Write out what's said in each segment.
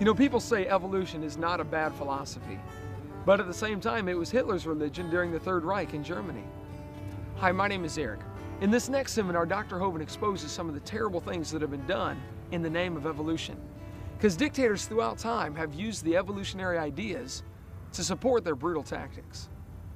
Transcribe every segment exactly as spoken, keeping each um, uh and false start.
You know, people say evolution is not a bad philosophy, but at the same time, it was Hitler's religion during the Third Reich in Germany. Hi, my name is Eric. In this next seminar, Doctor Hovind exposes some of the terrible things that have been done in the name of evolution. Because dictators throughout time have used the evolutionary ideas to support their brutal tactics.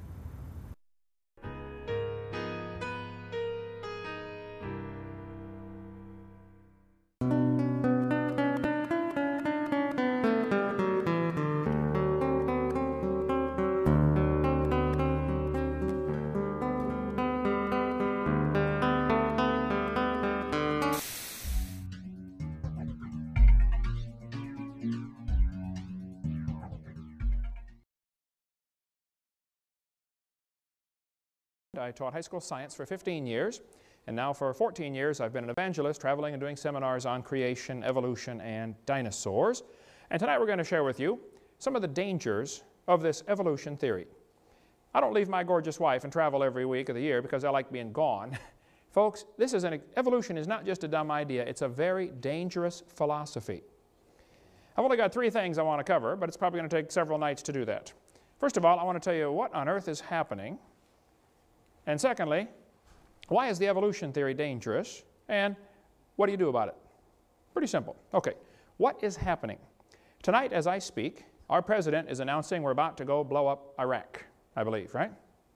I taught high school science for fifteen years, and now for fourteen years I've been an evangelist traveling and doing seminars on creation, evolution, and dinosaurs. And tonight we're going to share with you some of the dangers of this evolution theory. I don't leave my gorgeous wife and travel every week of the year because I like being gone. Folks, this is an, evolution is not just a dumb idea, it's a very dangerous philosophy. I've only got three things I want to cover, but it's probably going to take several nights to do that. First of all, I want to tell you what on earth is happening. And secondly, why is the evolution theory dangerous, and what do you do about it? Pretty simple. Okay, what is happening? Tonight as I speak, our president is announcing we're about to go blow up Iraq, I believe, right?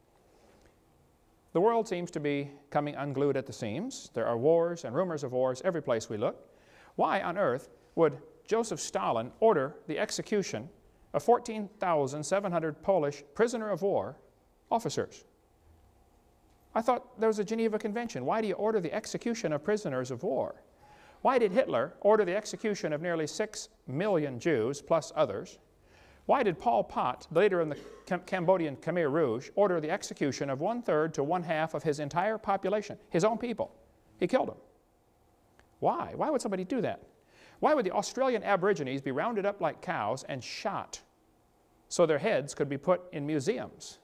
The world seems to be coming unglued at the seams. There are wars and rumors of wars every place we look. Why on earth would Joseph Stalin order the execution of fourteen thousand seven hundred Polish prisoner of war officers? I thought there was a Geneva Convention. Why do you order the execution of prisoners of war? Why did Hitler order the execution of nearly six million Jews, plus others? Why did Pol Pot, the leader in the Cam Cambodian Khmer Rouge, order the execution of one-third to one-half of his entire population, his own people? He killed them. Why? Why would somebody do that? Why would the Australian Aborigines be rounded up like cows and shot so their heads could be put in museums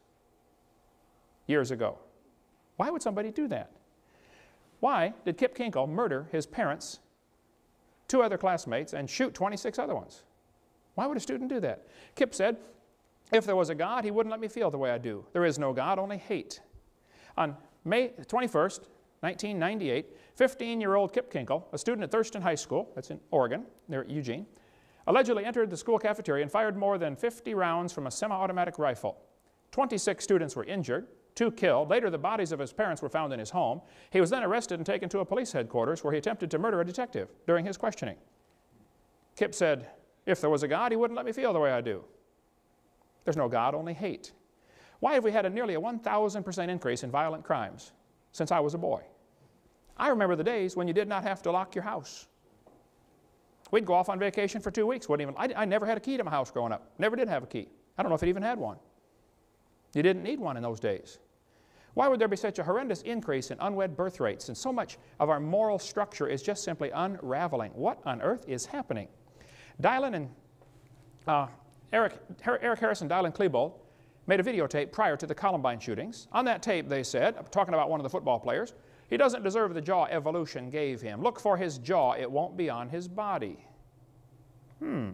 years ago? Why would somebody do that? Why did Kip Kinkle murder his parents, two other classmates, and shoot twenty-six other ones? Why would a student do that? Kip said, if there was a God, he wouldn't let me feel the way I do. There is no God, only hate. On May twenty-first, nineteen ninety-eight, fifteen-year-old Kip Kinkle, a student at Thurston High School, that's in Oregon, near Eugene, allegedly entered the school cafeteria and fired more than fifty rounds from a semi-automatic rifle. twenty-six students were injured. Two killed. Later, the bodies of his parents were found in his home. He was then arrested and taken to a police headquarters where he attempted to murder a detective during his questioning. Kip said, if there was a God, he wouldn't let me feel the way I do. There's no God, only hate. Why have we had a nearly a one thousand percent increase in violent crimes since I was a boy? I remember the days when you did not have to lock your house. We'd go off on vacation for two weeks. Wouldn't even, I, I never had a key to my house growing up. Never did have a key. I don't know if it even had one. You didn't need one in those days. Why would there be such a horrendous increase in unwed birth rates? And so much of our moral structure is just simply unraveling. What on earth is happening? Dylan and uh, Eric, Eric Harris and Dylan Klebold made a videotape prior to the Columbine shootings. On that tape, they said, talking about one of the football players, he doesn't deserve the jaw evolution gave him. Look for his jaw, it won't be on his body. Hmm.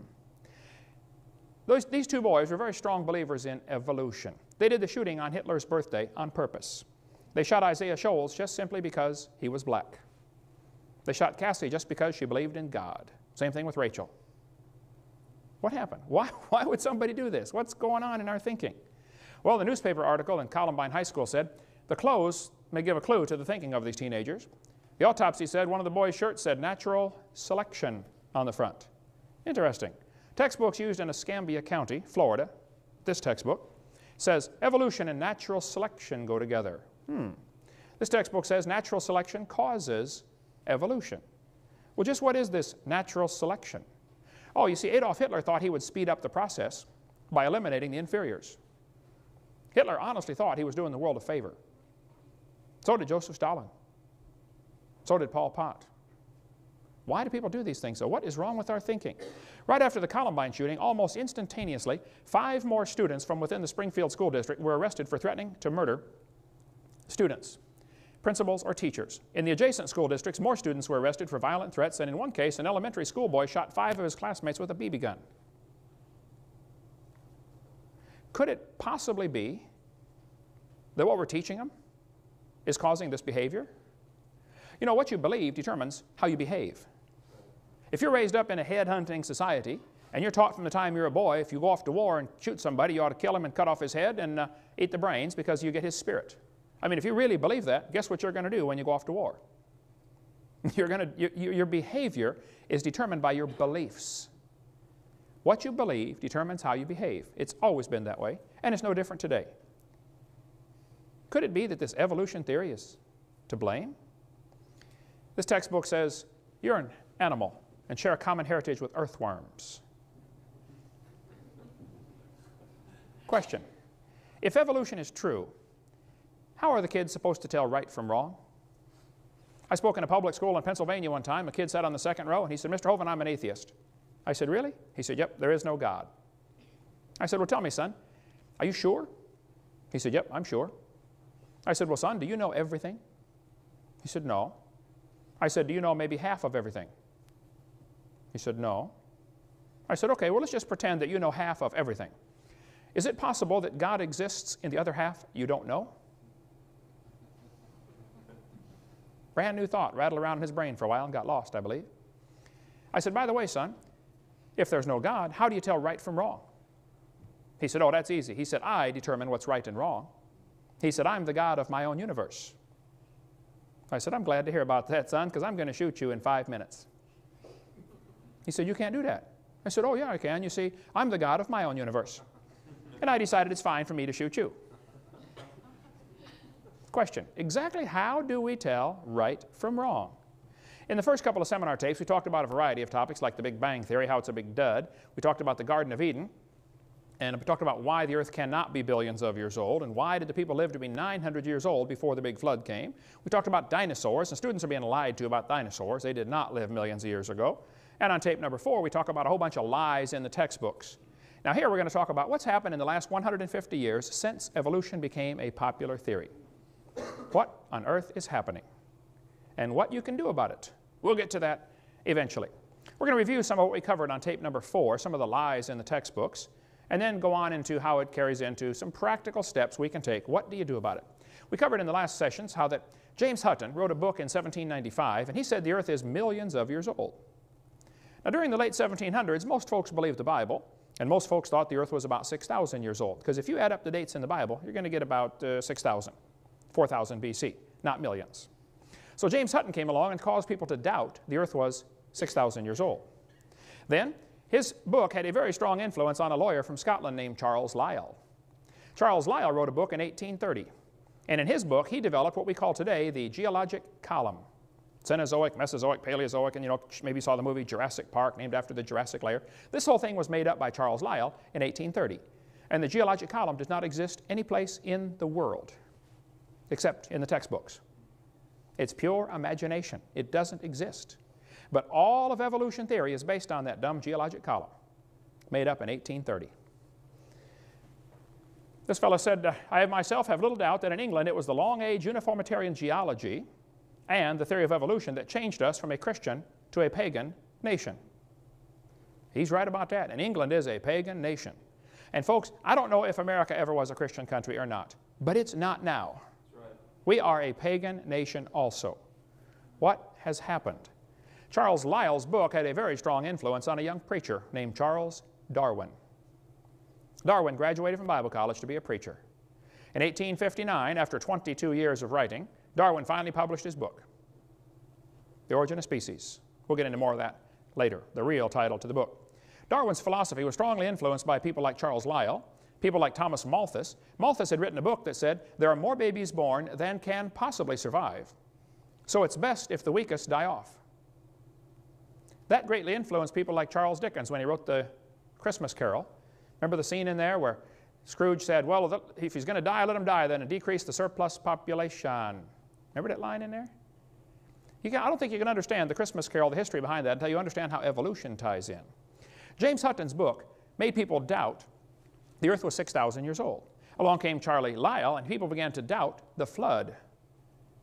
Those, these two boys were very strong believers in evolution. They did the shooting on Hitler's birthday on purpose. They shot Isaiah Shoals just simply because he was black. They shot Cassie just because she believed in God. Same thing with Rachel. What happened? Why, why would somebody do this? What's going on in our thinking? Well, the newspaper article in Columbine High School said, the clothes may give a clue to the thinking of these teenagers. The autopsy said one of the boys' shirts said natural selection on the front. Interesting. Textbooks used in Escambia County, Florida, this textbook, says evolution and natural selection go together. Hmm. This textbook says natural selection causes evolution. Well, just what is this natural selection? Oh, you see, Adolf Hitler thought he would speed up the process by eliminating the inferiors. Hitler honestly thought he was doing the world a favor. So did Joseph Stalin. So did Pol Pot. Why do people do these things? So what is wrong with our thinking? Right after the Columbine shooting, almost instantaneously, five more students from within the Springfield School District were arrested for threatening to murder students. principals, or teachers. In the adjacent school districts, more students were arrested for violent threats, and in one case, an elementary school boy shot five of his classmates with a B B gun. Could it possibly be that what we're teaching them is causing this behavior? You know, what you believe determines how you behave. If you're raised up in a head-hunting society, and you're taught from the time you're a boy, if you go off to war and shoot somebody, you ought to kill him and cut off his head and uh, eat the brains because you get his spirit. I mean, if you really believe that, guess what you're going to do when you go off to war? You're going to, you, your behavior is determined by your beliefs. What you believe determines how you behave. It's always been that way, and it's no different today. Could it be that this evolution theory is to blame? This textbook says you're an animal and share a common heritage with earthworms. Question: if evolution is true, how are the kids supposed to tell right from wrong? I spoke in a public school in Pennsylvania one time. A kid sat on the second row and he said, "Mister Hovind, I'm an atheist." I said, "Really?" He said, "Yep, there is no God." I said, "Well, tell me, son, are you sure?" He said, "Yep, I'm sure." I said, "Well, son, do you know everything?" He said, "No." I said, "Do you know maybe half of everything?" He said, "No." I said, "Okay, well, let's just pretend that you know half of everything. Is it possible that God exists in the other half you don't know?" Brand new thought rattled around in his brain for a while and got lost, I believe. I said, "By the way, son, if there's no God, how do you tell right from wrong?" He said, "Oh, that's easy." He said, "I determine what's right and wrong." He said, "I'm the God of my own universe." I said, "I'm glad to hear about that, son, because I'm going to shoot you in five minutes. He said, "You can't do that." I said, "Oh, yeah, I can. You see, I'm the God of my own universe. And I decided it's fine for me to shoot you." Question: exactly how do we tell right from wrong? In the first couple of seminar tapes, we talked about a variety of topics like the Big Bang Theory, how it's a big dud. We talked about the Garden of Eden. And we talked about why the earth cannot be billions of years old, and why did the people live to be nine hundred years old before the big flood came. We talked about dinosaurs, and students are being lied to about dinosaurs. They did not live millions of years ago. And on tape number four, we talk about a whole bunch of lies in the textbooks. Now here we're going to talk about what's happened in the last one hundred fifty years since evolution became a popular theory. What on earth is happening? And what you can do about it. We'll get to that eventually. We're going to review some of what we covered on tape number four, some of the lies in the textbooks, and then go on into how it carries into some practical steps we can take. What do you do about it? We covered in the last sessions how that James Hutton wrote a book in seventeen ninety-five, and he said the earth is millions of years old. Now during the late seventeen hundreds, most folks believed the Bible, and most folks thought the earth was about six thousand years old, because if you add up the dates in the Bible, you're going to get about uh, six thousand, four thousand B C, not millions. So James Hutton came along and caused people to doubt the earth was six thousand years old. Then his book had a very strong influence on a lawyer from Scotland named Charles Lyell. Charles Lyell wrote a book in eighteen thirty, and in his book he developed what we call today the geologic column. Cenozoic, Mesozoic, Paleozoic, and you know, maybe you saw the movie Jurassic Park, named after the Jurassic layer. This whole thing was made up by Charles Lyell in eighteen thirty. And the geologic column does not exist any place in the world except in the textbooks. It's pure imagination. It doesn't exist. But all of evolution theory is based on that dumb geologic column, made up in eighteen thirty. This fellow said, I myself have little doubt that in England it was the long-age uniformitarian geology and the theory of evolution that changed us from a Christian to a pagan nation. He's right about that, and England is a pagan nation. And folks, I don't know if America ever was a Christian country or not, but it's not now. That's right. We are a pagan nation also. What has happened? Charles Lyell's book had a very strong influence on a young preacher named Charles Darwin. Darwin graduated from Bible college to be a preacher. In eighteen fifty-nine, after twenty-two years of writing, Darwin finally published his book, The Origin of Species. We'll get into more of that later, the real title to the book. Darwin's philosophy was strongly influenced by people like Charles Lyell, people like Thomas Malthus. Malthus had written a book that said, there are more babies born than can possibly survive, so it's best if the weakest die off. That greatly influenced people like Charles Dickens when he wrote the Christmas Carol. Remember the scene in there where Scrooge said, well, if he's going to die, let him die then, and decrease the surplus population. Remember that line in there? You can, I don't think you can understand the Christmas Carol, the history behind that, until you understand how evolution ties in. James Hutton's book made people doubt the earth was six thousand years old. Along came Charlie Lyell, and people began to doubt the flood.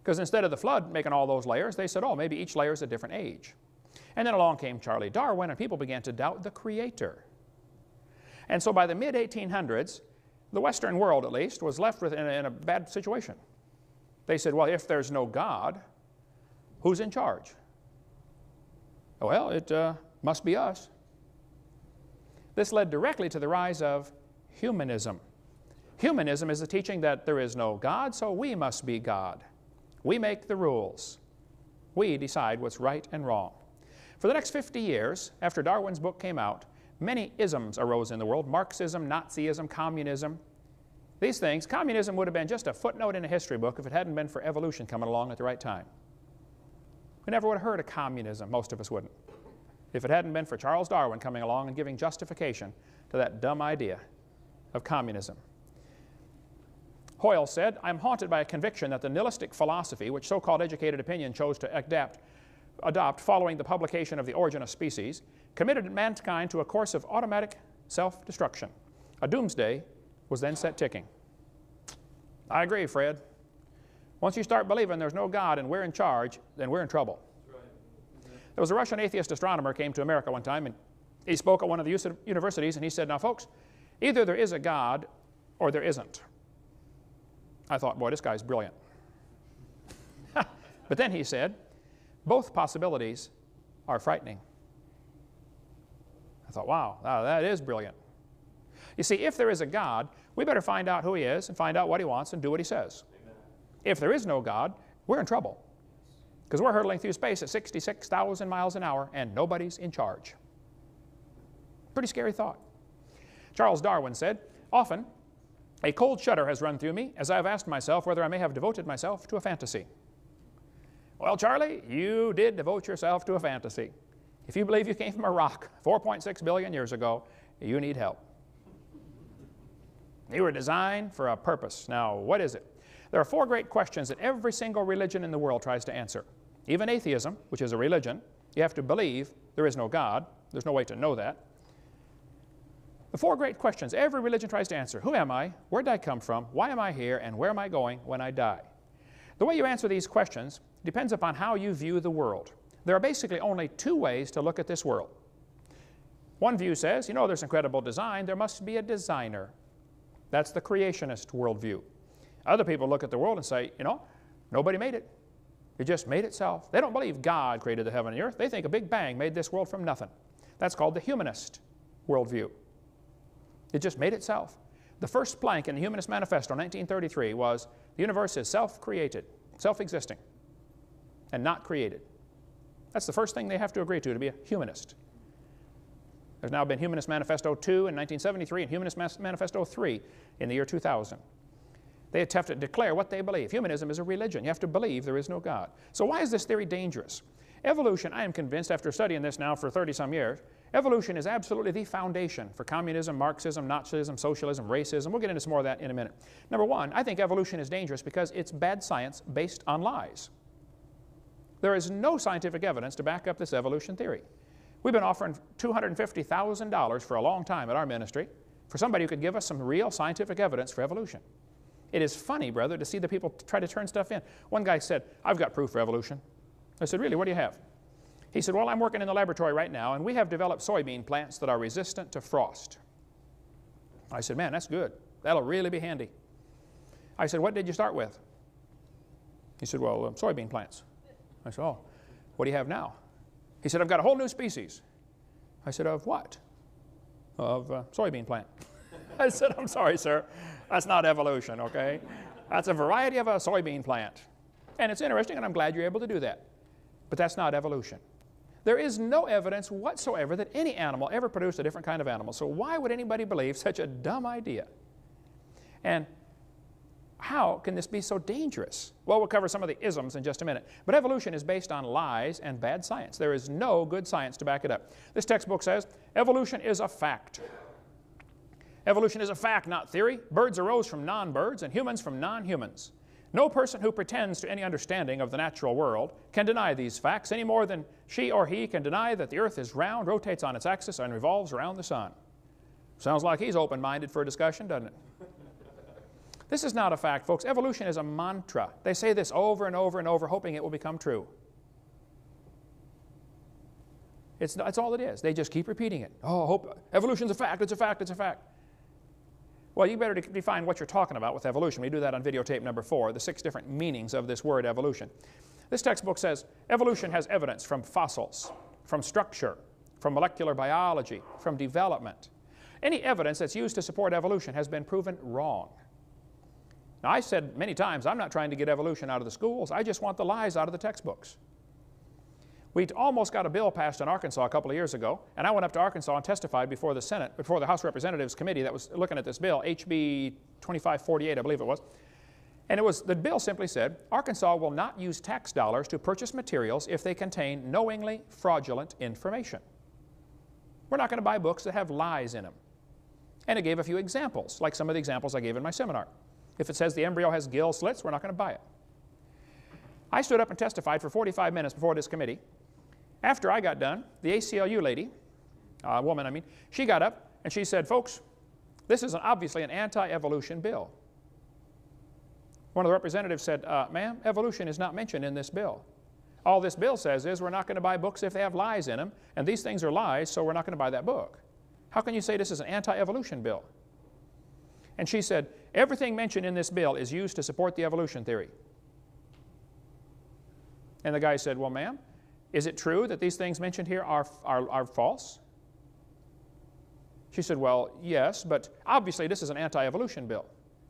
Because instead of the flood making all those layers, they said, oh, maybe each layer is a different age. And then along came Charlie Darwin, and people began to doubt the Creator. And so by the mid eighteen hundreds, the Western world, at least, was left with, in, a, in a bad situation. They said, well, if there's no God, who's in charge? Well, it uh, must be us. This led directly to the rise of humanism. Humanism is the teaching that there is no God, so we must be God. We make the rules. We decide what's right and wrong. For the next fifty years, after Darwin's book came out, many isms arose in the world: Marxism, Nazism, communism. These things, communism would have been just a footnote in a history book if it hadn't been for evolution coming along at the right time. We never would have heard of communism, most of us wouldn't, if it hadn't been for Charles Darwin coming along and giving justification to that dumb idea of communism. Hoyle said, I'm haunted by a conviction that the nihilistic philosophy, which so-called educated opinion chose to adapt, adopt following the publication of The Origin of Species, committed mankind to a course of automatic self-destruction. A doomsday was then set ticking. I agree, Fred. Once you start believing there's no God and we're in charge, then we're in trouble. That's right. Mm-hmm. There was a Russian atheist astronomer came to America one time, and he spoke at one of the universities, and he said, now folks, either there is a God or there isn't. I thought, boy, this guy's brilliant. But then he said, both possibilities are frightening. I thought, wow, that is brilliant. You see, if there is a God, we better find out who He is and find out what He wants and do what He says. Amen. If there is no God, we're in trouble, because we're hurtling through space at sixty-six thousand miles an hour and nobody's in charge. Pretty scary thought. Charles Darwin said, often a cold shudder has run through me as I have asked myself whether I may have devoted myself to a fantasy. Well, Charlie, you did devote yourself to a fantasy. If you believe you came from a rock four point six billion years ago, you need help. You were designed for a purpose. Now, what is it? There are four great questions that every single religion in the world tries to answer. Even atheism, which is a religion, you have to believe there is no God. There's no way to know that. The four great questions every religion tries to answer: who am I? Where did I come from? Why am I here? And where am I going when I die? The way you answer these questions depends upon how you view the world. There are basically only two ways to look at this world. One view says, you know, there's incredible design. There must be a designer. That's the creationist worldview. Other people look at the world and say, you know, nobody made it. It just made itself. They don't believe God created the heaven and the earth. They think a big bang made this world from nothing. That's called the humanist worldview. It just made itself. The first plank in the Humanist Manifesto in nineteen thirty-three was the universe is self-created, self-existing, and not created. That's the first thing they have to agree to to be a humanist. There's now been Humanist Manifesto two in nineteen seventy-three and Humanist Manifesto three in the year two thousand. They have to declare what they believe. Humanism is a religion. You have to believe there is no God. So why is this theory dangerous? Evolution, I am convinced after studying this now for thirty some years, evolution is absolutely the foundation for communism, Marxism, Nazism, socialism, racism. We'll get into some more of that in a minute. Number one, I think evolution is dangerous because it's bad science based on lies. There is no scientific evidence to back up this evolution theory. We've been offering two hundred fifty thousand dollars for a long time at our ministry for somebody who could give us some real scientific evidence for evolution. It is funny, brother, to see the people try to turn stuff in. One guy said, I've got proof for evolution. I said, really, what do you have? He said, well, I'm working in the laboratory right now, and we have developed soybean plants that are resistant to frost. I said, man, that's good. That'll really be handy. I said, what did you start with? He said, well, um, soybean plants. I said, oh, what do you have now? He said, I've got a whole new species. I said, of what? Of uh, soybean plant. I said, I'm sorry, sir. That's not evolution, okay? That's a variety of a soybean plant. And it's interesting, and I'm glad you're able to do that. But that's not evolution. There is no evidence whatsoever that any animal ever produced a different kind of animal. So why would anybody believe such a dumb idea? And how can this be so dangerous? Well, we'll cover some of the isms in just a minute. But evolution is based on lies and bad science. There is no good science to back it up. This textbook says evolution is a fact. Evolution is a fact, not theory. Birds arose from non-birds and humans from non-humans. No person who pretends to any understanding of the natural world can deny these facts any more than she or he can deny that the earth is round, rotates on its axis, and revolves around the sun. Sounds like he's open-minded for a discussion, doesn't it? This is not a fact, folks. Evolution is a mantra. They say this over and over and over, hoping it will become true. It's, that's all it is. They just keep repeating it. Oh, hope, evolution's a fact, it's a fact, it's a fact. Well, you better define what you're talking about with evolution. We do that on videotape number four, the six different meanings of this word evolution. This textbook says evolution has evidence from fossils, from structure, from molecular biology, from development. Any evidence that's used to support evolution has been proven wrong. Now, I said many times, I'm not trying to get evolution out of the schools. I just want the lies out of the textbooks. We almost got a bill passed in Arkansas a couple of years ago, and I went up to Arkansas and testified before the Senate, before the House Representatives Committee that was looking at this bill, H B twenty-five forty-eight, I believe it was. And it was, the bill simply said, Arkansas will not use tax dollars to purchase materials if they contain knowingly fraudulent information. We're not going to buy books that have lies in them. And it gave a few examples, like some of the examples I gave in my seminar. If it says the embryo has gill slits, we're not going to buy it. I stood up and testified for forty-five minutes before this committee. After I got done, the A C L U lady, a uh, woman I mean, she got up and she said, folks, this is an, obviously an anti-evolution bill. One of the representatives said, uh, ma'am, evolution is not mentioned in this bill. All this bill says is we're not going to buy books if they have lies in them, and these things are lies, so we're not going to buy that book. How can you say this is an anti-evolution bill? And she said, everything mentioned in this bill is used to support the evolution theory. And the guy said, well, ma'am, is it true that these things mentioned here are, are, are false? She said, well, yes, but obviously this is an anti-evolution bill.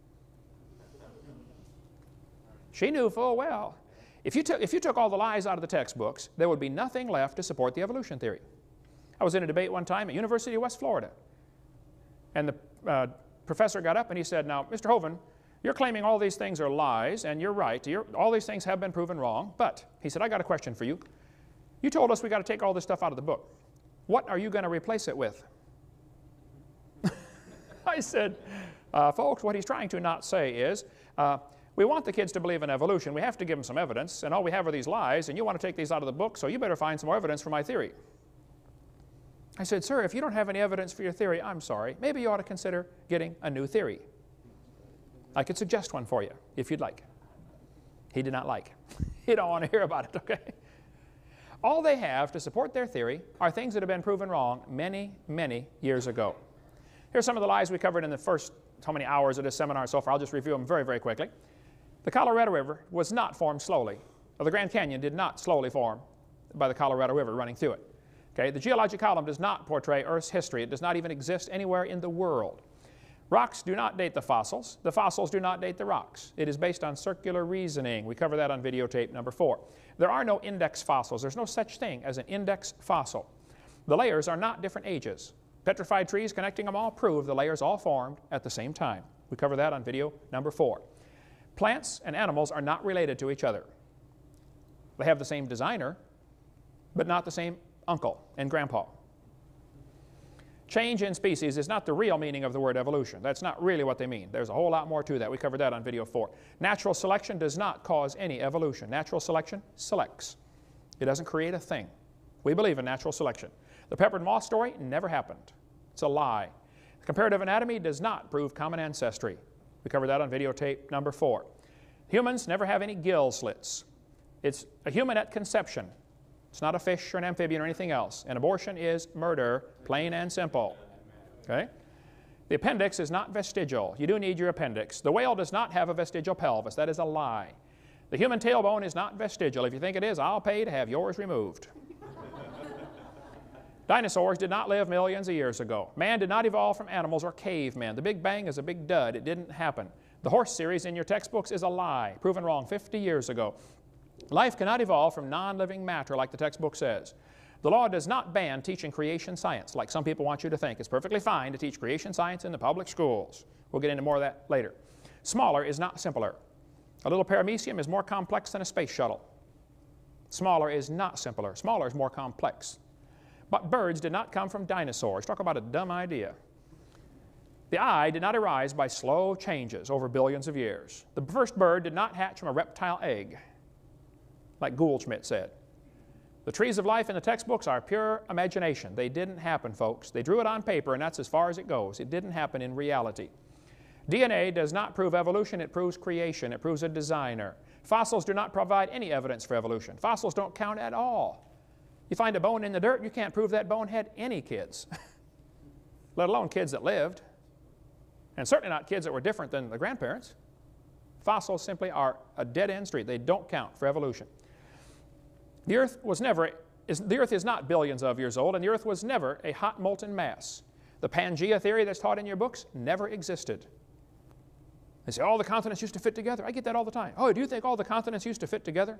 She knew full well, if you, took, if you took all the lies out of the textbooks, there would be nothing left to support the evolution theory. I was in a debate one time at University of West Florida, and the uh, professor got up and he said, now, Mister Hovind, you're claiming all these things are lies, and you're right. You're, all these things have been proven wrong, but, he said, I got a question for you. You told us we got to take all this stuff out of the book. What are you going to replace it with? I said, uh, folks, what he's trying to not say is, uh, we want the kids to believe in evolution. We have to give them some evidence, and all we have are these lies, and you want to take these out of the book, so you better find some more evidence for my theory. I said, sir, if you don't have any evidence for your theory, I'm sorry. Maybe you ought to consider getting a new theory. I could suggest one for you, if you'd like. He did not like. He don't want to hear about it, okay? All they have to support their theory are things that have been proven wrong many, many years ago. Here's some of the lies we covered in the first, how many hours of this seminar so far. I'll just review them very, very quickly. The Colorado River was not formed slowly. Or the Grand Canyon did not slowly form by the Colorado River running through it. Okay? The geologic column does not portray Earth's history. It does not even exist anywhere in the world. Rocks do not date the fossils. The fossils do not date the rocks. It is based on circular reasoning. We cover that on videotape number four. There are no index fossils. There's no such thing as an index fossil. The layers are not different ages. Petrified trees connecting them all prove the layers all formed at the same time. We cover that on video number four. Plants and animals are not related to each other. They have the same designer, but not the same uncle and grandpa. Change in species is not the real meaning of the word evolution. That's not really what they mean. There's a whole lot more to that. We covered that on video four. Natural selection does not cause any evolution. Natural selection selects. It doesn't create a thing. We believe in natural selection. The peppered moth story never happened. It's a lie. Comparative anatomy does not prove common ancestry. We covered that on videotape number four. Humans never have any gill slits. It's a human at conception. It's not a fish or an amphibian or anything else. And abortion is murder, plain and simple. Okay? The appendix is not vestigial. You do need your appendix. The whale does not have a vestigial pelvis. That is a lie. The human tailbone is not vestigial. If you think it is, I'll pay to have yours removed. Dinosaurs did not live millions of years ago. Man did not evolve from animals or cavemen. The Big Bang is a big dud. It didn't happen. The horse series in your textbooks is a lie, proven wrong fifty years ago. Life cannot evolve from non-living matter like the textbook says. The law does not ban teaching creation science like some people want you to think. It's perfectly fine to teach creation science in the public schools. We'll get into more of that later. Smaller is not simpler. A little paramecium is more complex than a space shuttle. Smaller is not simpler. Smaller is more complex. But birds did not come from dinosaurs. Talk about a dumb idea. The eye did not arise by slow changes over billions of years. The first bird did not hatch from a reptile egg, like Goldschmidt said. The trees of life in the textbooks are pure imagination. They didn't happen, folks. They drew it on paper, and that's as far as it goes. It didn't happen in reality. D N A does not prove evolution, it proves creation. It proves a designer. Fossils do not provide any evidence for evolution. Fossils don't count at all. You find a bone in the dirt, you can't prove that bone had any kids, let alone kids that lived, and certainly not kids that were different than the grandparents. Fossils simply are a dead-end street. They don't count for evolution. The earth was never, is, the earth is not billions of years old, and the earth was never a hot molten mass. The Pangea theory that's taught in your books never existed. They say, all the continents used to fit together. I get that all the time. Oh, do you think all the continents used to fit together?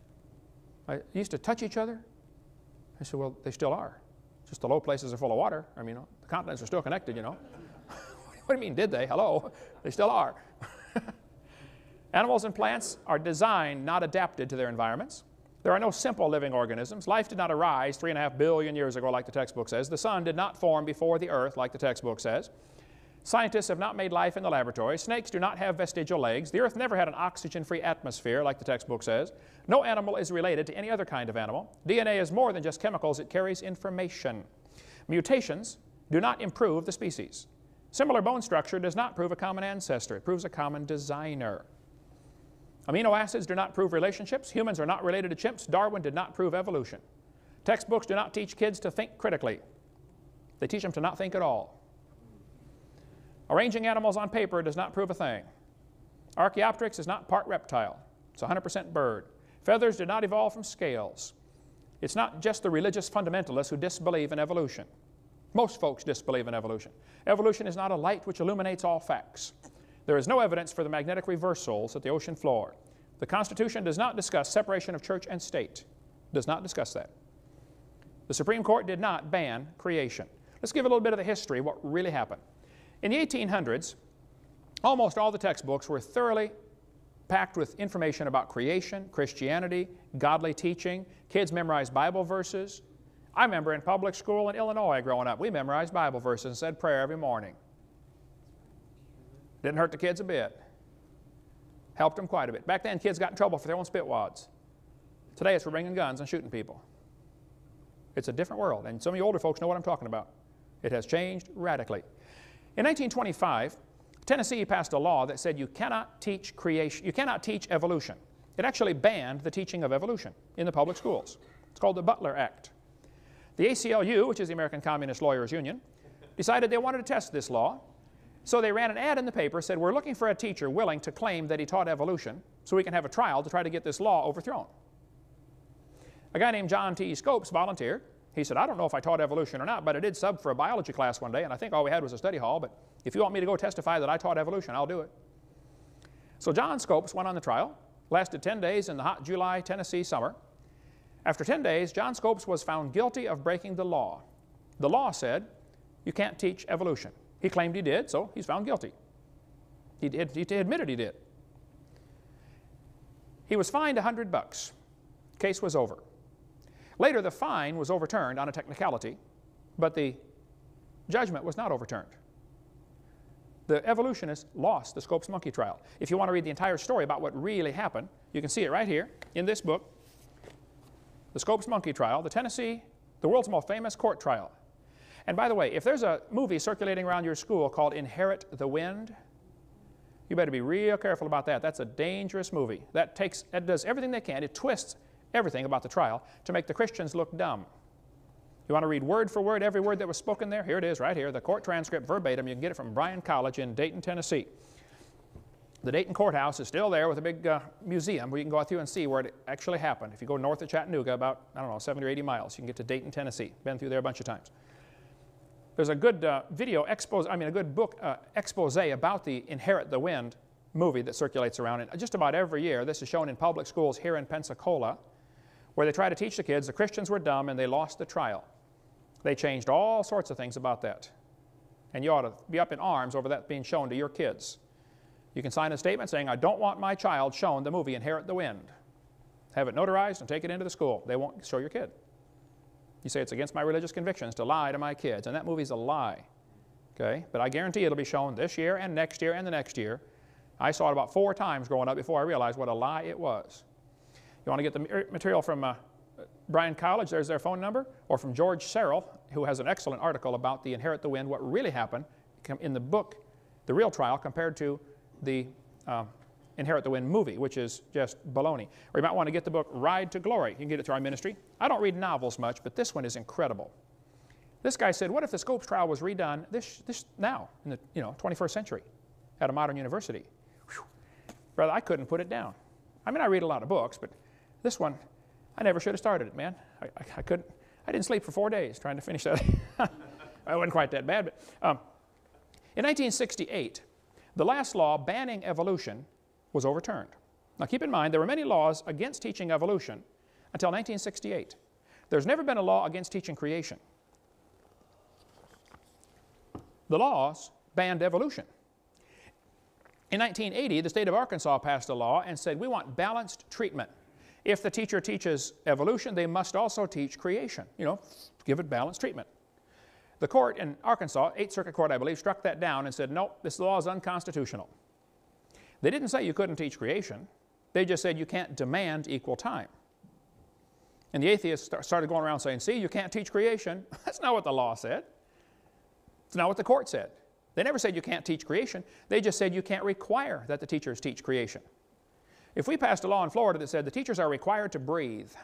I used to touch each other? I said, well, they still are. Just the low places are full of water. I mean, you know, the continents are still connected, you know. What do you mean, did they? Hello. They still are. Animals and plants are designed, not adapted to their environments. There are no simple living organisms. Life did not arise three and a half billion years ago like the textbook says. The sun did not form before the earth like the textbook says. Scientists have not made life in the laboratory. Snakes do not have vestigial legs. The earth never had an oxygen-free atmosphere like the textbook says. No animal is related to any other kind of animal. D N A is more than just chemicals. It carries information. Mutations do not improve the species. Similar bone structure does not prove a common ancestor. It proves a common designer. Amino acids do not prove relationships. Humans are not related to chimps. Darwin did not prove evolution. Textbooks do not teach kids to think critically. They teach them to not think at all. Arranging animals on paper does not prove a thing. Archaeopteryx is not part reptile. It's one hundred percent bird. Feathers did not evolve from scales. It's not just the religious fundamentalists who disbelieve in evolution. Most folks disbelieve in evolution. Evolution is not a light which illuminates all facts. There is no evidence for the magnetic reversals at the ocean floor. The Constitution does not discuss separation of church and state. Does not discuss that. The Supreme Court did not ban creation. Let's give a little bit of the history of what really happened. In the eighteen hundreds, almost all the textbooks were thoroughly packed with information about creation, Christianity, godly teaching. Kids memorized Bible verses. I remember in public school in Illinois growing up, we memorized Bible verses and said prayer every morning. Didn't hurt the kids a bit. Helped them quite a bit. Back then, kids got in trouble for their own spit wads. Today, it's for bringing guns and shooting people. It's a different world, and some of you older folks know what I'm talking about. It has changed radically. In nineteen twenty-five, Tennessee passed a law that said you cannot teach creation, you cannot teach evolution. It actually banned the teaching of evolution in the public schools. It's called the Butler Act. The A C L U, which is the American Communist Lawyers Union, decided they wanted to test this law. So they ran an ad in the paper, said, we're looking for a teacher willing to claim that he taught evolution so we can have a trial to try to get this law overthrown. A guy named John T. Scopes volunteered. He said, I don't know if I taught evolution or not, but I did sub for a biology class one day, and I think all we had was a study hall, but if you want me to go testify that I taught evolution, I'll do it. So John Scopes went on the trial, lasted ten days in the hot July Tennessee summer. After ten days, John Scopes was found guilty of breaking the law. The law said, you can't teach evolution. He claimed he did, so he's found guilty. He, did, he admitted he did. He was fined a hundred bucks. Case was over. Later, the fine was overturned on a technicality, but the judgment was not overturned. The evolutionists lost the Scopes monkey trial. If you want to read the entire story about what really happened, you can see it right here in this book, The Scopes Monkey Trial, the Tennessee, the world's most famous court trial. And by the way, if there's a movie circulating around your school called Inherit the Wind, you better be real careful about that. That's a dangerous movie. That takes, it does everything they can. It twists everything about the trial to make the Christians look dumb. You want to read word for word every word that was spoken there? Here it is right here, the court transcript verbatim. You can get it from Bryan College in Dayton, Tennessee. The Dayton courthouse is still there with a big uh, museum where you can go out through and see where it actually happened. If you go north of Chattanooga about, I don't know, seventy or eighty miles, you can get to Dayton, Tennessee. Been through there a bunch of times. There's a good uh, video expose, I mean a good book uh, expose about the Inherit the Wind movie that circulates around it just about every year. This is shown in public schools here in Pensacola, where they try to teach the kids the Christians were dumb and they lost the trial. They changed all sorts of things about that. And you ought to be up in arms over that being shown to your kids. You can sign a statement saying, I don't want my child shown the movie Inherit the Wind. Have it notarized and take it into the school. They won't show your kid. You say it's against my religious convictions to lie to my kids, and that movie's a lie. Okay? But I guarantee it'll be shown this year and next year and the next year. I saw it about four times growing up before I realized what a lie it was. You want to get the material from uh, Bryan College, there's their phone number, or from George Serrell, who has an excellent article about the Inherit the Wind, what really happened in the book the real trial compared to the uh, Inherit the Wind movie, which is just baloney. Or you might want to get the book Ride to Glory. You can get it through our ministry. I don't read novels much, but this one is incredible. This guy said, what if the Scopes trial was redone this, this now, in the you know, twenty-first century, at a modern university? Whew. Brother, I couldn't put it down. I mean, I read a lot of books, but this one, I never should have started it, man. I, I, I couldn't. I didn't sleep for four days trying to finish that. It wasn't quite that bad, but um, in nineteen sixty-eight, the last law banning evolution was overturned. Now keep in mind, there were many laws against teaching evolution until nineteen sixty-eight. There's never been a law against teaching creation. The laws banned evolution. In nineteen eighty, the state of Arkansas passed a law and said, we want balanced treatment. If the teacher teaches evolution, they must also teach creation. You know, give it balanced treatment. The court in Arkansas, Eighth Circuit Court, I believe, struck that down and said, nope, this law is unconstitutional. They didn't say you couldn't teach creation. They just said you can't demand equal time. And the atheists started going around saying, see, you can't teach creation. That's not what the law said. It's not what the court said. They never said you can't teach creation. They just said you can't require that the teachers teach creation. If we passed a law in Florida that said the teachers are required to breathe,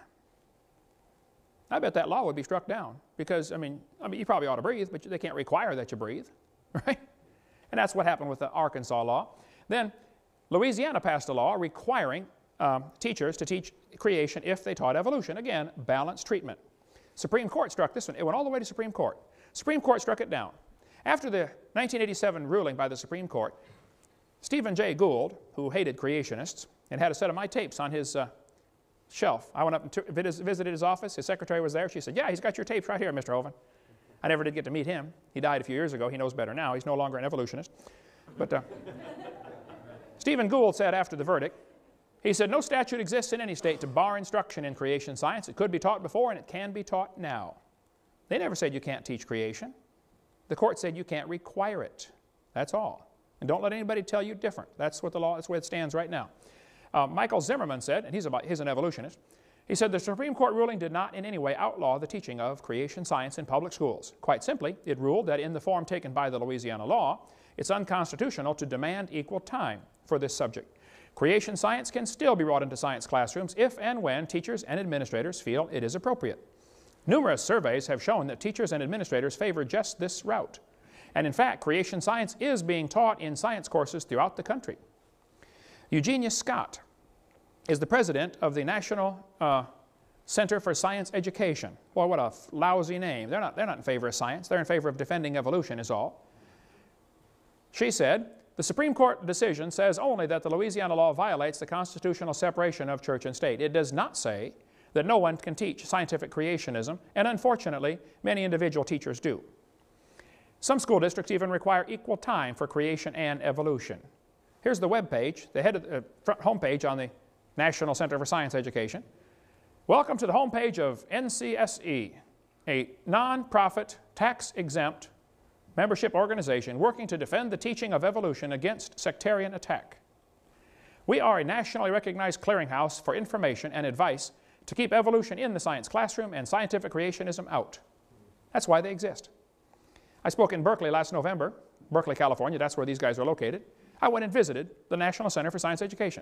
I bet that law would be struck down because, I mean, I mean, you probably ought to breathe, but they can't require that you breathe, right? And that's what happened with the Arkansas law. Then Louisiana passed a law requiring um, teachers to teach creation if they taught evolution. Again, balanced treatment. Supreme Court struck this one. It went all the way to Supreme Court. Supreme Court struck it down. After the nineteen eighty-seven ruling by the Supreme Court, Stephen Jay Gould, who hated creationists and had a set of my tapes on his uh, shelf. I went up and visited his office. His secretary was there. She said, yeah, he's got your tapes right here, Mister Hovind. I never did get to meet him. He died a few years ago. He knows better now. He's no longer an evolutionist. But uh, Stephen Gould said after the verdict, he said, no statute exists in any state to bar instruction in creation science. It could be taught before and it can be taught now. They never said you can't teach creation. The court said you can't require it. That's all. And don't let anybody tell you different. That's what the law, that's where it stands right now. Uh, Michael Zimmerman said, and he's, about, he's an evolutionist, he said the Supreme Court ruling did not in any way outlaw the teaching of creation science in public schools. Quite simply, it ruled that in the form taken by the Louisiana law, it's unconstitutional to demand equal time for this subject. Creation science can still be brought into science classrooms if and when teachers and administrators feel it is appropriate. Numerous surveys have shown that teachers and administrators favor just this route. And in fact, creation science is being taught in science courses throughout the country. Eugenia Scott is the president of the National uh, Center for Science Education. Boy, what a lousy name. They're not, they're not in favor of science. They're in favor of defending evolution is all. She said, the Supreme Court decision says only that the Louisiana law violates the constitutional separation of church and state. It does not say that no one can teach scientific creationism, and unfortunately, many individual teachers do. Some school districts even require equal time for creation and evolution. Here's the web page, the head of the uh, front home page on the National Center for Science Education. Welcome to the home page of N C S E, a non-profit, tax-exempt membership organization working to defend the teaching of evolution against sectarian attack. We are a nationally recognized clearinghouse for information and advice to keep evolution in the science classroom and scientific creationism out. That's why they exist. I spoke in Berkeley last November, Berkeley, California. That's where these guys are located. I went and visited the National Center for Science Education.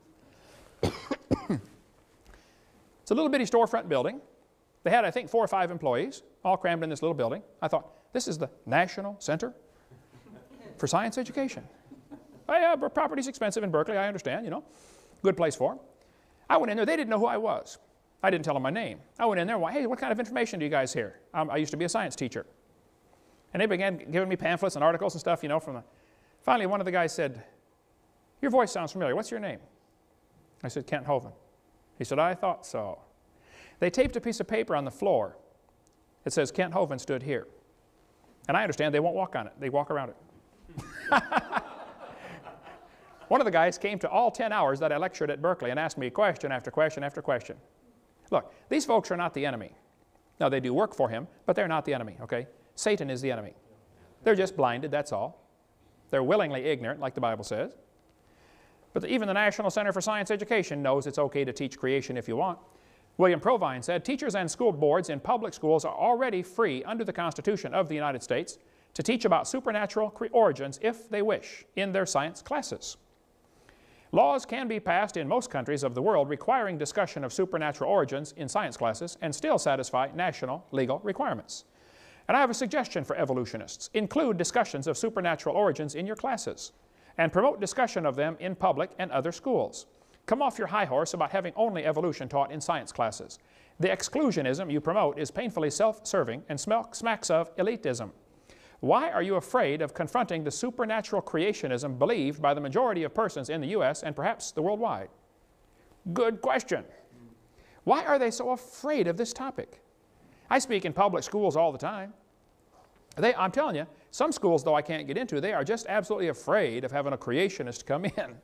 It's a little bitty storefront building. They had, I think, four or five employees, all crammed in this little building. I thought, this is the National Center for Science Education. Oh, yeah, property's expensive in Berkeley, I understand, you know. Good place for them. I went in there. They didn't know who I was. I didn't tell them my name. I went in there and went, hey, what kind of information do you guys hear? Um, I used to be a science teacher. And they began giving me pamphlets and articles and stuff, you know, from the... Finally, one of the guys said, your voice sounds familiar. What's your name? I said, Kent Hovind. He said, I thought so. They taped a piece of paper on the floor. It says, Kent Hovind stood here. And I understand they won't walk on it. They walk around it. One of the guys came to all ten hours that I lectured at Berkeley and asked me question after question after question. Look, these folks are not the enemy. Now, they do work for him, but they're not the enemy, okay? Satan is the enemy. They're just blinded, that's all. They're willingly ignorant, like the Bible says. But even the National Center for Science Education knows it's okay to teach creation if you want. William Provine said, teachers and school boards in public schools are already free under the Constitution of the United States to teach about supernatural origins if they wish in their science classes. Laws can be passed in most countries of the world requiring discussion of supernatural origins in science classes and still satisfy national legal requirements. And I have a suggestion for evolutionists. Include discussions of supernatural origins in your classes and promote discussion of them in public and other schools. Come off your high horse about having only evolution taught in science classes. The exclusionism you promote is painfully self-serving and smacks of elitism. Why are you afraid of confronting the supernatural creationism believed by the majority of persons in the U S and perhaps the worldwide? Good question. Why are they so afraid of this topic? I speak in public schools all the time. They, I'm telling you, some schools, though I can't get into, they are just absolutely afraid of having a creationist come in.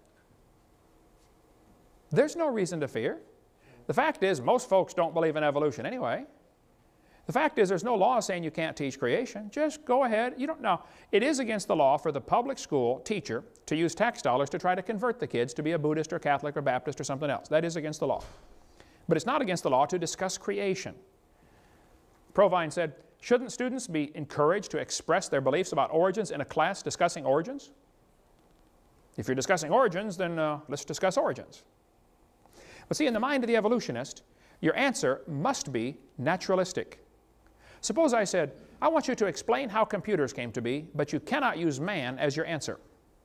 There's no reason to fear. The fact is, most folks don't believe in evolution anyway. The fact is, there's no law saying you can't teach creation. Just go ahead. You don't know. It is against the law for the public school teacher to use tax dollars to try to convert the kids to be a Buddhist or Catholic or Baptist or something else. That is against the law. But it's not against the law to discuss creation. Provine said, shouldn't students be encouraged to express their beliefs about origins in a class discussing origins? If you're discussing origins, then uh, let's discuss origins. But see, in the mind of the evolutionist, your answer must be naturalistic. Suppose I said, I want you to explain how computers came to be, but you cannot use man as your answer.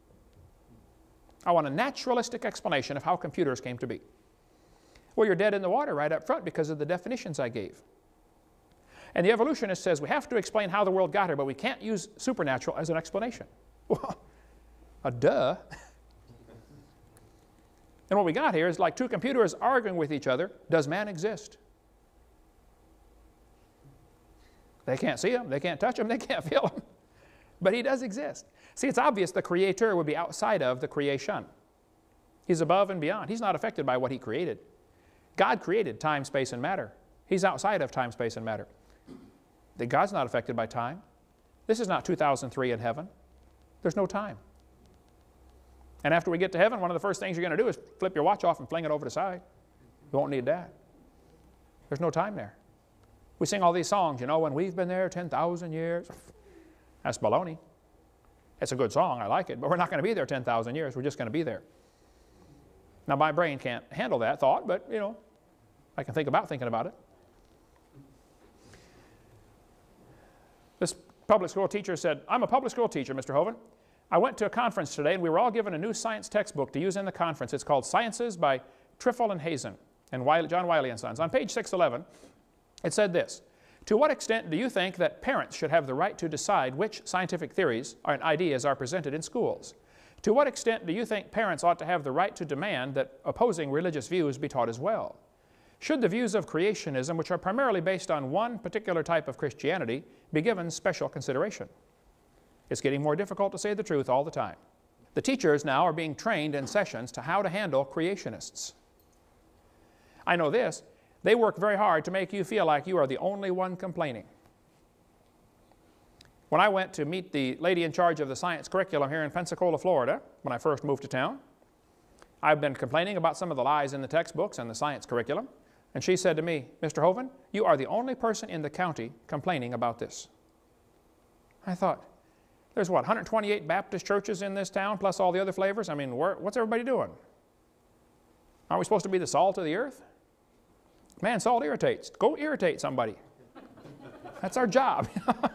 I want a naturalistic explanation of how computers came to be. Well, you're dead in the water right up front because of the definitions I gave. And the evolutionist says we have to explain how the world got here, but we can't use supernatural as an explanation. Well, a duh. And what we got here is like two computers arguing with each other. Does man exist? They can't see him, they can't touch him, they can't feel him. But he does exist. See, it's obvious the Creator would be outside of the creation. He's above and beyond. He's not affected by what He created. God created time, space, and matter. He's outside of time, space, and matter. God's not affected by time. This is not two thousand three in heaven. There's no time. And after we get to heaven, one of the first things you're going to do is flip your watch off and fling it over the side. You won't need that. There's no time there. We sing all these songs, you know, when we've been there ten thousand years. That's baloney. It's a good song, I like it, but we're not going to be there ten thousand years. We're just going to be there. Now, my brain can't handle that thought, but, you know, I can think about thinking about it. This public school teacher said, I'm a public school teacher, Mister Hovind. I went to a conference today, and we were all given a new science textbook to use in the conference. It's called Sciences by Triffel and Hazen and Wiley, John Wiley and Sons. On page six eleven, it said this: to what extent do you think that parents should have the right to decide which scientific theories and ideas are presented in schools? To what extent do you think parents ought to have the right to demand that opposing religious views be taught as well? Should the views of creationism, which are primarily based on one particular type of Christianity, be given special consideration? It's getting more difficult to say the truth all the time. The teachers now are being trained in sessions to how to handle creationists. I know this. They work very hard to make you feel like you are the only one complaining. When I went to meet the lady in charge of the science curriculum here in Pensacola, Florida, when I first moved to town, I've been complaining about some of the lies in the textbooks and the science curriculum, and she said to me, Mister Hovind, you are the only person in the county complaining about this. I thought, there's what, one hundred twenty-eight Baptist churches in this town, plus all the other flavors? I mean, where, what's everybody doing? Aren't we supposed to be the salt of the earth? Man, salt irritates. Go irritate somebody. That's our job.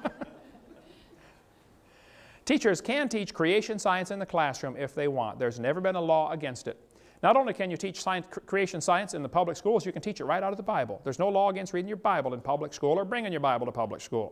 Teachers can teach creation science in the classroom if they want. There's never been a law against it. Not only can you teach science, creation science in the public schools, you can teach it right out of the Bible. There's no law against reading your Bible in public school or bringing your Bible to public school.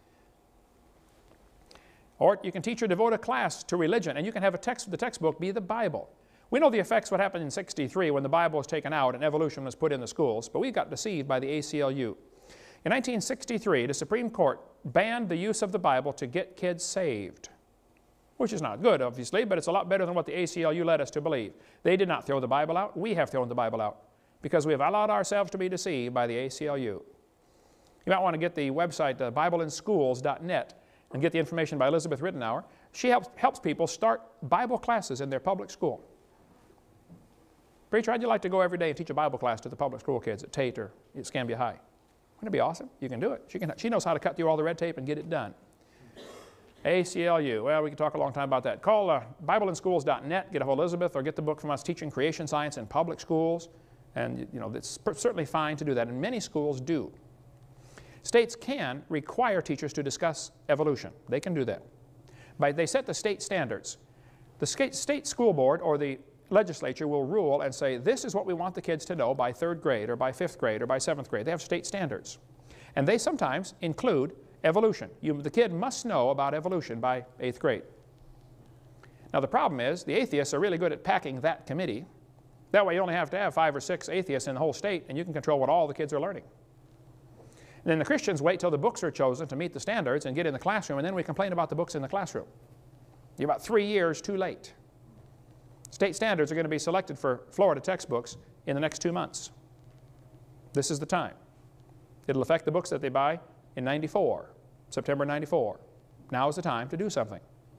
Or you can teach or devote a class to religion, and you can have a text, the textbook be the Bible. We know the effects what happened in sixty-three when the Bible was taken out and evolution was put in the schools, but we got deceived by the A C L U. In nineteen sixty-three, the Supreme Court banned the use of the Bible to get kids saved, which is not good, obviously, but it's a lot better than what the A C L U led us to believe. They did not throw the Bible out. We have thrown the Bible out because we have allowed ourselves to be deceived by the A C L U. You might want to get the website uh, bible in schools dot net and get the information by Elizabeth Rittenauer. She helps, helps people start Bible classes in their public school. Preacher, how'd you like to go every day and teach a Bible class to the public school kids at Tate or at Scambia High? Wouldn't it be awesome? You can do it. She, can, she knows how to cut through all the red tape and get it done. A C L U. Well, we could talk a long time about that. Call uh, Bible in Schools dot net, get a hold of Elizabeth, or get the book from us, Teaching Creation Science in Public Schools. And, you know, it's certainly fine to do that, and many schools do. States can require teachers to discuss evolution. They can do that. But they set the state standards. The state school board or the legislature will rule and say, this is what we want the kids to know by third grade or by fifth grade or by seventh grade. They have state standards. And they sometimes include evolution. You, the kid must know about evolution by eighth grade. Now the problem is the atheists are really good at packing that committee. That way you only have to have five or six atheists in the whole state and you can control what all the kids are learning. And then the Christians wait till the books are chosen to meet the standards and get in the classroom, and then we complain about the books in the classroom. You're about three years too late. State standards are going to be selected for Florida textbooks in the next two months. This is the time. It'll affect the books that they buy in ninety-four, September ninety-four. Now is the time to do something.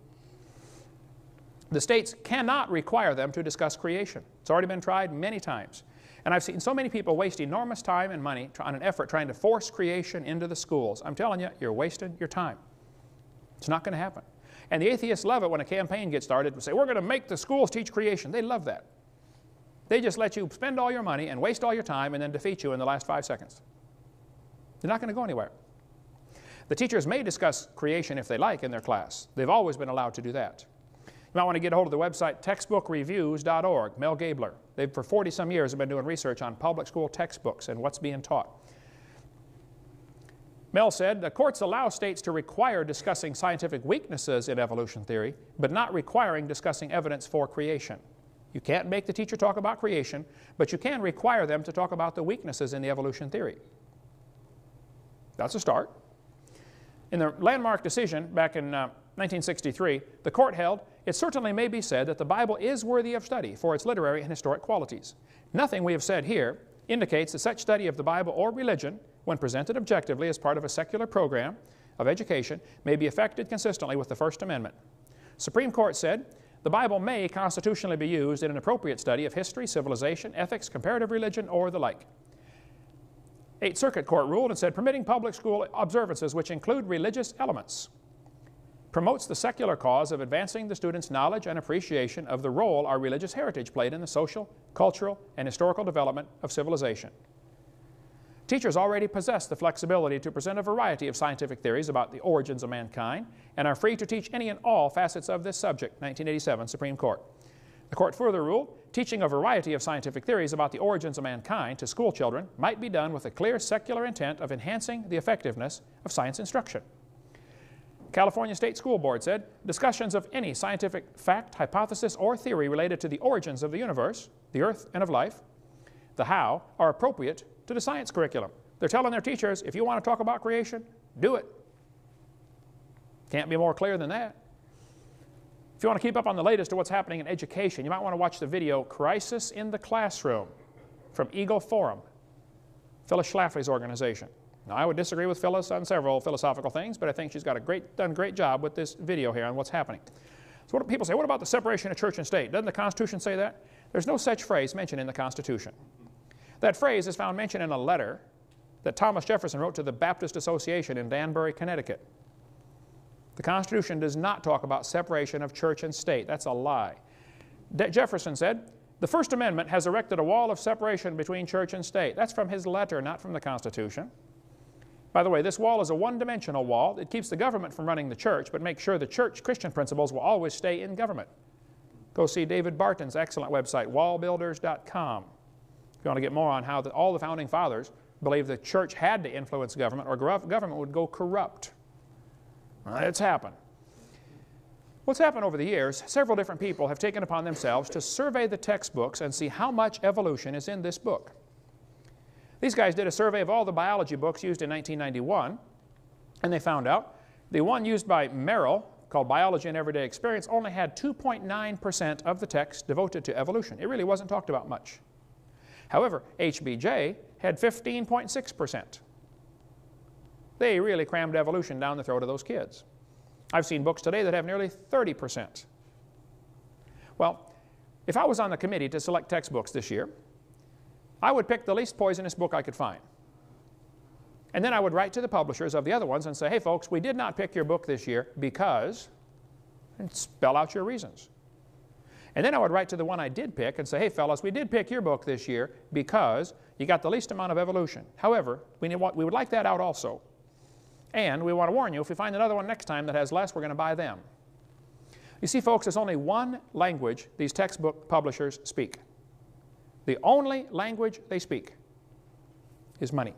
The states cannot require them to discuss creation. It's already been tried many times. And I've seen so many people waste enormous time and money on an effort trying to force creation into the schools. I'm telling you, you're wasting your time. It's not going to happen. And the atheists love it when a campaign gets started and say, we're going to make the schools teach creation. They love that. They just let you spend all your money and waste all your time and then defeat you in the last five seconds. You're not going to go anywhere. The teachers may discuss creation if they like in their class. They've always been allowed to do that. You might want to get a hold of the website textbook reviews dot org, Mel Gabler. They've for forty some years have been doing research on public school textbooks and what's being taught. Mel said, the courts allow states to require discussing scientific weaknesses in evolution theory, but not requiring discussing evidence for creation. You can't make the teacher talk about creation, but you can require them to talk about the weaknesses in the evolution theory. That's a start. In the landmark decision back in uh, nineteen sixty-three, the court held, it certainly may be said that the Bible is worthy of study for its literary and historic qualities. Nothing we have said here indicates that such study of the Bible or religion, when presented objectively as part of a secular program of education, may be effected consistently with the First Amendment. Supreme Court said, the Bible may constitutionally be used in an appropriate study of history, civilization, ethics, comparative religion, or the like. Eighth Circuit Court ruled and said, permitting public school observances which include religious elements promotes the secular cause of advancing the students' knowledge and appreciation of the role our religious heritage played in the social, cultural, and historical development of civilization. Teachers already possess the flexibility to present a variety of scientific theories about the origins of mankind and are free to teach any and all facets of this subject, nineteen eighty-seven Supreme Court. The court further ruled, teaching a variety of scientific theories about the origins of mankind to school children might be done with a clear secular intent of enhancing the effectiveness of science instruction. California State School Board said, discussions of any scientific fact, hypothesis, or theory related to the origins of the universe, the earth, and of life, the how, are appropriate to the science curriculum. They're telling their teachers, if you want to talk about creation, do it. Can't be more clear than that. If you want to keep up on the latest of what's happening in education, you might want to watch the video Crisis in the Classroom from Eagle Forum, Phyllis Schlafly's organization. Now, I would disagree with Phyllis on several philosophical things, but I think she's got a great, done a great job with this video here on what's happening. So what do people say? What about the separation of church and state? Doesn't the Constitution say that? There's no such phrase mentioned in the Constitution. That phrase is found mentioned in a letter that Thomas Jefferson wrote to the Baptist Association in Danbury, Connecticut. The Constitution does not talk about separation of church and state. That's a lie. De- Jefferson said, the First Amendment has erected a wall of separation between church and state. That's from his letter, not from the Constitution. By the way, this wall is a one-dimensional wall. It keeps the government from running the church, but makes sure the church Christian principles will always stay in government. Go see David Barton's excellent website, wall builders dot com. If you want to get more on how the, all the Founding Fathers believed the church had to influence government or government would go corrupt. Well, it's happened. What's happened over the years, several different people have taken upon themselves to survey the textbooks and see how much evolution is in this book. These guys did a survey of all the biology books used in nineteen ninety-one, and they found out the one used by Merrill, called Biology and Everyday Experience, only had two point nine percent of the text devoted to evolution. It really wasn't talked about much. However, H B J had fifteen point six percent. They really crammed evolution down the throat of those kids. I've seen books today that have nearly thirty percent. Well, if I was on the committee to select textbooks this year, I would pick the least poisonous book I could find And then I would write to the publishers of the other ones and say, hey folks, we did not pick your book this year because, and spell out your reasons. And then I would write to the one I did pick and say, hey fellas, we did pick your book this year because you got the least amount of evolution. However, we, need, we would like that out also. And we want to warn you, if we find another one next time that has less, we're going to buy them. You see, folks, there's only one language these textbook publishers speak. The only language they speak is money.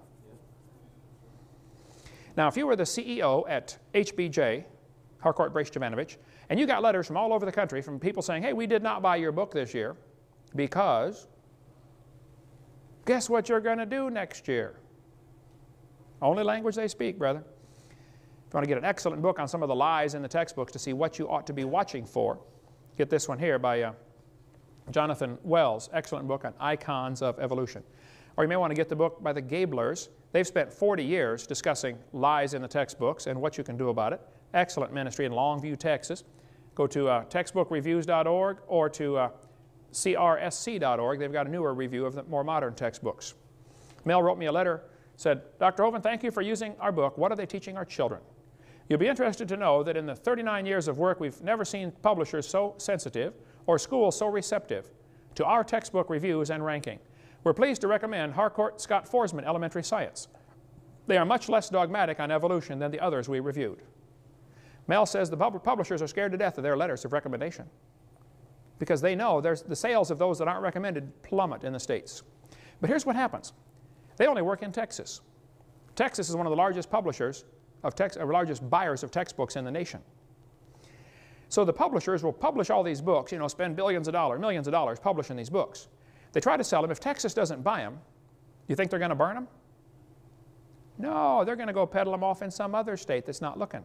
Now, if you were the C E O at H B J, Harcourt Brace Jovanovich, and you got letters from all over the country from people saying, hey, we did not buy your book this year because guess what you're going to do next year? Only language they speak, brother. If you want to get an excellent book on some of the lies in the textbooks to see what you ought to be watching for, get this one here by uh, Jonathan Wells, excellent book on icons of evolution. Or you may want to get the book by the Gablers. They've spent forty years discussing lies in the textbooks and what you can do about it. Excellent ministry in Longview, Texas. Go to uh, textbook reviews dot org or to uh, C R S C dot org. They've got a newer review of the more modern textbooks. Mel wrote me a letter, said, Doctor Hovind, thank you for using our book. What are they teaching our children? You'll be interested to know that in the thirty-nine years of work, we've never seen publishers so sensitive or schools so receptive to our textbook reviews and ranking. We're pleased to recommend Harcourt Scott Forsman Elementary Science. They are much less dogmatic on evolution than the others we reviewed. Mel says the pub publishers are scared to death of their letters of recommendation because they know there's the sales of those that aren't recommended plummet in the States. But here's what happens. They only work in Texas. Texas is one of the largest publishers of text, or largest buyers of textbooks in the nation. So the publishers will publish all these books, you know, spend billions of dollars, millions of dollars publishing these books. They try to sell them. If Texas doesn't buy them, you think they're going to burn them? No, they're going to go peddle them off in some other state that's not looking.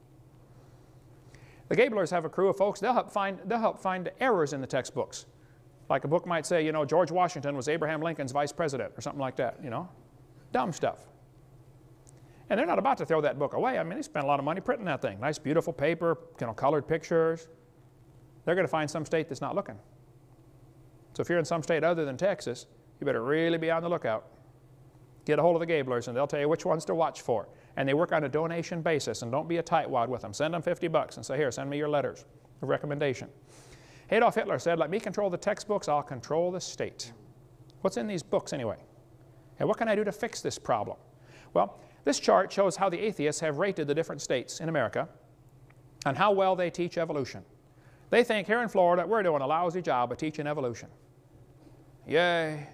The Gablers have a crew of folks, they'll help find, they'll help find errors in the textbooks. Like a book might say, you know, George Washington was Abraham Lincoln's vice president or something like that, you know. Dumb stuff. And they're not about to throw that book away. I mean, they spent a lot of money printing that thing. Nice, beautiful paper, you know, colored pictures. They're going to find some state that's not looking. So if you're in some state other than Texas, you better really be on the lookout. Get a hold of the Gablers, and they'll tell you which ones to watch for. And they work on a donation basis, and don't be a tightwad with them. Send them fifty bucks and say, here, send me your letters of recommendation. Adolf Hitler said, let me control the textbooks, I'll control the state. What's in these books anyway? And what can I do to fix this problem? Well, this chart shows how the atheists have rated the different states in America and how well they teach evolution. They think here in Florida, we're doing a lousy job of teaching evolution. Yay.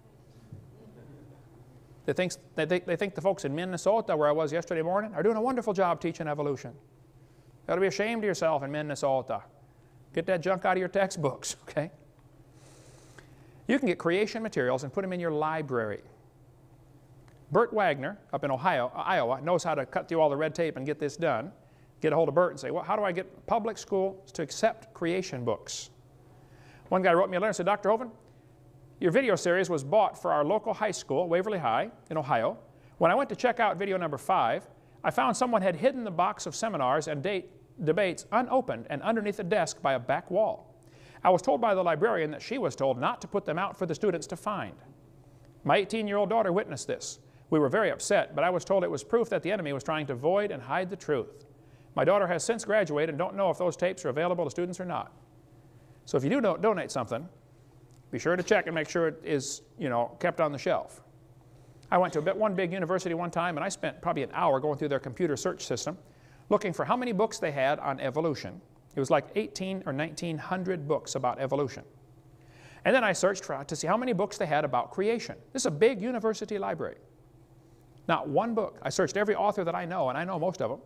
They think, they, think, they think the folks in Minnesota, where I was yesterday morning, are doing a wonderful job teaching evolution. You ought to be ashamed of yourself in Minnesota. Get that junk out of your textbooks, okay? You can get creation materials and put them in your library. Bert Wagner up in Ohio, Iowa knows how to cut through all the red tape and get this done. Get a hold of Bert and say, well, how do I get public schools to accept creation books? One guy wrote me a letter and said, Doctor Hovind, your video series was bought for our local high school, Waverly High, in Ohio. When I went to check out video number five, I found someone had hidden the box of seminars and date, debates unopened and underneath a desk by a back wall. I was told by the librarian that she was told not to put them out for the students to find. My eighteen-year-old daughter witnessed this. We were very upset, but I was told it was proof that the enemy was trying to void and hide the truth. My daughter has since graduated and don't know if those tapes are available to students or not. So if you do do donate something, be sure to check and make sure it is, you know, kept on the shelf. I went to a bit, one big university one time, and I spent probably an hour going through their computer search system looking for how many books they had on evolution. It was like eighteen or nineteen hundred books about evolution. And then I searched for, to see how many books they had about creation. This is a big university library. Not one book. I searched every author that I know, and I know most of them.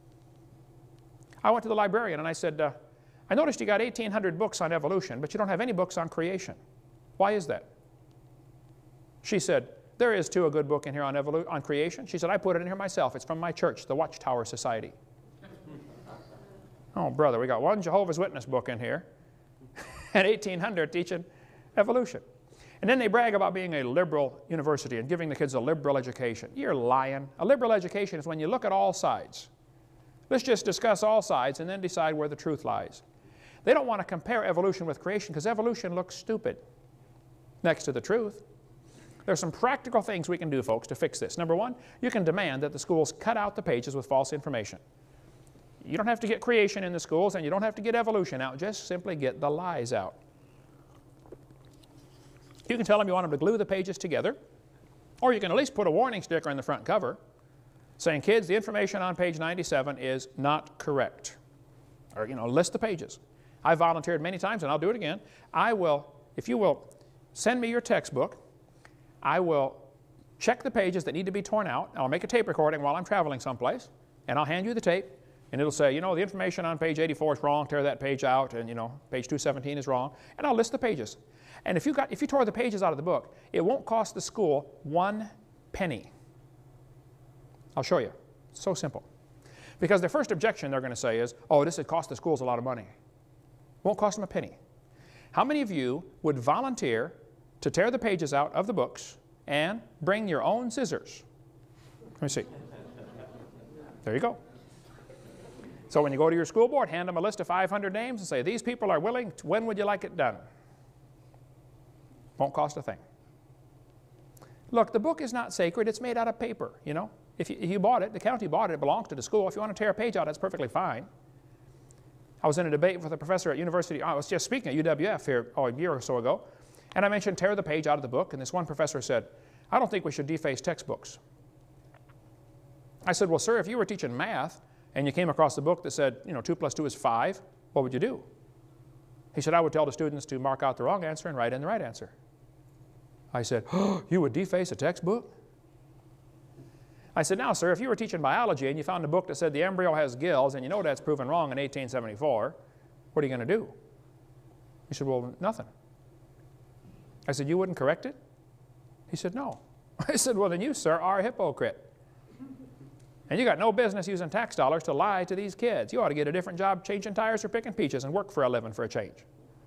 I went to the librarian and I said, uh, I noticed you got eighteen hundred books on evolution, but you don't have any books on creation. Why is that? She said, there is too a good book in here on, evolu on creation. She said, I put it in here myself. It's from my church, the Watchtower Society. Oh, brother, we got one Jehovah's Witness book in here and eighteen hundred teaching evolution. And then they brag about being a liberal university and giving the kids a liberal education. You're lying. A liberal education is when you look at all sides. Let's just discuss all sides and then decide where the truth lies. They don't want to compare evolution with creation because evolution looks stupid next to the truth. There's some practical things we can do, folks, to fix this. Number one, you can demand that the schools cut out the pages with false information. You don't have to get creation in the schools, and you don't have to get evolution out. Just simply get the lies out. You can tell them you want them to glue the pages together, or you can at least put a warning sticker in the front cover saying, kids, the information on page ninety-seven is not correct. Or, you know, list the pages. I've volunteered many times, and I'll do it again. I will, if you will send me your textbook, I will check the pages that need to be torn out. I'll make a tape recording while I'm traveling someplace, and I'll hand you the tape, and it'll say, you know, the information on page eighty-four is wrong, tear that page out, and, you know, page two seventeen is wrong, and I'll list the pages. And if you, got, if you tore the pages out of the book, it won't cost the school one penny. I'll show you. It's so simple. Because their first objection they're going to say is, oh, this would cost the schools a lot of money. Won't cost them a penny. How many of you would volunteer to tear the pages out of the books and bring your own scissors? Let me see. There you go. So when you go to your school board, hand them a list of five hundred names and say, these people are willing. When would you like it done? Won't cost a thing. Look, the book is not sacred. It's made out of paper, you know. If you, if you bought it, the county bought it, it belongs to the school. If you want to tear a page out, that's perfectly fine. I was in a debate with a professor at university. I was just speaking at U W F here oh, a year or so ago, and I mentioned tear the page out of the book, and this one professor said, I don't think we should deface textbooks. I said, well, sir, if you were teaching math and you came across a book that said, you know, two plus two is five, what would you do? He said, I would tell the students to mark out the wrong answer and write in the right answer. I said, oh, you would deface a textbook? I said, now, sir, if you were teaching biology and you found a book that said the embryo has gills and you know that's proven wrong in eighteen seventy-four, what are you going to do? He said, well, nothing. I said, you wouldn't correct it? He said, no. I said, well, then you, sir, are a hypocrite. And you got no business using tax dollars to lie to these kids. You ought to get a different job changing tires or picking peaches and work for a living for a change.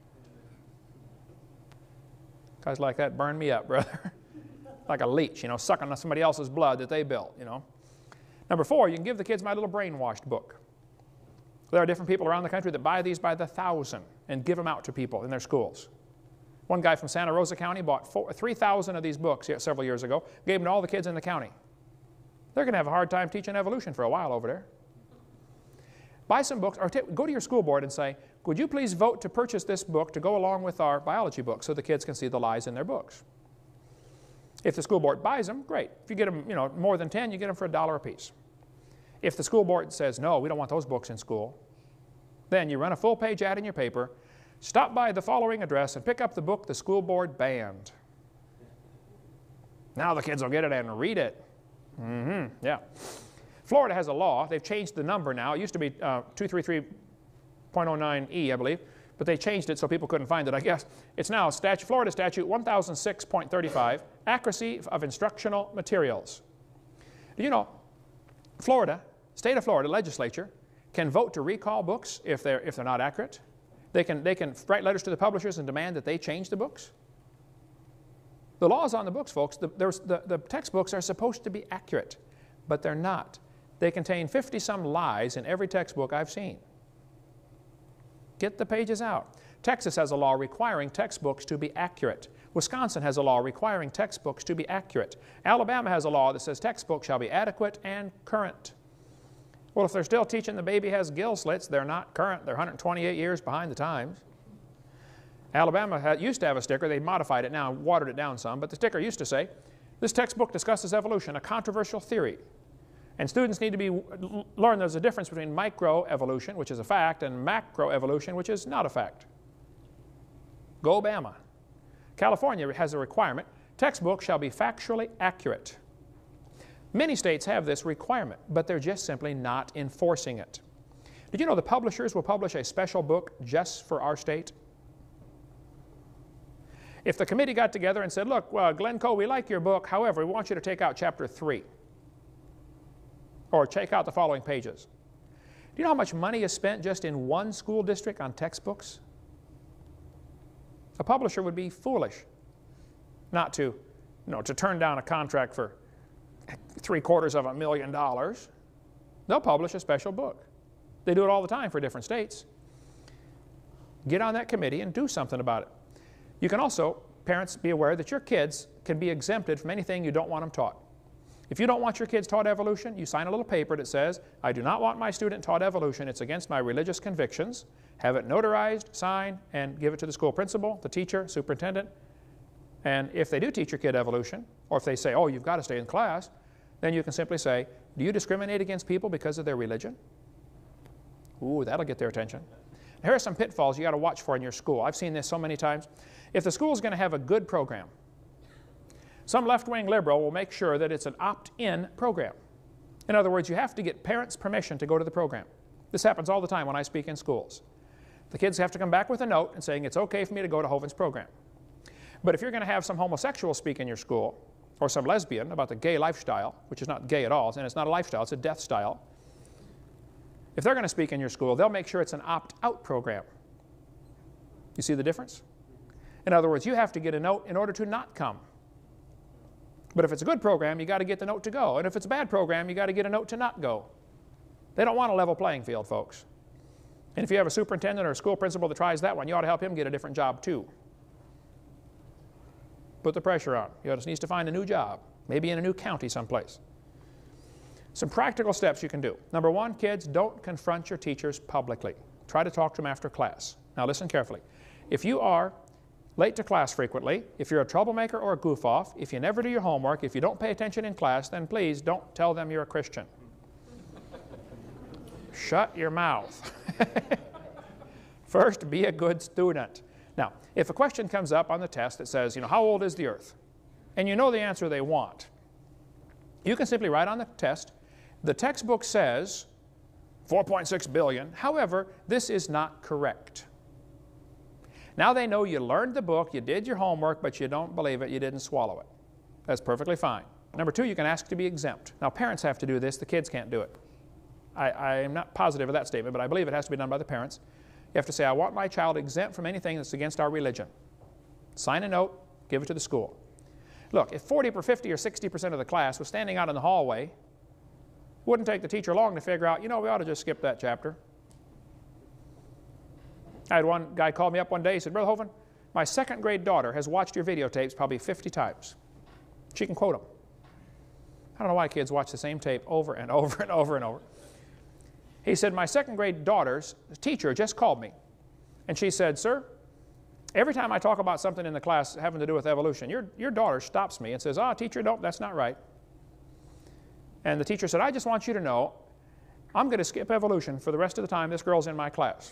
Guys like that burn me up, brother. Like a leech, you know, sucking on somebody else's blood that they built, you know. Number four, you can give the kids my little brainwashed book. There are different people around the country that buy these by the thousand and give them out to people in their schools. One guy from Santa Rosa County bought three thousand of these books several years ago, gave them to all the kids in the county. They're going to have a hard time teaching evolution for a while over there. Buy some books, or go to your school board and say, would you please vote to purchase this book to go along with our biology book so the kids can see the lies in their books. If the school board buys them, great. If you get them, you know, more than ten, you get them for a dollar a piece. If the school board says, no, we don't want those books in school, then you run a full-page ad in your paper, stop by the following address and pick up the book the school board banned. Now the kids will get it and read it. Mm-hmm, yeah. Florida has a law. They've changed the number now. It used to be uh, two thirty-three point oh nine E, I believe, but they changed it so people couldn't find it, I guess. It's now statute, Florida Statute one thousand six point thirty-five, accuracy of instructional materials. Do you know, Florida, state of Florida legislature can vote to recall books if they're, if they're not accurate. They can, they can write letters to the publishers and demand that they change the books. The law is on the books, folks. The, the, the textbooks are supposed to be accurate, but they're not. They contain fifty some lies in every textbook I've seen. Get the pages out. Texas has a law requiring textbooks to be accurate. Wisconsin has a law requiring textbooks to be accurate. Alabama has a law that says textbooks shall be adequate and current. Well, if they're still teaching the baby has gill slits, they're not current. They're one hundred twenty-eight years behind the times. Alabama had, used to have a sticker. They modified it now, watered it down some, but the sticker used to say, this textbook discusses evolution, a controversial theory. And students need to be, learn there's a difference between microevolution, which is a fact, and macroevolution, which is not a fact. Go Bama. California has a requirement, textbooks shall be factually accurate. Many states have this requirement, but they're just simply not enforcing it. Did you know the publishers will publish a special book just for our state? If the committee got together and said, look, well, Glencoe, we like your book, however, we want you to take out chapter three. Or take out the following pages. Do you know how much money is spent just in one school district on textbooks? A publisher would be foolish not to, you know, to turn down a contract for three quarters of a million dollars. They'll publish a special book. They do it all the time for different states. Get on that committee and do something about it. You can also, parents, be aware that your kids can be exempted from anything you don't want them taught. If you don't want your kids taught evolution, you sign a little paper that says, I do not want my student taught evolution. It's against my religious convictions. Have it notarized, sign, and give it to the school principal, the teacher, superintendent. And if they do teach your kid evolution, or if they say, oh, you've got to stay in class, then you can simply say, do you discriminate against people because of their religion? Ooh, that'll get their attention. Here are some pitfalls you got to watch for in your school. I've seen this so many times. If the school is going to have a good program, some left-wing liberal will make sure that it's an opt-in program. In other words, you have to get parents' permission to go to the program. This happens all the time when I speak in schools. The kids have to come back with a note and saying it's okay for me to go to Hovind's program. But if you're going to have some homosexual speak in your school, or some lesbian about the gay lifestyle, which is not gay at all, and it's not a lifestyle, it's a death style, if they're going to speak in your school, they'll make sure it's an opt-out program. You see the difference? In other words, you have to get a note in order to not come. But if it's a good program, you got to get the note to go. And if it's a bad program, you got to get a note to not go. They don't want a level playing field, folks. And if you have a superintendent or a school principal that tries that one, you ought to help him get a different job too. Put the pressure on. He just needs to find a new job, maybe in a new county someplace. Some practical steps you can do. Number one, kids, don't confront your teachers publicly. Try to talk to them after class. Now listen carefully. If you are late to class frequently, if you're a troublemaker or a goof-off, if you never do your homework, if you don't pay attention in class, then please don't tell them you're a Christian. Shut your mouth. First, be a good student. Now, if a question comes up on the test that says, you know, how old is the earth? And you know the answer they want, you can simply write on the test, the textbook says four point six billion. However, this is not correct. Now they know you learned the book, you did your homework, but you don't believe it, you didn't swallow it. That's perfectly fine. Number two, you can ask to be exempt. Now parents have to do this, the kids can't do it. I, I am not positive of that statement, but I believe it has to be done by the parents. You have to say, I want my child exempt from anything that's against our religion. Sign a note, give it to the school. Look, if forty or fifty or sixty percent of the class was standing out in the hallway, it wouldn't take the teacher long to figure out, you know, we ought to just skip that chapter. I had one guy call me up one day, he said, Brother Hovind, my second grade daughter has watched your videotapes probably fifty times. She can quote them. I don't know why kids watch the same tape over and over and over and over. He said, my second grade daughter's teacher just called me. And she said, sir, every time I talk about something in the class having to do with evolution, your, your daughter stops me and says, ah, teacher, no, that's not right. And the teacher said, I just want you to know, I'm going to skip evolution for the rest of the time this girl's in my class.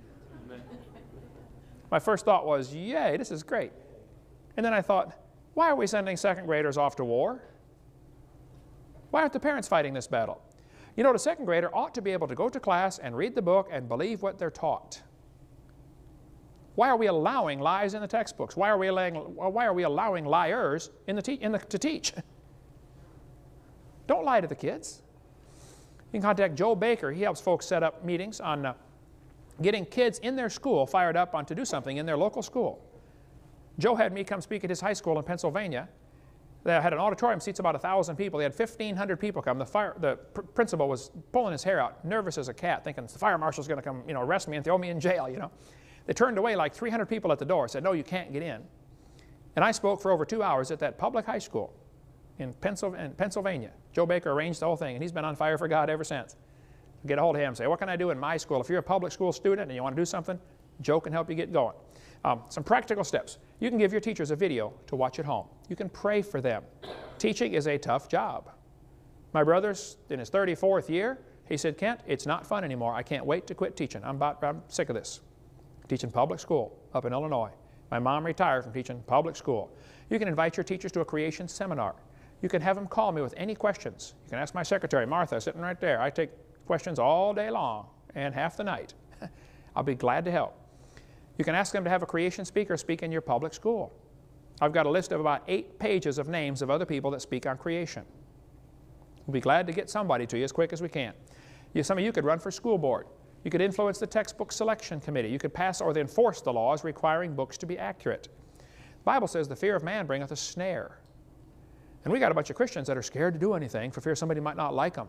My first thought was, yay, this is great. And then I thought, why are we sending second graders off to war? Why aren't the parents fighting this battle? You know, the second grader ought to be able to go to class and read the book and believe what they're taught. Why are we allowing lies in the textbooks? Why are we allowing, why are we allowing liars in the te in the, to teach? Don't lie to the kids. You can contact Joe Baker. He helps folks set up meetings on uh, getting kids in their school fired up on to do something in their local school. Joe had me come speak at his high school in Pennsylvania. They had an auditorium, seats about one thousand people. They had fifteen hundred people come. The, fire, the pr principal was pulling his hair out, nervous as a cat, thinking the fire marshal's going to come, you know, arrest me and throw me in jail, you know. They turned away like three hundred people at the door, said, no, you can't get in. And I spoke for over two hours at that public high school in Pennsylvania. Joe Baker arranged the whole thing, and he's been on fire for God ever since. Get a hold of him and say, what can I do in my school? If you're a public school student and you want to do something, Joe can help you get going. Um, some practical steps. You can give your teachers a video to watch at home. You can pray for them. Teaching is a tough job. My brother's in his thirty-fourth year. He said, Kent, it's not fun anymore. I can't wait to quit teaching. I'm, about, I'm sick of this. Teaching public school up in Illinois. My mom retired from teaching public school. You can invite your teachers to a creation seminar. You can have them call me with any questions. You can ask my secretary, Martha, sitting right there. I take questions all day long and half the night. I'll be glad to help. You can ask them to have a creation speaker speak in your public school. I've got a list of about eight pages of names of other people that speak on creation. We'll be glad to get somebody to you as quick as we can. You, some of you could run for school board. You could influence the textbook selection committee. You could pass or enforce the laws requiring books to be accurate. The Bible says the fear of man bringeth a snare. And we got a bunch of Christians that are scared to do anything for fear somebody might not like them.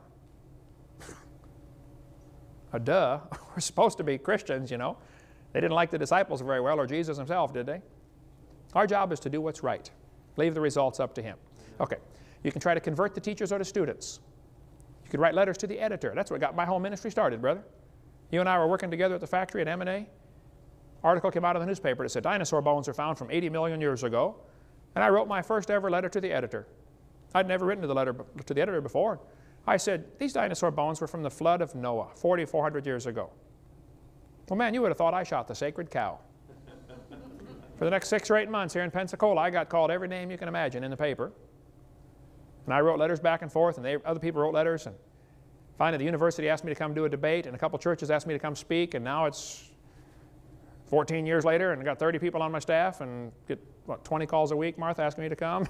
Uh, duh, we're supposed to be Christians, you know. They didn't like the disciples very well, or Jesus himself, did they? Our job is to do what's right. Leave the results up to him. Okay. You can try to convert the teachers or the students. You could write letters to the editor. That's what got my whole ministry started, brother. You and I were working together at the factory at M and A. Article came out in the newspaper that said dinosaur bones are found from eighty million years ago. And I wrote my first ever letter to the editor. I'd never written to the letter to the editor before. I said, these dinosaur bones were from the flood of Noah, forty-four hundred years ago. Well, man, you would have thought I shot the sacred cow. For the next six or eight months here in Pensacola, I got called every name you can imagine in the paper. And I wrote letters back and forth, and they, other people wrote letters. And finally, the university asked me to come do a debate, and a couple churches asked me to come speak, and now it's fourteen years later, and I got thirty people on my staff, and get, what, twenty calls a week, Martha, asking me to come?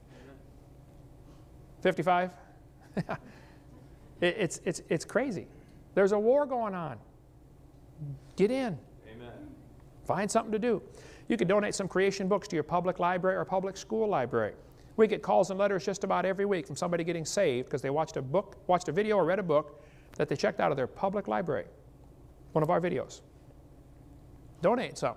fifty-five? it, it's, it's, it's crazy. There's a war going on. Get in. Amen. Find something to do. You could donate some creation books to your public library or public school library. We get calls and letters just about every week from somebody getting saved because they watched a book, watched a video or read a book that they checked out of their public library. One of our videos. Donate some.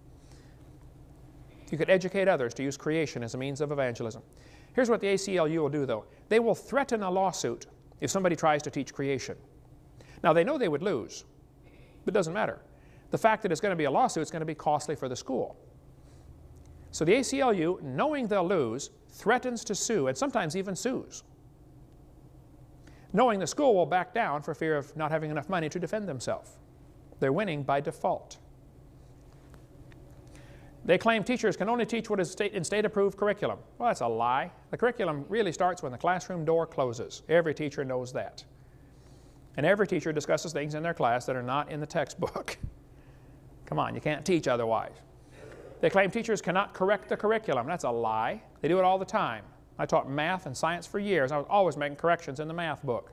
You could educate others to use creation as a means of evangelism. Here's what the A C L U will do, though. They will threaten a lawsuit if somebody tries to teach creation. Now, they know they would lose, but it doesn't matter. The fact that it's going to be a lawsuit is going to be costly for the school. So the A C L U, knowing they'll lose, threatens to sue, and sometimes even sues, knowing the school will back down for fear of not having enough money to defend themselves. They're winning by default. They claim teachers can only teach what is state, in state-approved curriculum. Well, that's a lie. The curriculum really starts when the classroom door closes. Every teacher knows that. And every teacher discusses things in their class that are not in the textbook. Come on, you can't teach otherwise. They claim teachers cannot correct the curriculum. That's a lie. They do it all the time. I taught math and science for years. I was always making corrections in the math book.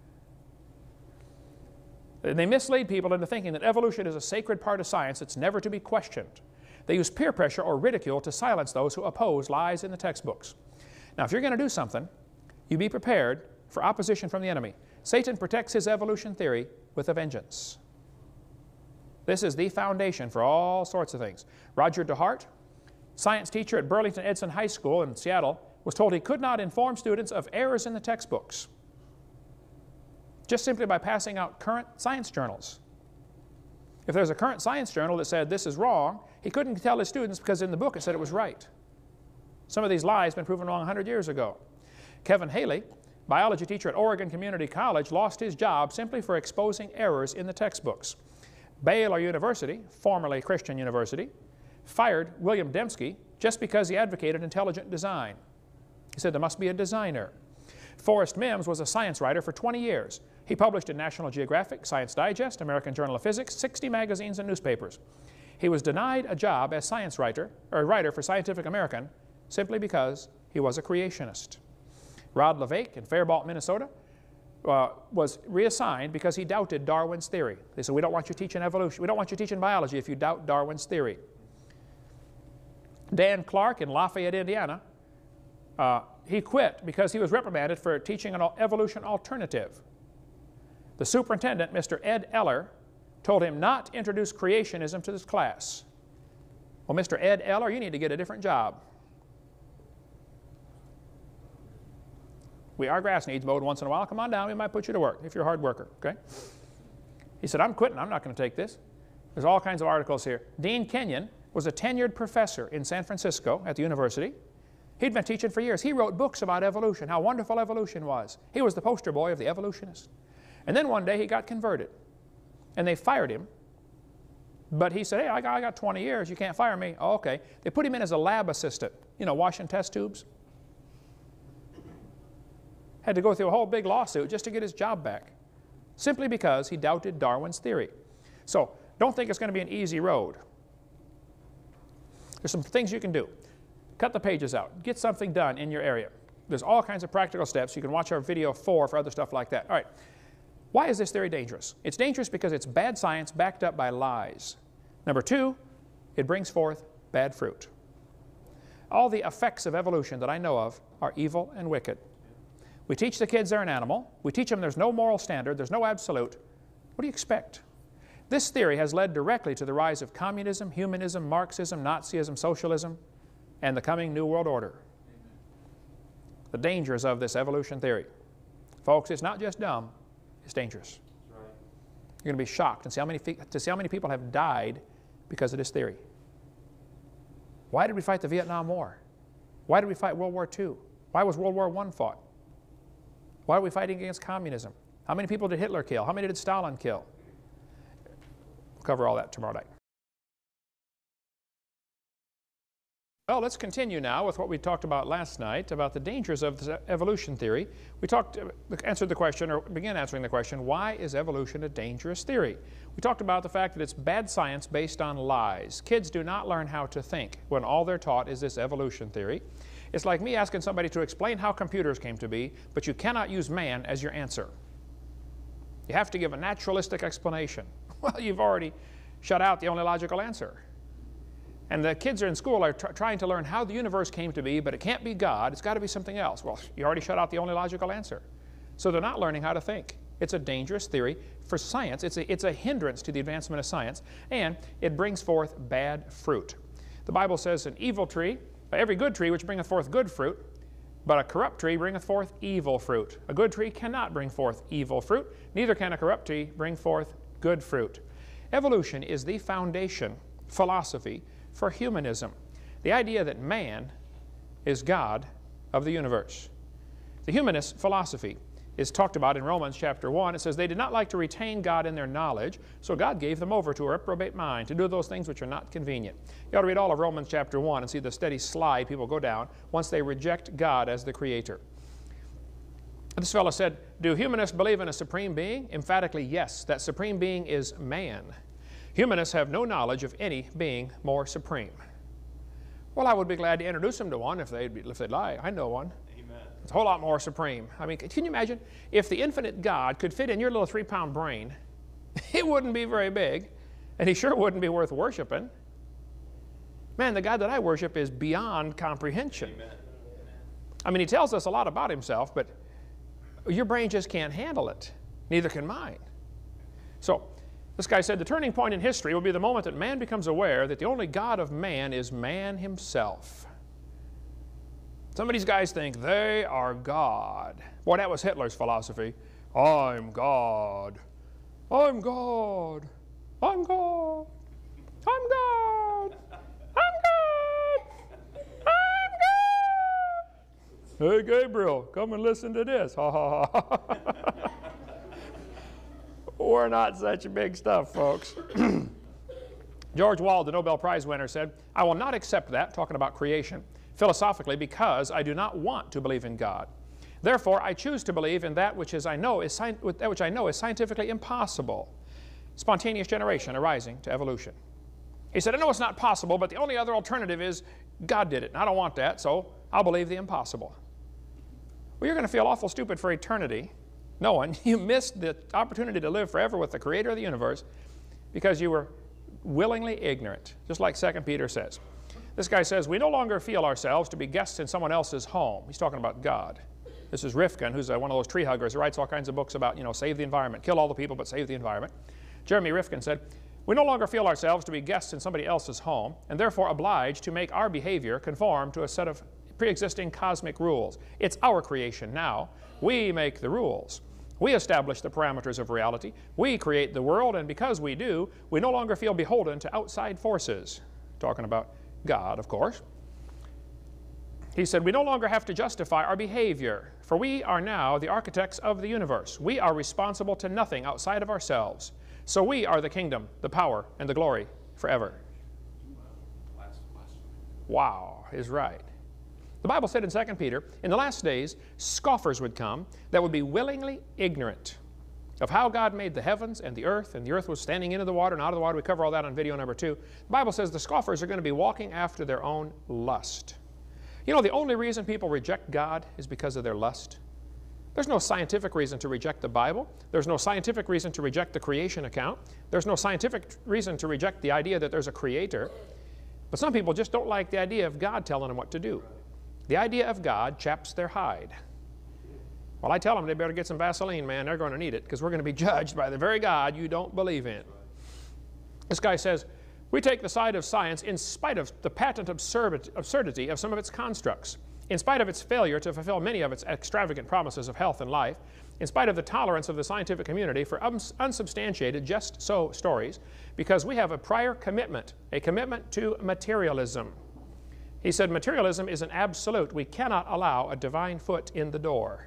They mislead people into thinking that evolution is a sacred part of science that's never to be questioned. They use peer pressure or ridicule to silence those who oppose lies in the textbooks. Now, if you're going to do something, you be prepared for opposition from the enemy. Satan protects his evolution theory with a vengeance. This is the foundation for all sorts of things. Roger DeHart, science teacher at Burlington Edson High School in Seattle, was told he could not inform students of errors in the textbooks just simply by passing out current science journals. If there's a current science journal that said this is wrong, he couldn't tell his students because in the book it said it was right. Some of these lies have been proven wrong one hundred years ago. Kevin Haley, biology teacher at Oregon Community College, lost his job simply for exposing errors in the textbooks. Baylor University, formerly Christian University, fired William Dembski just because he advocated intelligent design. He said there must be a designer. Forrest Mims was a science writer for twenty years. He published in National Geographic, Science Digest, American Journal of Physics, sixty magazines and newspapers. He was denied a job as science writer, or writer for Scientific American, simply because he was a creationist. Rod LeVake in Faribault, Minnesota, uh, was reassigned because he doubted Darwin's theory. They said, we don't want you teaching evolution. We don't want you teaching biology if you doubt Darwin's theory. Dan Clark in Lafayette, Indiana, uh, he quit because he was reprimanded for teaching an evolution alternative. The superintendent, Mister Ed Eller, told him not to introduce creationism to this class. Well, Mister Ed Eller, you need to get a different job. We, our grass needs mowed once in a while. Come on down, we might put you to work if you're a hard worker, okay? He said, I'm quitting, I'm not going to take this. There's all kinds of articles here. Dean Kenyon was a tenured professor in San Francisco at the university. He'd been teaching for years. He wrote books about evolution, how wonderful evolution was. He was the poster boy of the evolutionist. And then one day he got converted, and they fired him. But he said, hey, I got, I got twenty years, you can't fire me. Oh, okay. They put him in as a lab assistant, you know, washing test tubes. Had to go through a whole big lawsuit just to get his job back, simply because he doubted Darwin's theory. So don't think it's going to be an easy road. There's some things you can do. Cut the pages out. Get something done in your area. There's all kinds of practical steps. You can watch our video four for other stuff like that. All right. Why is this theory dangerous? It's dangerous because it's bad science backed up by lies. Number two, it brings forth bad fruit. All the effects of evolution that I know of are evil and wicked. We teach the kids they're an animal. We teach them there's no moral standard, there's no absolute. What do you expect? This theory has led directly to the rise of communism, humanism, Marxism, Nazism, socialism, and the coming New World Order. the dangers of this evolution theory. Folks, it's not just dumb, it's dangerous. That's right. You're going to be shocked and see how many, to see how many people have died because of this theory. Why did we fight the Vietnam War? Why did we fight World War Two? Why was World War One fought? Why are we fighting against communism? How many people did Hitler kill? How many did Stalin kill? We'll cover all that tomorrow night. Well, let's continue now with what we talked about last night about the dangers of this evolution theory. We talked, answered the question, or began answering the question, why is evolution a dangerous theory? We talked about the fact that it's bad science based on lies. Kids do not learn how to think when all they're taught is this evolution theory. It's like me asking somebody to explain how computers came to be, but you cannot use man as your answer. You have to give a naturalistic explanation. Well, you've already shut out the only logical answer. And the kids are in school are tr trying to learn how the universe came to be, but it can't be God. It's got to be something else. Well, you already shut out the only logical answer. So they're not learning how to think. It's a dangerous theory for science. It's a, it's a hindrance to the advancement of science, and it brings forth bad fruit. The Bible says an evil tree, every good tree which bringeth forth good fruit, but a corrupt tree bringeth forth evil fruit. A good tree cannot bring forth evil fruit, neither can a corrupt tree bring forth good fruit. Evolution is the foundation philosophy for humanism. The idea that man is God of the universe. The humanist philosophy is talked about in Romans chapter one. It says, they did not like to retain God in their knowledge, so God gave them over to a reprobate mind to do those things which are not convenient. You ought to read all of Romans chapter one and see the steady slide people go down once they reject God as the creator. This fellow said, do humanists believe in a supreme being? Emphatically, yes. That supreme being is man. Humanists have no knowledge of any being more supreme. Well, I would be glad to introduce them to one if they'd, be, if they'd like. I know one. Amen. It's a whole lot more supreme. I mean, can you imagine if the infinite God could fit in your little three-pound brain? It wouldn't be very big, and he sure wouldn't be worth worshiping. Man, the God that I worship is beyond comprehension. Amen. I mean, he tells us a lot about himself, but your brain just can't handle it. Neither can mine. So, this guy said the turning point in history will be the moment that man becomes aware that the only God of man is man himself. Some of these guys think they are God. Boy, that was Hitler's philosophy. I'm God. I'm God. I'm God. I'm God. I'm God. I'm God. Hey, Gabriel, come and listen to this. Ha, ha, ha. We're not such big stuff, folks. George Wald, the Nobel Prize winner, said, I will not accept that, talking about creation, philosophically, because I do not want to believe in God. Therefore, I choose to believe in that which, is I know is that which I know is scientifically impossible. Spontaneous generation arising to evolution. He said, I know it's not possible, but the only other alternative is God did it. And I don't want that, so I'll believe the impossible. Well, you're going to feel awful stupid for eternity, knowing you missed the opportunity to live forever with the Creator of the universe because you were willingly ignorant, just like Second Peter says. This guy says, we no longer feel ourselves to be guests in someone else's home. He's talking about God. This is Rifkin, who's uh, one of those tree huggers who writes all kinds of books about, you know, save the environment, kill all the people, but save the environment. Jeremy Rifkin said, we no longer feel ourselves to be guests in somebody else's home and therefore obliged to make our behavior conform to a set of pre-existing cosmic rules. It's our creation now. We make the rules. We establish the parameters of reality. We create the world, and because we do, we no longer feel beholden to outside forces. Talking about God, of course. He said, we no longer have to justify our behavior, for we are now the architects of the universe. We are responsible to nothing outside of ourselves. So we are the kingdom, the power, and the glory forever. Wow, is right. The Bible said in Second Peter, in the last days, scoffers would come that would be willingly ignorant of how God made the heavens and the earth, and the earth was standing into the water and out of the water. We cover all that on video number two. The Bible says the scoffers are going to be walking after their own lust. You know, the only reason people reject God is because of their lust. There's no scientific reason to reject the Bible. There's no scientific reason to reject the creation account. There's no scientific reason to reject the idea that there's a creator. But some people just don't like the idea of God telling them what to do. The idea of God chaps their hide. Well, I tell them they better get some Vaseline, man. They're going to need it because we're going to be judged by the very God you don't believe in. This guy says, we take the side of science in spite of the patent absurdity of some of its constructs. in spite of its failure to fulfill many of its extravagant promises of health and life, in spite of the tolerance of the scientific community for uns unsubstantiated just-so stories, because we have a prior commitment, a commitment to materialism. He said materialism is an absolute. We cannot allow a divine foot in the door.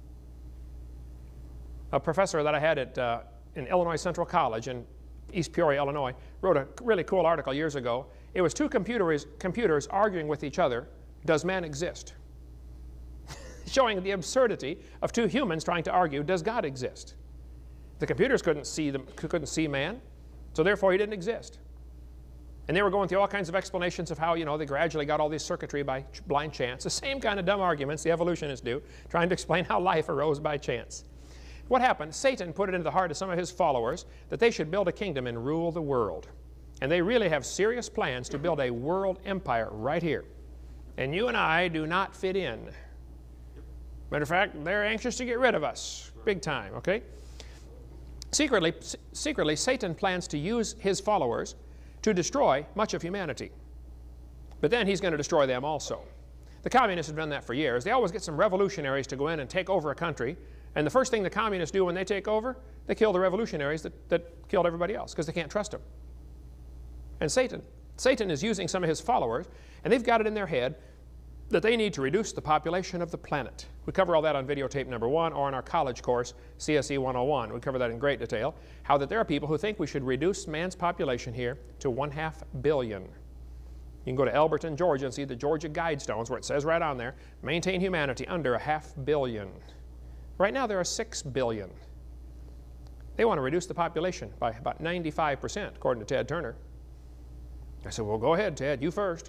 A professor that I had at uh, in Illinois Central College in East Peoria, Illinois, wrote a really cool article years ago. It was two computers, computers arguing with each other, does man exist? Showing the absurdity of two humans trying to argue, does God exist? The computers couldn't see, them, couldn't see man, so therefore he didn't exist. And they were going through all kinds of explanations of how, you know, they gradually got all this circuitry by ch blind chance. The same kind of dumb arguments the evolutionists do, trying to explain how life arose by chance. What happened? Satan put it into the heart of some of his followers that they should build a kingdom and rule the world. And they really have serious plans to build a world empire right here. And you and I do not fit in. Matter of fact, they're anxious to get rid of us, big time, okay? Secretly, secretly, Satan plans to use his followers to destroy much of humanity. But then he's going to destroy them also. The communists have done that for years. They always get some revolutionaries to go in and take over a country. And the first thing the communists do when they take over, they kill the revolutionaries that, that killed everybody else because they can't trust them. And Satan, Satan is using some of his followers, and they've got it in their head that they need to reduce the population of the planet. We cover all that on videotape number one or in our college course, C S E one oh one. We cover that in great detail, how that there are people who think we should reduce man's population here to one half billion. You can go to Elberton, Georgia and see the Georgia Guidestones where it says right on there, maintain humanity under a half billion. Right now there are six billion. They want to reduce the population by about ninety-five percent, according to Ted Turner. I said, well, go ahead, Ted, you first.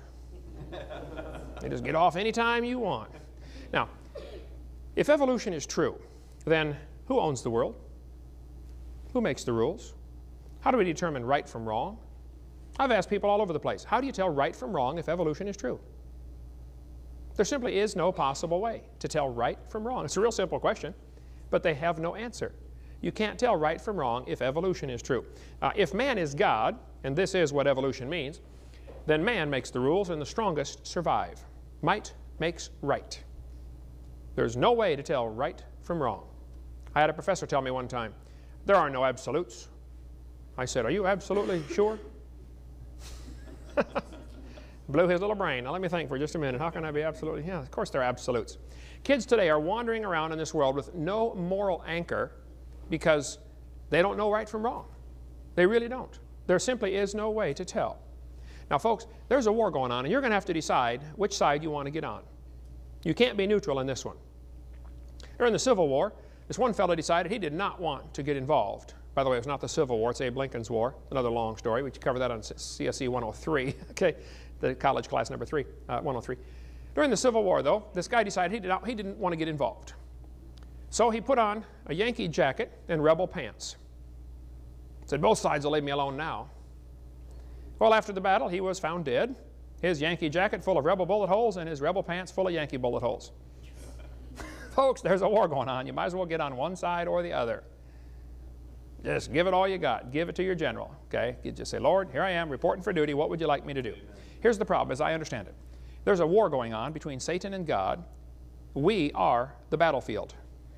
You just get off anytime you want. Now, if evolution is true, then who owns the world? Who makes the rules? How do we determine right from wrong? I've asked people all over the place, how do you tell right from wrong if evolution is true? There simply is no possible way to tell right from wrong. It's a real simple question, but they have no answer. You can't tell right from wrong if evolution is true. Uh, if man is God, and this is what evolution means, then man makes the rules and the strongest survive. Might makes right. There's no way to tell right from wrong. I had a professor tell me one time, there are no absolutes. I said, are you absolutely sure? Blew his little brain. Now let me think for just a minute. How can I be absolutely? Yeah, of course there are absolutes. Kids today are wandering around in this world with no moral anchor because they don't know right from wrong. They really don't. There simply is no way to tell. Now folks, there's a war going on and you're going to have to decide which side you want to get on. You can't be neutral in this one. During the Civil War, this one fellow decided he did not want to get involved. By the way, it was not the Civil War, it's Abe Lincoln's War. Another long story. We cover that on C S E one oh three, okay, the college class number three, uh, one oh three. During the Civil War, though, this guy decided he, did not, he didn't want to get involved. So he put on a Yankee jacket and rebel pants. Said, both sides will leave me alone now. Well, after the battle, he was found dead. His Yankee jacket full of rebel bullet holes and his rebel pants full of Yankee bullet holes. Folks, there's a war going on. You might as well get on one side or the other. Just give it all you got. Give it to your general, okay? You just say, Lord, here I am, reporting for duty. What would you like me to do? Here's the problem, as I understand it. There's a war going on between Satan and God. We are the battlefield.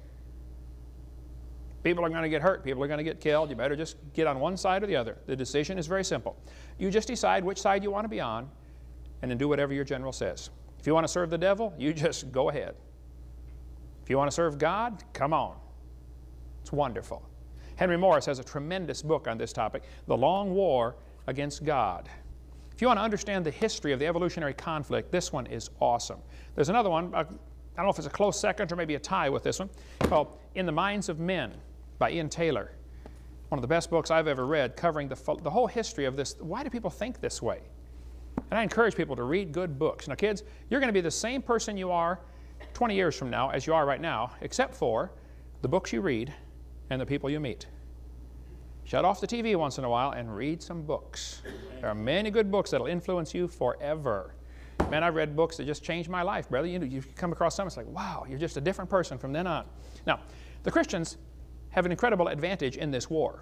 People are going to get hurt. People are going to get killed. You better just get on one side or the other. The decision is very simple. You just decide which side you want to be on and then do whatever your general says. If you want to serve the devil, you just go ahead. If you want to serve God, come on. It's wonderful. Henry Morris has a tremendous book on this topic, The Long War Against God. If you want to understand the history of the evolutionary conflict, this one is awesome. There's another one, I don't know if it's a close second or maybe a tie with this one, called In the Minds of Men by Ian Taylor. One of the best books I've ever read covering the, the whole history of this. Why do people think this way? And I encourage people to read good books. Now kids, you're going to be the same person you are twenty years from now as you are right now, except for the books you read and the people you meet. Shut off the T V once in a while and read some books. There are many good books that will influence you forever. Man, I've read books that just changed my life, brother. You, you come across some, it's like, wow, you're just a different person from then on. Now, the Christians have an incredible advantage in this war.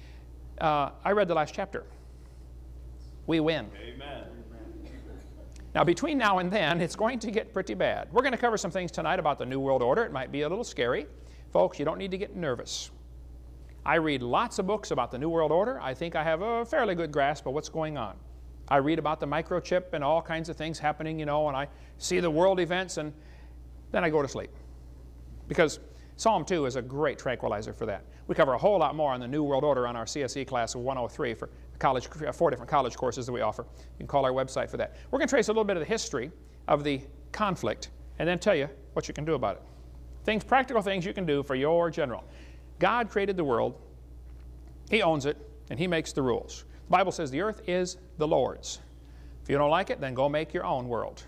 Uh, I read the last chapter. We win. Amen. Now, between now and then, it's going to get pretty bad. We're going to cover some things tonight about the New World Order. It might be a little scary. Folks, you don't need to get nervous. I read lots of books about the New World Order. I think I have a fairly good grasp of what's going on. I read about the microchip and all kinds of things happening, you know, and I see the world events, and then I go to sleep. Because Psalm two is a great tranquilizer for that. We cover a whole lot more on the New World Order on our C S E class of one oh three for college, four different college courses that we offer. You can call our website for that. We're going to trace a little bit of the history of the conflict and then tell you what you can do about it. Things, practical things you can do for your general. God created the world. He owns it, and He makes the rules. The Bible says the earth is the Lord's. If you don't like it, then go make your own world.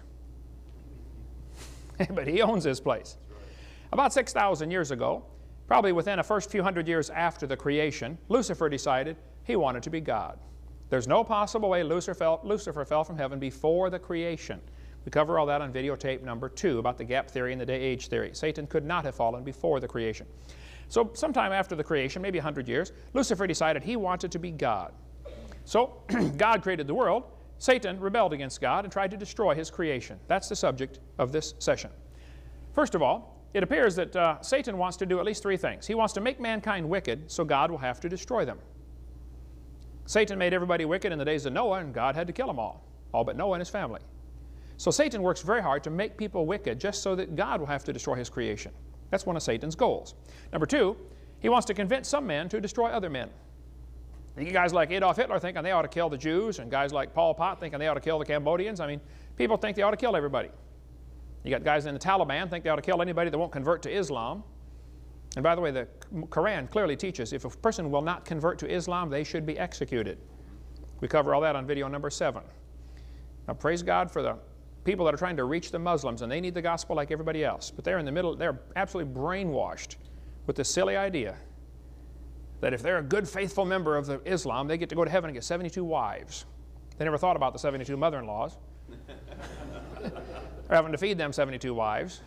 But He owns this place. About six thousand years ago, probably within the first few hundred years after the creation, Lucifer decided he wanted to be God. There's no possible way Lucifer fell, Lucifer fell from heaven before the creation. We cover all that on videotape number two about the gap theory and the day-age theory. Satan could not have fallen before the creation. So sometime after the creation, maybe a hundred years, Lucifer decided he wanted to be God. So God created the world. Satan rebelled against God and tried to destroy His creation. That's the subject of this session. First of all, it appears that uh, Satan wants to do at least three things. He wants to make mankind wicked, so God will have to destroy them. Satan made everybody wicked in the days of Noah, and God had to kill them all, all but Noah and his family. So Satan works very hard to make people wicked just so that God will have to destroy His creation. That's one of Satan's goals. Number two, he wants to convince some men to destroy other men. You guys like Adolf Hitler thinking they ought to kill the Jews, and guys like Pol Pot thinking they ought to kill the Cambodians. I mean, people think they ought to kill everybody. You got guys in the Taliban think they ought to kill anybody that won't convert to Islam. And by the way, the Quran clearly teaches if a person will not convert to Islam, they should be executed. We cover all that on video number seven. Now, praise God for the people that are trying to reach the Muslims, and they need the gospel like everybody else. But they're in the middle, they're absolutely brainwashed with this silly idea that if they're a good, faithful member of the Islam, they get to go to heaven and get seventy-two wives. They never thought about the seventy-two mother-in-laws. They're having to feed them seventy-two wives.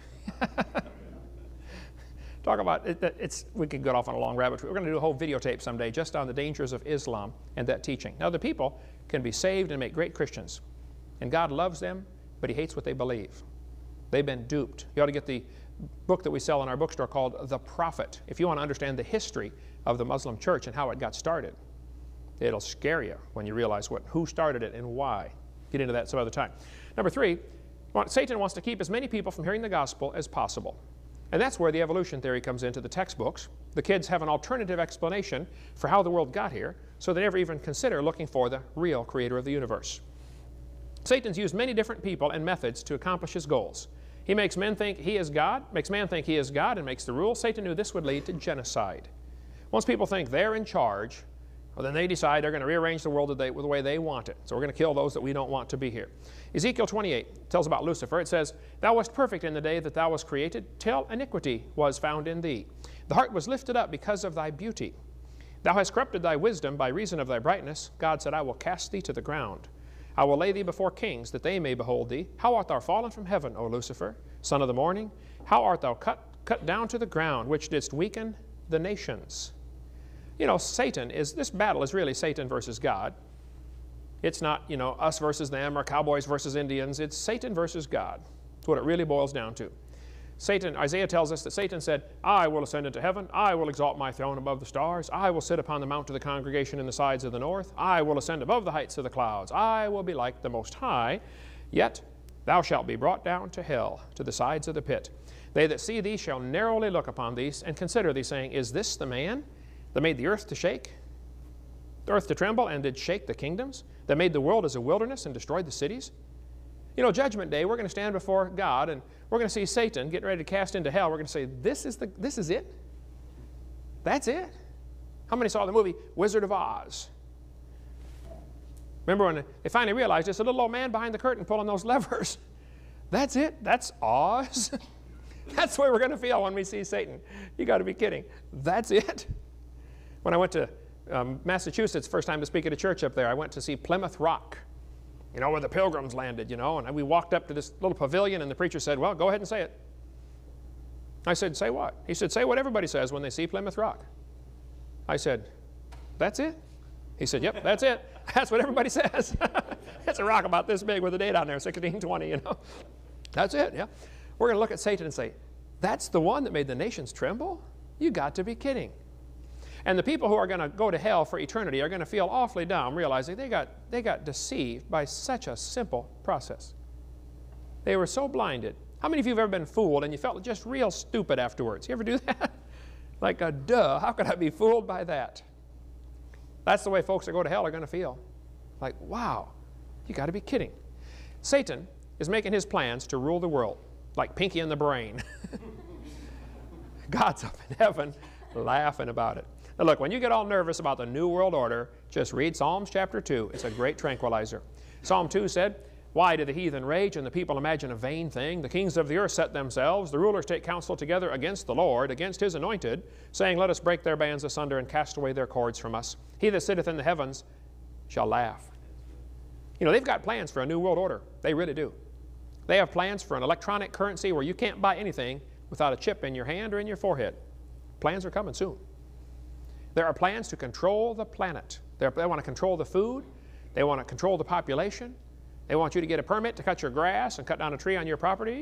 Talk about it, it's, we could get off on a long rabbit trail. We're going to do a whole videotape someday just on the dangers of Islam and that teaching. Now, the people can be saved and make great Christians. And God loves them, but He hates what they believe. They've been duped. You ought to get the book that we sell in our bookstore called The Prophet. If you want to understand the history of the Muslim church and how it got started, it'll scare you when you realize what, who started it and why. Get into that some other time. Number three, Satan wants to keep as many people from hearing the gospel as possible. And that's where the evolution theory comes into the textbooks. The kids have an alternative explanation for how the world got here, so they never even consider looking for the real creator of the universe. Satan's used many different people and methods to accomplish his goals. He makes men think he is God, makes man think he is God, and makes the rules. Satan knew this would lead to genocide. Once people think they're in charge, well, then they decide they're going to rearrange the world the way they want it. So we're going to kill those that we don't want to be here. Ezekiel twenty-eight tells about Lucifer. It says, "Thou wast perfect in the day that thou wast created, till iniquity was found in thee. The heart was lifted up because of thy beauty. Thou hast corrupted thy wisdom by reason of thy brightness. God said, I will cast thee to the ground. I will lay thee before kings, that they may behold thee. How art thou fallen from heaven, O Lucifer, son of the morning? How art thou cut, cut down to the ground, which didst weaken the nations?" You know, Satan is, this battle is really Satan versus God. It's not, you know, us versus them or cowboys versus Indians. It's Satan versus God. That's what it really boils down to. Satan, Isaiah tells us that Satan said, I will ascend into heaven. I will exalt my throne above the stars. I will sit upon the mount of the congregation in the sides of the north. I will ascend above the heights of the clouds. I will be like the Most High. Yet thou shalt be brought down to hell, to the sides of the pit. They that see thee shall narrowly look upon thee and consider thee, saying, Is this the man that made the earth to shake, the earth to tremble, and did shake the kingdoms, that made the world as a wilderness and destroyed the cities? You know, Judgment Day, we're going to stand before God, and we're going to see Satan getting ready to cast into hell. We're going to say, this is, the, this is it? That's it? How many saw the movie Wizard of Oz? Remember when they finally realized it's a little old man behind the curtain pulling those levers? That's it? That's Oz? That's the way we're going to feel when we see Satan. You got to be kidding. That's it? When I went to um, Massachusetts, first time to speak at a church up there, I went to see Plymouth Rock, you know, where the Pilgrims landed, you know, and we walked up to this little pavilion, and the preacher said, well, go ahead and say it. I said, say what? He said, say what everybody says when they see Plymouth Rock. I said, that's it? He said, yep, that's it. That's what everybody says. That's That's a rock about this big with a date on there, sixteen twenty, you know. That's it, yeah. We're going to look at Satan and say, that's the one that made the nations tremble? You got to be kidding. And the people who are going to go to hell for eternity are going to feel awfully dumb, realizing they got, they got deceived by such a simple process. They were so blinded. How many of you have ever been fooled and you felt just real stupid afterwards? You ever do that? Like, a duh, how could I be fooled by that? That's the way folks that go to hell are going to feel. Like, wow, you got to be kidding. Satan is making his plans to rule the world, like Pinky in the Brain. God's up in heaven laughing about it. Now look, when you get all nervous about the New World Order, just read Psalms chapter two. It's a great tranquilizer. Psalm two said, why do the heathen rage and the people imagine a vain thing? The kings of the earth set themselves, the rulers take counsel together against the Lord, against his anointed, saying, let us break their bands asunder and cast away their cords from us. He that sitteth in the heavens shall laugh. You know, they've got plans for a new world order. They really do. They have plans for an electronic currency where you can't buy anything without a chip in your hand or in your forehead. Plans are coming soon. There are plans to control the planet. They're, they want to control the food. They want to control the population. They want you to get a permit to cut your grass and cut down a tree on your property.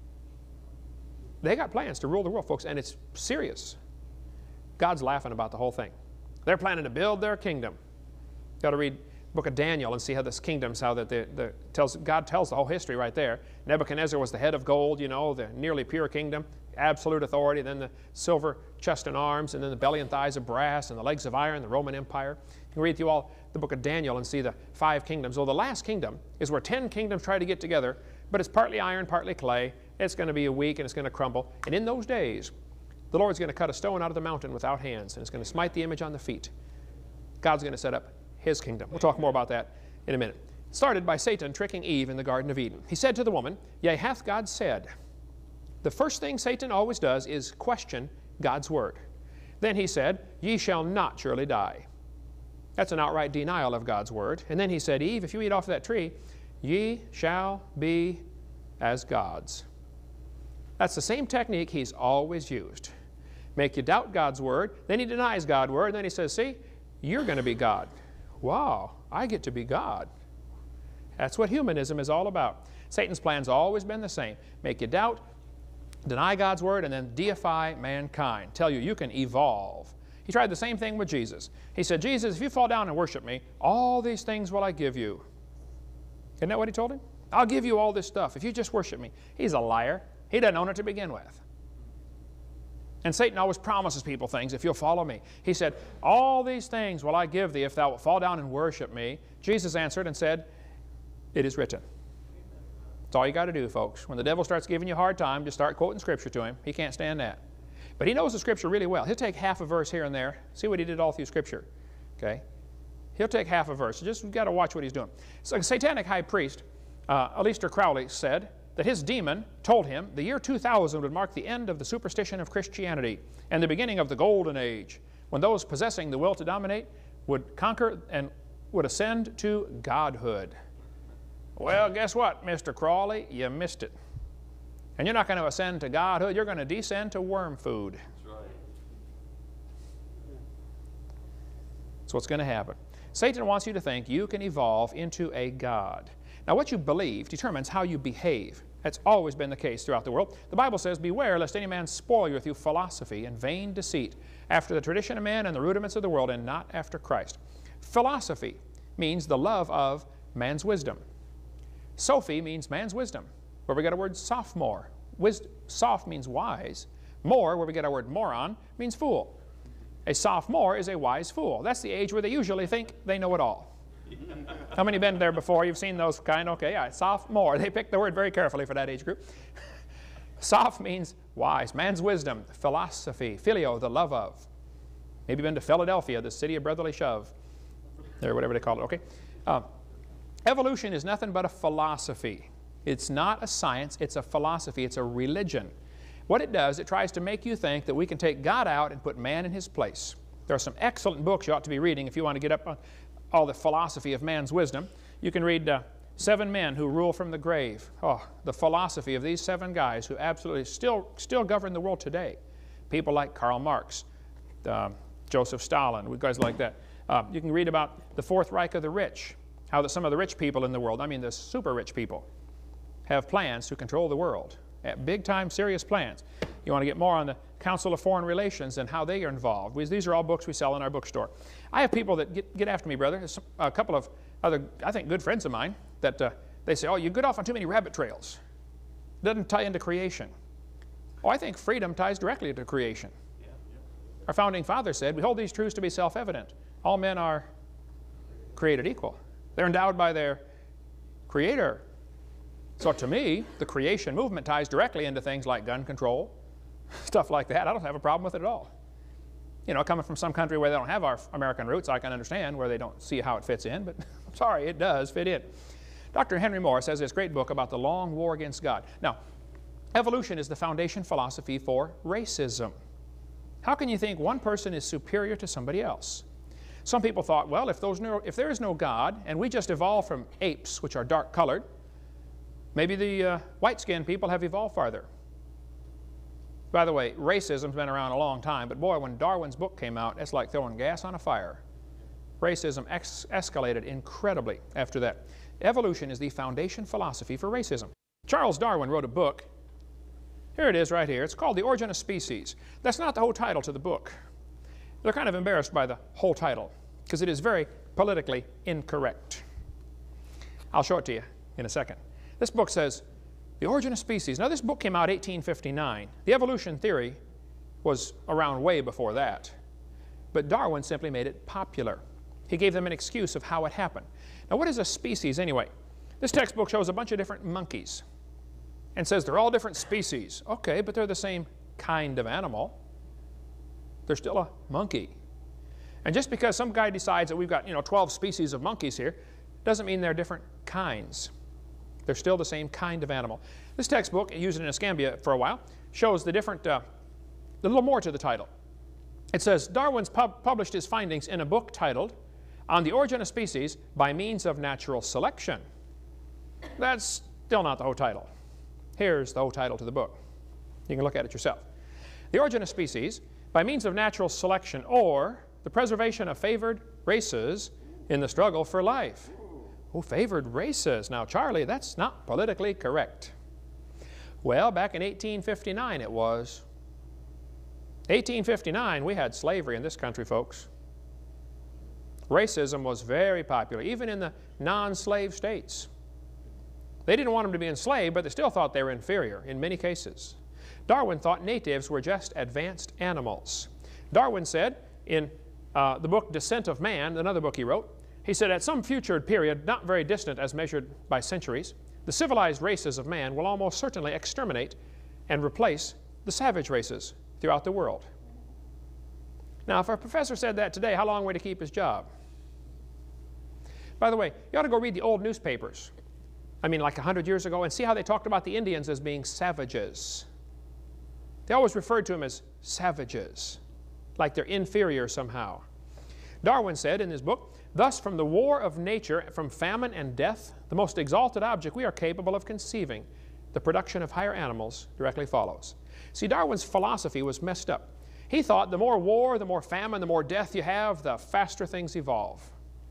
They got plans to rule the world, folks, and it's serious. God's laughing about the whole thing. They're planning to build their kingdom. You've got to read the book of Daniel and see how this kingdom's, how that the, the tells, God tells the whole history right there. Nebuchadnezzar was the head of gold, you know, the nearly pure kingdom, absolute authority, then the silver chest and arms, and then the belly and thighs of brass, and the legs of iron, the Roman Empire. You can read through all the book of Daniel and see the five kingdoms. Well, the last kingdom is where ten kingdoms try to get together, but it's partly iron, partly clay. It's going to be weak and it's going to crumble. And in those days, the Lord's going to cut a stone out of the mountain without hands, and it's going to smite the image on the feet. God's going to set up his kingdom. We'll talk more about that in a minute. It started by Satan tricking Eve in the Garden of Eden. He said to the woman, yea, hath God said? The first thing Satan always does is question God's word. Then he said, ye shall not surely die. That's an outright denial of God's word. And then he said, Eve, if you eat off that tree, ye shall be as gods. That's the same technique he's always used. Make you doubt God's word, then he denies God's word, and then he says, see, you're going to be God. Wow, I get to be God. That's what humanism is all about. Satan's plan's always been the same. Make you doubt, deny God's word, and then deify mankind. Tell you you can evolve. He tried the same thing with Jesus. He said, Jesus, if you fall down and worship me, all these things will I give you. Isn't that what he told him? I'll give you all this stuff if you just worship me. He's a liar. He doesn't own it to begin with. And Satan always promises people things, if you'll follow me. He said, all these things will I give thee if thou wilt fall down and worship me. Jesus answered and said, it is written. That's all you got to do, folks. When the devil starts giving you a hard time, just start quoting Scripture to him. He can't stand that. But he knows the Scripture really well. He'll take half a verse here and there. See what he did all through Scripture. Okay? He'll take half a verse. Just got to watch what he's doing. So a satanic high priest, uh, Aleister Crowley, said that his demon told him the year two thousand would mark the end of the superstition of Christianity and the beginning of the golden age, when those possessing the will to dominate would conquer and would ascend to godhood. Well, guess what, Mister Crowley? You missed it. And you're not going to ascend to godhood. You're going to descend to worm food. That's right. That's what's going to happen. Satan wants you to think you can evolve into a god. Now, what you believe determines how you behave. That's always been the case throughout the world. The Bible says, beware lest any man spoil you through philosophy and vain deceit, after the tradition of men and the rudiments of the world, and not after Christ. Philosophy means the love of man's wisdom. Sophie means man's wisdom, where we get our word sophomore. Wis Soph means wise. More, where we get our word moron, means fool. A sophomore is a wise fool. That's the age where they usually think they know it all. How many been there before? You've seen those kind? Okay, yeah, sophomore. They picked the word very carefully for that age group. Soph means wise. Man's wisdom, philosophy, phileo, the love of. Maybe been to Philadelphia, the city of brotherly shove, or whatever they call it, okay? Uh, evolution is nothing but a philosophy. It's not a science, it's a philosophy, it's a religion. What it does, it tries to make you think that we can take God out and put man in his place. There are some excellent books you ought to be reading if you want to get up on all the philosophy of man's wisdom. You can read uh, Seven Men Who Rule from the Grave. Oh, the philosophy of these seven guys who absolutely still, still govern the world today. People like Karl Marx, uh, Joseph Stalin, guys like that. Uh, you can read about the Fourth Reich of the Rich, how that some of the rich people in the world, I mean the super rich people, have plans to control the world. At big time, serious plans. You want to get more on the Council of Foreign Relations and how they are involved. We, these are all books we sell in our bookstore. I have people that get, get after me, brother. There's a couple of other, I think, good friends of mine that uh, they say, oh, you get off on too many rabbit trails. It doesn't tie into creation. Oh, I think freedom ties directly into creation. Yeah, yeah. Our founding father said, we hold these truths to be self-evident. All men are created equal. They're endowed by their Creator. So to me, the creation movement ties directly into things like gun control, stuff like that. I don't have a problem with it at all. You know, coming from some country where they don't have our American roots, I can understand where they don't see how it fits in, but sorry, it does fit in. Doctor Henry Morris has this great book about the long war against God. Now, evolution is the foundation philosophy for racism. How can you think one person is superior to somebody else? Some people thought, well, if, those no, if there is no God and we just evolved from apes, which are dark-colored, maybe the uh, white-skinned people have evolved farther. By the way, racism's been around a long time, but boy, when Darwin's book came out, it's like throwing gas on a fire. Racism ex escalated incredibly after that. Evolution is the foundation philosophy for racism. Charles Darwin wrote a book. Here it is right here. It's called The Origin of Species. That's not the whole title to the book. They're kind of embarrassed by the whole title because it is very politically incorrect. I'll show it to you in a second. This book says, The Origin of Species. Now, this book came out eighteen fifty-nine. The evolution theory was around way before that. But Darwin simply made it popular. He gave them an excuse of how it happened. Now, what is a species anyway? This textbook shows a bunch of different monkeys and says they're all different species. Okay, but they're the same kind of animal. They're still a monkey. And just because some guy decides that we've got, you know, twelve species of monkeys here, doesn't mean they're different kinds. They're still the same kind of animal. This textbook, used in Escambia for a while, shows the different, uh, a little more to the title. It says, Darwin's pub published his findings in a book titled, On the Origin of Species by Means of Natural Selection. That's still not the whole title. Here's the whole title to the book. You can look at it yourself. The Origin of Species by Means of Natural Selection, or the Preservation of Favored Races in the Struggle for Life. Oh, favored races. Now, Charlie, that's not politically correct. Well, back in eighteen fifty-nine it was. eighteen fifty-nine, we had slavery in this country, folks. Racism was very popular, even in the non-slave states. They didn't want them to be enslaved, but they still thought they were inferior in many cases. Darwin thought natives were just advanced animals. Darwin said in uh, the book Descent of Man, another book he wrote, he said, at some future period, not very distant as measured by centuries, the civilized races of man will almost certainly exterminate and replace the savage races throughout the world. Now, if a professor said that today, how long would he keep his job? By the way, you ought to go read the old newspapers. I mean, like a hundred years ago, and see how they talked about the Indians as being savages. They always referred to them as savages, like they're inferior somehow. Darwin said in his book, thus from the war of nature, from famine and death, the most exalted object we are capable of conceiving, the production of higher animals directly follows. See, Darwin's philosophy was messed up. He thought the more war, the more famine, the more death you have, the faster things evolve.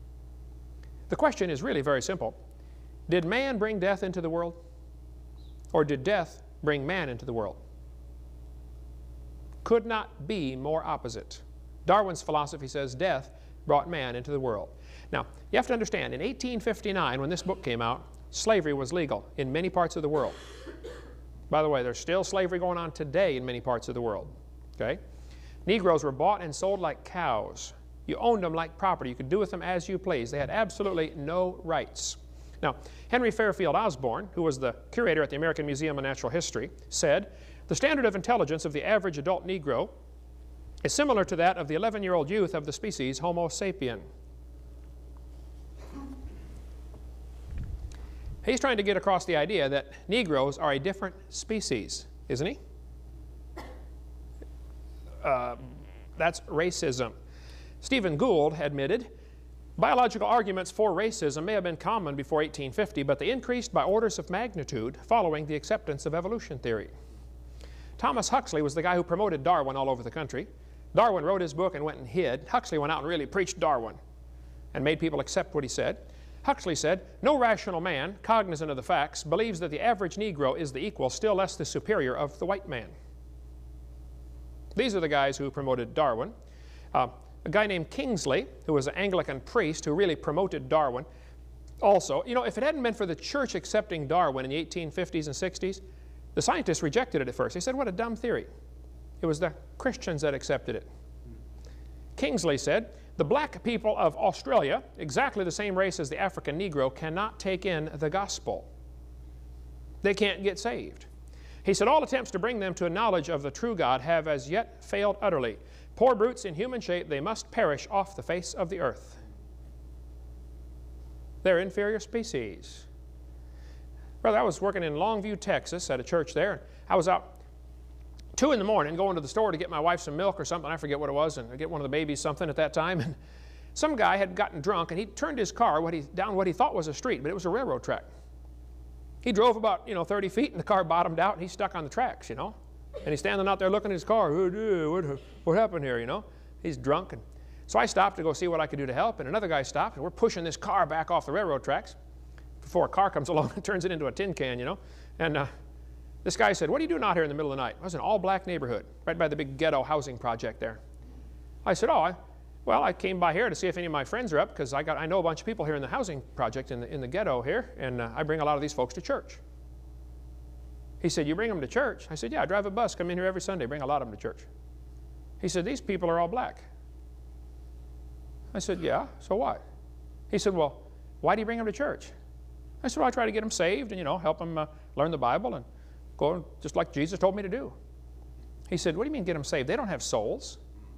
The question is really very simple. Did man bring death into the world? Or did death bring man into the world? Could not be more opposite. Darwin's philosophy says death brought man into the world. Now, you have to understand, in eighteen fifty-nine, when this book came out, slavery was legal in many parts of the world. By the way, there's still slavery going on today in many parts of the world. Okay? Negroes were bought and sold like cows. You owned them like property. You could do with them as you please. They had absolutely no rights. Now, Henry Fairfield Osborn, who was the curator at the American Museum of Natural History, said, the standard of intelligence of the average adult Negro is similar to that of the eleven-year-old youth of the species Homo sapien. He's trying to get across the idea that Negroes are a different species, isn't he? Uh, that's racism. Stephen Gould admitted, biological arguments for racism may have been common before eighteen fifty, but they increased by orders of magnitude following the acceptance of evolution theory. Thomas Huxley was the guy who promoted Darwin all over the country. Darwin wrote his book and went and hid. Huxley went out and really preached Darwin and made people accept what he said. Huxley said, no rational man, cognizant of the facts, believes that the average Negro is the equal, still less the superior, of the white man. These are the guys who promoted Darwin. Uh, a guy named Kingsley, who was an Anglican priest who really promoted Darwin. Also, you know, if it hadn't been for the church accepting Darwin in the eighteen fifties and sixties, the scientists rejected it at first. They said, what a dumb theory. It was the Christians that accepted it. Kingsley said, the black people of Australia, exactly the same race as the African Negro, cannot take in the gospel. They can't get saved. He said, all attempts to bring them to a knowledge of the true God have as yet failed utterly. Poor brutes in human shape, they must perish off the face of the earth. They're inferior species. Brother, I was working in Longview, Texas at a church there. I was out two in the morning going to the store to get my wife some milk or something. I forget what it was, and I get one of the babies something at that time. And some guy had gotten drunk, and he turned his car what he, down what he thought was a street, but it was a railroad track. He drove about, you know, thirty feet, and the car bottomed out, and he's stuck on the tracks, you know. And he's standing out there looking at his car. What, what happened here, you know? He's drunk. And so I stopped to go see what I could do to help, and another guy stopped, and we're pushing this car back off the railroad tracks before a car comes along and turns it into a tin can, you know. And uh, this guy said, what are you doing out here in the middle of the night? It was an all-black neighborhood, right by the big ghetto housing project there. I said, oh, I, well, I came by here to see if any of my friends are up, because I, got, I know a bunch of people here in the housing project in the, in the ghetto here, and uh, I bring a lot of these folks to church. He said, you bring them to church? I said, yeah, I drive a bus, come in here every Sunday, bring a lot of them to church. He said, these people are all black. I said, yeah, so what? He said, well, why do you bring them to church? I said, well, I try to get them saved and, you know, help them uh, learn the Bible and go just like Jesus told me to do. He said, what do you mean get them saved? They don't have souls.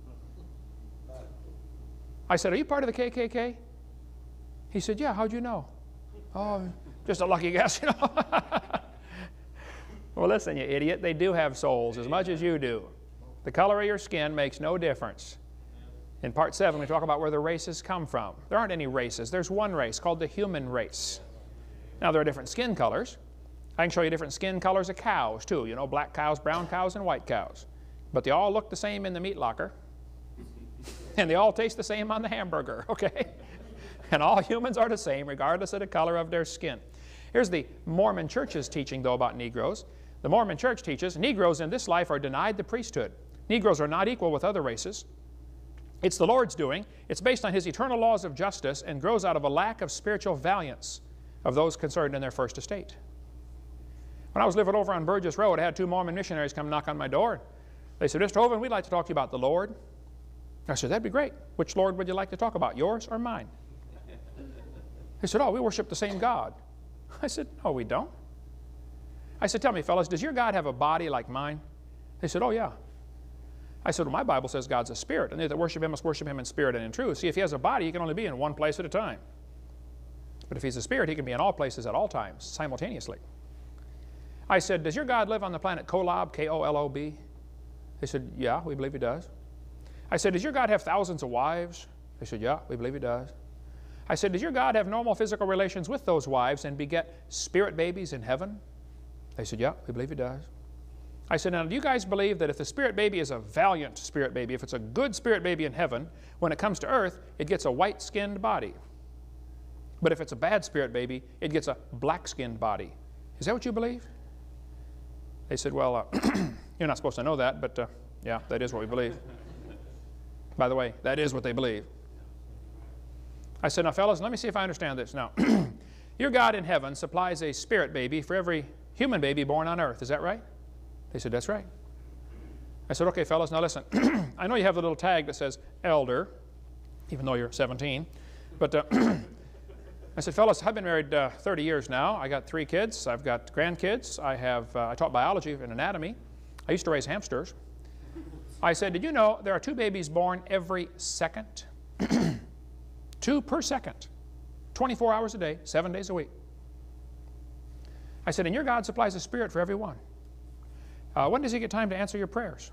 I said, are you part of the K K K? He said, yeah, how'd you know? Oh, just a lucky guess, you know. Well, listen, you idiot, they do have souls as much as you do. The color of your skin makes no difference. In part seven, we talk about where the races come from. There aren't any races. There's one race called the human race. Now, there are different skin colors. I can show you different skin colors of cows, too. You know, black cows, brown cows, and white cows. But they all look the same in the meat locker. And they all taste the same on the hamburger, okay? And all humans are the same, regardless of the color of their skin. Here's the Mormon Church's teaching, though, about Negroes. The Mormon Church teaches Negroes in this life are denied the priesthood. Negroes are not equal with other races. It's the Lord's doing. It's based on His eternal laws of justice and grows out of a lack of spiritual valiance of those concerned in their first estate. When I was living over on Burgess Road, I had two Mormon missionaries come knock on my door. They said, Mister Hovind, we'd like to talk to you about the Lord. I said, that'd be great. Which Lord would you like to talk about, yours or mine? They said, oh, we worship the same God. I said, no, we don't. I said, tell me, fellas, does your God have a body like mine? They said, oh, yeah. I said, well, my Bible says God's a spirit, and they that worship Him must worship Him in spirit and in truth. See, if He has a body, He can only be in one place at a time. But if He's a spirit, He can be in all places at all times, simultaneously. I said, does your God live on the planet Kolob, K O L O B? They said, yeah, we believe He does. I said, does your God have thousands of wives? They said, yeah, we believe He does. I said, does your God have normal physical relations with those wives and beget spirit babies in heaven? They said, yeah, we believe He does. I said, now, do you guys believe that if the spirit baby is a valiant spirit baby, if it's a good spirit baby in heaven, when it comes to earth, it gets a white-skinned body? But if it's a bad spirit baby, it gets a black-skinned body. Is that what you believe? They said, well, uh, you're not supposed to know that, but uh, yeah, that is what we believe. By the way, that is what they believe. I said, now, fellas, let me see if I understand this. Now, your God in heaven supplies a spirit baby for every human baby born on earth. Is that right? They said, that's right. I said, okay, fellas, now listen. I know you have the little tag that says elder, even though you're seventeen. But uh, I said, fellas, I've been married uh, thirty years now. I got three kids. I've got grandkids. I, have, uh, I taught biology and anatomy. I used to raise hamsters. I said, did you know there are two babies born every second? Two per second. twenty-four hours a day, seven days a week. I said, and your God supplies a spirit for every one. Uh, when does He get time to answer your prayers?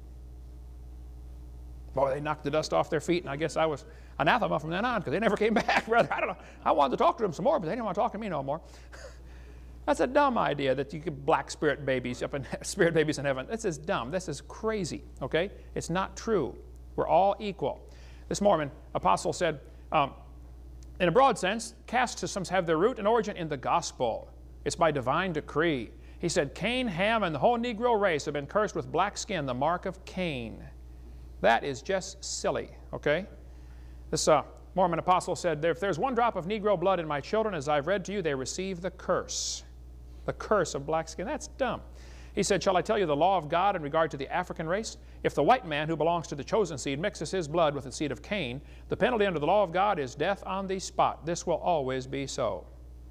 Boy, they knocked the dust off their feet, and I guess I was anathema from then on because they never came back, brother. I don't know. I wanted to talk to them some more, but they didn't want to talk to me no more. That's a dumb idea that you could black spirit babies up in spirit babies in heaven. This is dumb. This is crazy, okay? It's not true. We're all equal. This Mormon apostle said, um, in a broad sense, caste systems have their root and origin in the gospel. It's by divine decree. He said, Cain, Ham, and the whole Negro race have been cursed with black skin, the mark of Cain. That is just silly, okay? This uh, Mormon apostle said, if there's one drop of Negro blood in my children, as I've read to you, they receive the curse. The curse of black skin. That's dumb. He said, shall I tell you the law of God in regard to the African race? If the white man who belongs to the chosen seed mixes his blood with the seed of Cain, the penalty under the law of God is death on the spot. This will always be so.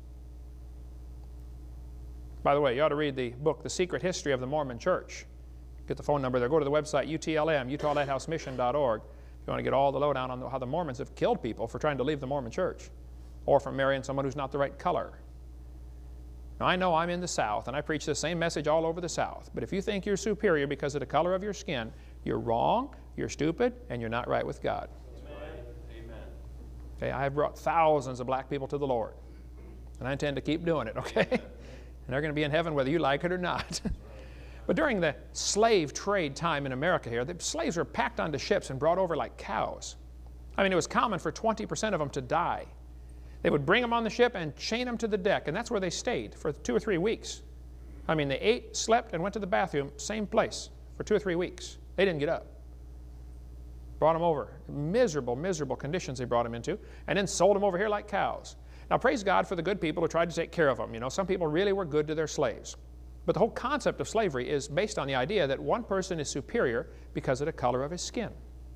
By the way, you ought to read the book, The Secret History of the Mormon Church. Get the phone number there. Go to the website, U T L M, Utah Lighthouse Mission dot org. If you want to get all the lowdown on how the Mormons have killed people for trying to leave the Mormon Church or for marrying someone who's not the right color. Now, I know I'm in the South, and I preach the same message all over the South. But if you think you're superior because of the color of your skin, you're wrong, you're stupid, and you're not right with God. Amen. Okay, I have brought thousands of black people to the Lord, and I intend to keep doing it, okay? And they're going to be in heaven whether you like it or not. But during the slave trade time in America here, the slaves were packed onto ships and brought over like cows. I mean, it was common for twenty percent of them to die. They would bring them on the ship and chain them to the deck, and that's where they stayed for two or three weeks. I mean, they ate, slept, and went to the bathroom, same place, for two or three weeks. They didn't get up. Brought them over. Miserable, miserable conditions they brought them into, and then sold them over here like cows. Now, praise God for the good people who tried to take care of them. You know, some people really were good to their slaves. But the whole concept of slavery is based on the idea that one person is superior because of the color of his skin,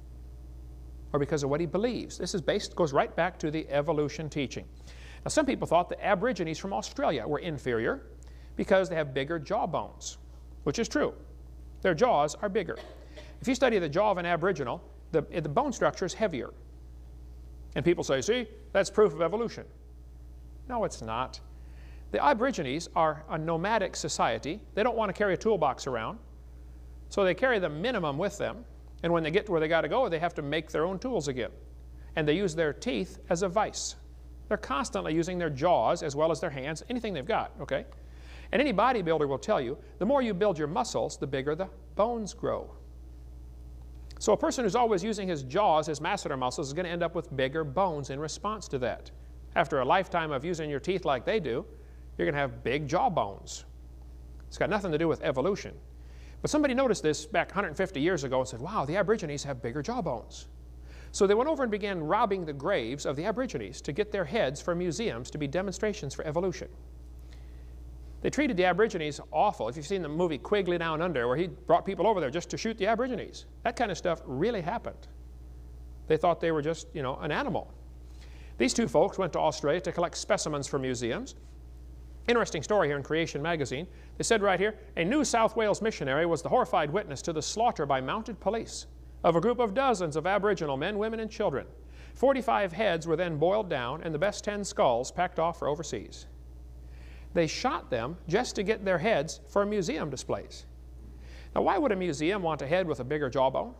or because of what he believes. This is based, goes right back to the evolution teaching. Now, some people thought the Aborigines from Australia were inferior because they have bigger jaw bones, which is true. Their jaws are bigger. If you study the jaw of an Aboriginal, the, the bone structure is heavier. And people say, see, that's proof of evolution. No, it's not. The Aborigines are a nomadic society. They don't want to carry a toolbox around, so they carry the minimum with them. And when they get to where they got to go, they have to make their own tools again. And they use their teeth as a vice. They're constantly using their jaws as well as their hands, anything they've got, okay? And any bodybuilder will tell you, the more you build your muscles, the bigger the bones grow. So a person who's always using his jaws, his masseter muscles, is going to end up with bigger bones in response to that. After a lifetime of using your teeth like they do, you're going to have big jaw bones. It's got nothing to do with evolution. But somebody noticed this back one hundred fifty years ago and said, wow, the Aborigines have bigger jawbones. So they went over and began robbing the graves of the Aborigines to get their heads for museums to be demonstrations for evolution. They treated the Aborigines awful. If you've seen the movie Quigley Down Under, where he brought people over there just to shoot the Aborigines, that kind of stuff really happened. They thought they were just, you know, an animal. These two folks went to Australia to collect specimens for museums. Interesting story here in Creation magazine. They said right here, a New South Wales missionary was the horrified witness to the slaughter by mounted police of a group of dozens of Aboriginal men, women, and children. forty-five heads were then boiled down and the best ten skulls packed off for overseas. They shot them just to get their heads for museum displays. Now, why would a museum want a head with a bigger jawbone?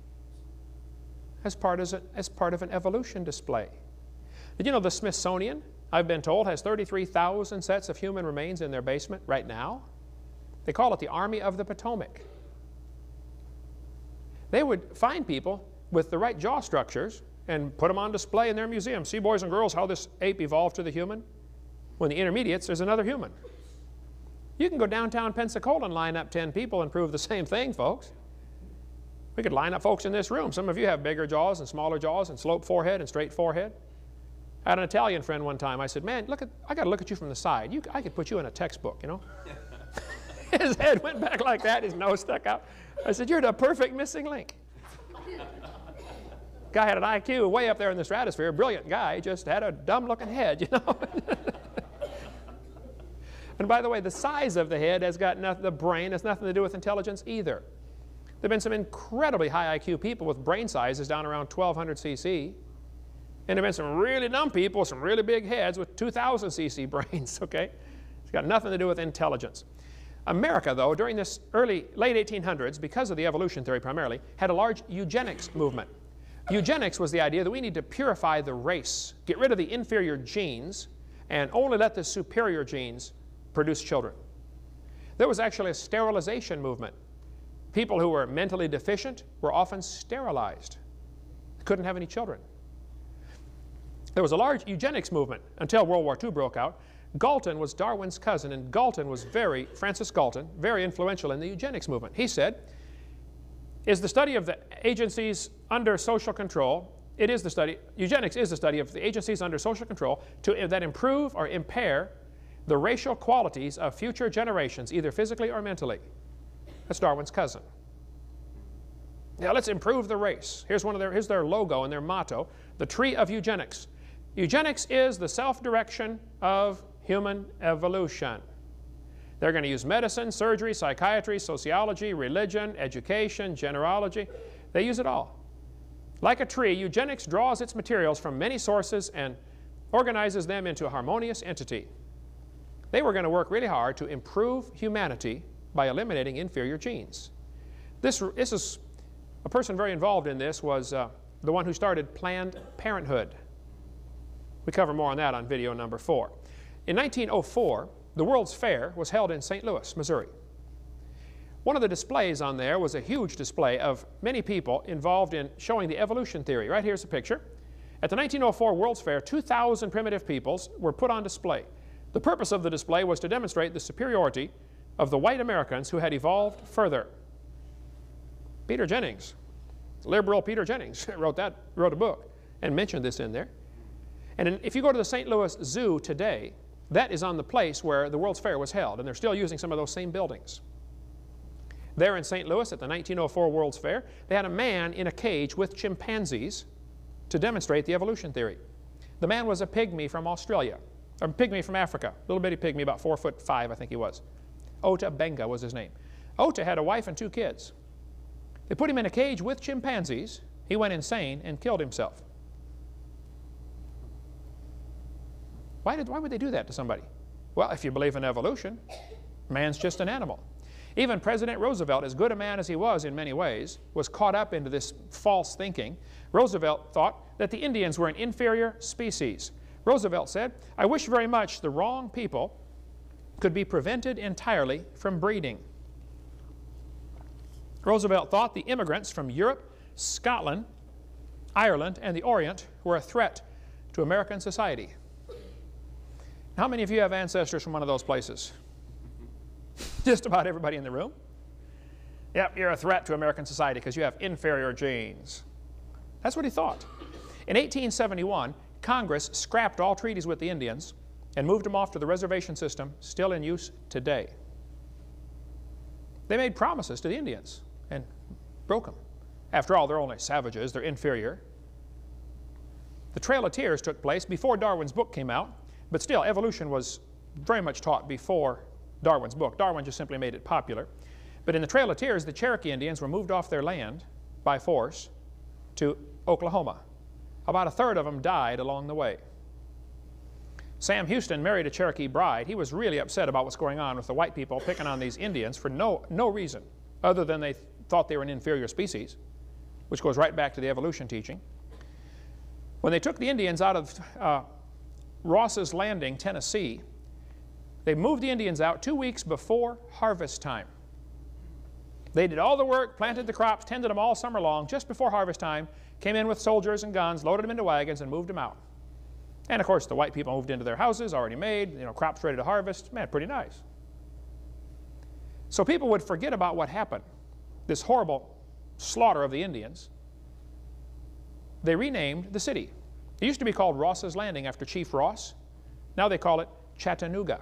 As part, as, a, as part of an evolution display. Did you know the Smithsonian, I've been told, has thirty-three thousand sets of human remains in their basement right now? They call it the Army of the Potomac. They would find people with the right jaw structures and put them on display in their museum. See, boys and girls, how this ape evolved to the human? When the intermediates, there's another human. You can go downtown Pensacola and line up ten people and prove the same thing, folks. We could line up folks in this room. Some of you have bigger jaws and smaller jaws and sloped forehead and straight forehead. I had an Italian friend one time. I said, man, look at, I got to look at you from the side. You, I could put you in a textbook, you know. His head went back like that. His nose stuck out. I said, you're the perfect missing link. Guy had an I Q way up there in the stratosphere. Brilliant guy. Just had a dumb-looking head, you know. And by the way, the size of the head has got nothing, the brain has nothing to do with intelligence either. There have been some incredibly high I Q people with brain sizes down around twelve hundred c c. And there have been some really dumb people with some really big heads with two thousand c c brains, okay? It's got nothing to do with intelligence. America, though, during this early, late eighteen hundreds, because of the evolution theory primarily, had a large eugenics movement. Eugenics was the idea that we need to purify the race, get rid of the inferior genes, and only let the superior genes produce children. There was actually a sterilization movement. People who were mentally deficient were often sterilized. They couldn't have any children. There was a large eugenics movement until World War Two broke out. Galton was Darwin's cousin, and Galton was very, Francis Galton, very influential in the eugenics movement. He said, is the study of the agencies under social control, it is the study, eugenics is the study of the agencies under social control to, that improve or impair the racial qualities of future generations, either physically or mentally. That's Darwin's cousin. Now let's improve the race. Here's, one of their, here's their logo and their motto, the tree of eugenics. Eugenics is the self-direction of human evolution. They're going to use medicine, surgery, psychiatry, sociology, religion, education, genealogy. They use it all. Like a tree, eugenics draws its materials from many sources and organizes them into a harmonious entity. They were going to work really hard to improve humanity by eliminating inferior genes. This, this is, a person very involved in this was uh, the one who started Planned Parenthood. We cover more on that on video number four. In nineteen oh four, the World's Fair was held in Saint Louis, Missouri. One of the displays on there was a huge display of many people involved in showing the evolution theory. Right here's a picture. At the nineteen oh four World's Fair, two thousand primitive peoples were put on display. The purpose of the display was to demonstrate the superiority of the white Americans who had evolved further. Peter Jennings, liberal Peter Jennings, wrote, that, wrote a book and mentioned this in there. And in, if you go to the Saint Louis Zoo today, that is on the place where the World's Fair was held, and they're still using some of those same buildings. There in Saint Louis at the nineteen oh four World's Fair, they had a man in a cage with chimpanzees to demonstrate the evolution theory. The man was a pygmy from Australia, or a pygmy from Africa, little bitty pygmy, about four foot five, I think he was. Ota Benga was his name. Ota had a wife and two kids. They put him in a cage with chimpanzees. He went insane and killed himself. Why, did, why would they do that to somebody? Well, if you believe in evolution, man's just an animal. Even President Roosevelt, as good a man as he was in many ways, was caught up into this false thinking. Roosevelt thought that the Indians were an inferior species. Roosevelt said, I wish very much the wrong people could be prevented entirely from breeding. Roosevelt thought the immigrants from Europe, Scotland, Ireland, and the Orient were a threat to American society. How many of you have ancestors from one of those places? Just about everybody in the room. Yep, you're a threat to American society because you have inferior genes. That's what he thought. In eighteen seventy-one, Congress scrapped all treaties with the Indians and moved them off to the reservation system, still in use today. They made promises to the Indians and broke them. After all, they're only savages, they're inferior. The Trail of Tears took place before Darwin's book came out, but still, evolution was very much taught before Darwin's book. Darwin just simply made it popular. But in the Trail of Tears, the Cherokee Indians were moved off their land by force to Oklahoma. About a third of them died along the way. Sam Houston married a Cherokee bride. He was really upset about what's going on with the white people picking on these Indians for no, no reason other than they thought they were an inferior species, which goes right back to the evolution teaching. When they took the Indians out of uh, Ross's Landing, Tennessee, they moved the Indians out two weeks before harvest time. They did all the work, planted the crops, tended them all summer long. Just before harvest time, came in with soldiers and guns, loaded them into wagons, and moved them out. And of course, the white people moved into their houses, already made, you know, crops ready to harvest. Man, pretty nice. So people would forget about what happened, this horrible slaughter of the Indians. They renamed the city. It used to be called Ross's Landing after Chief Ross. Now they call it Chattanooga.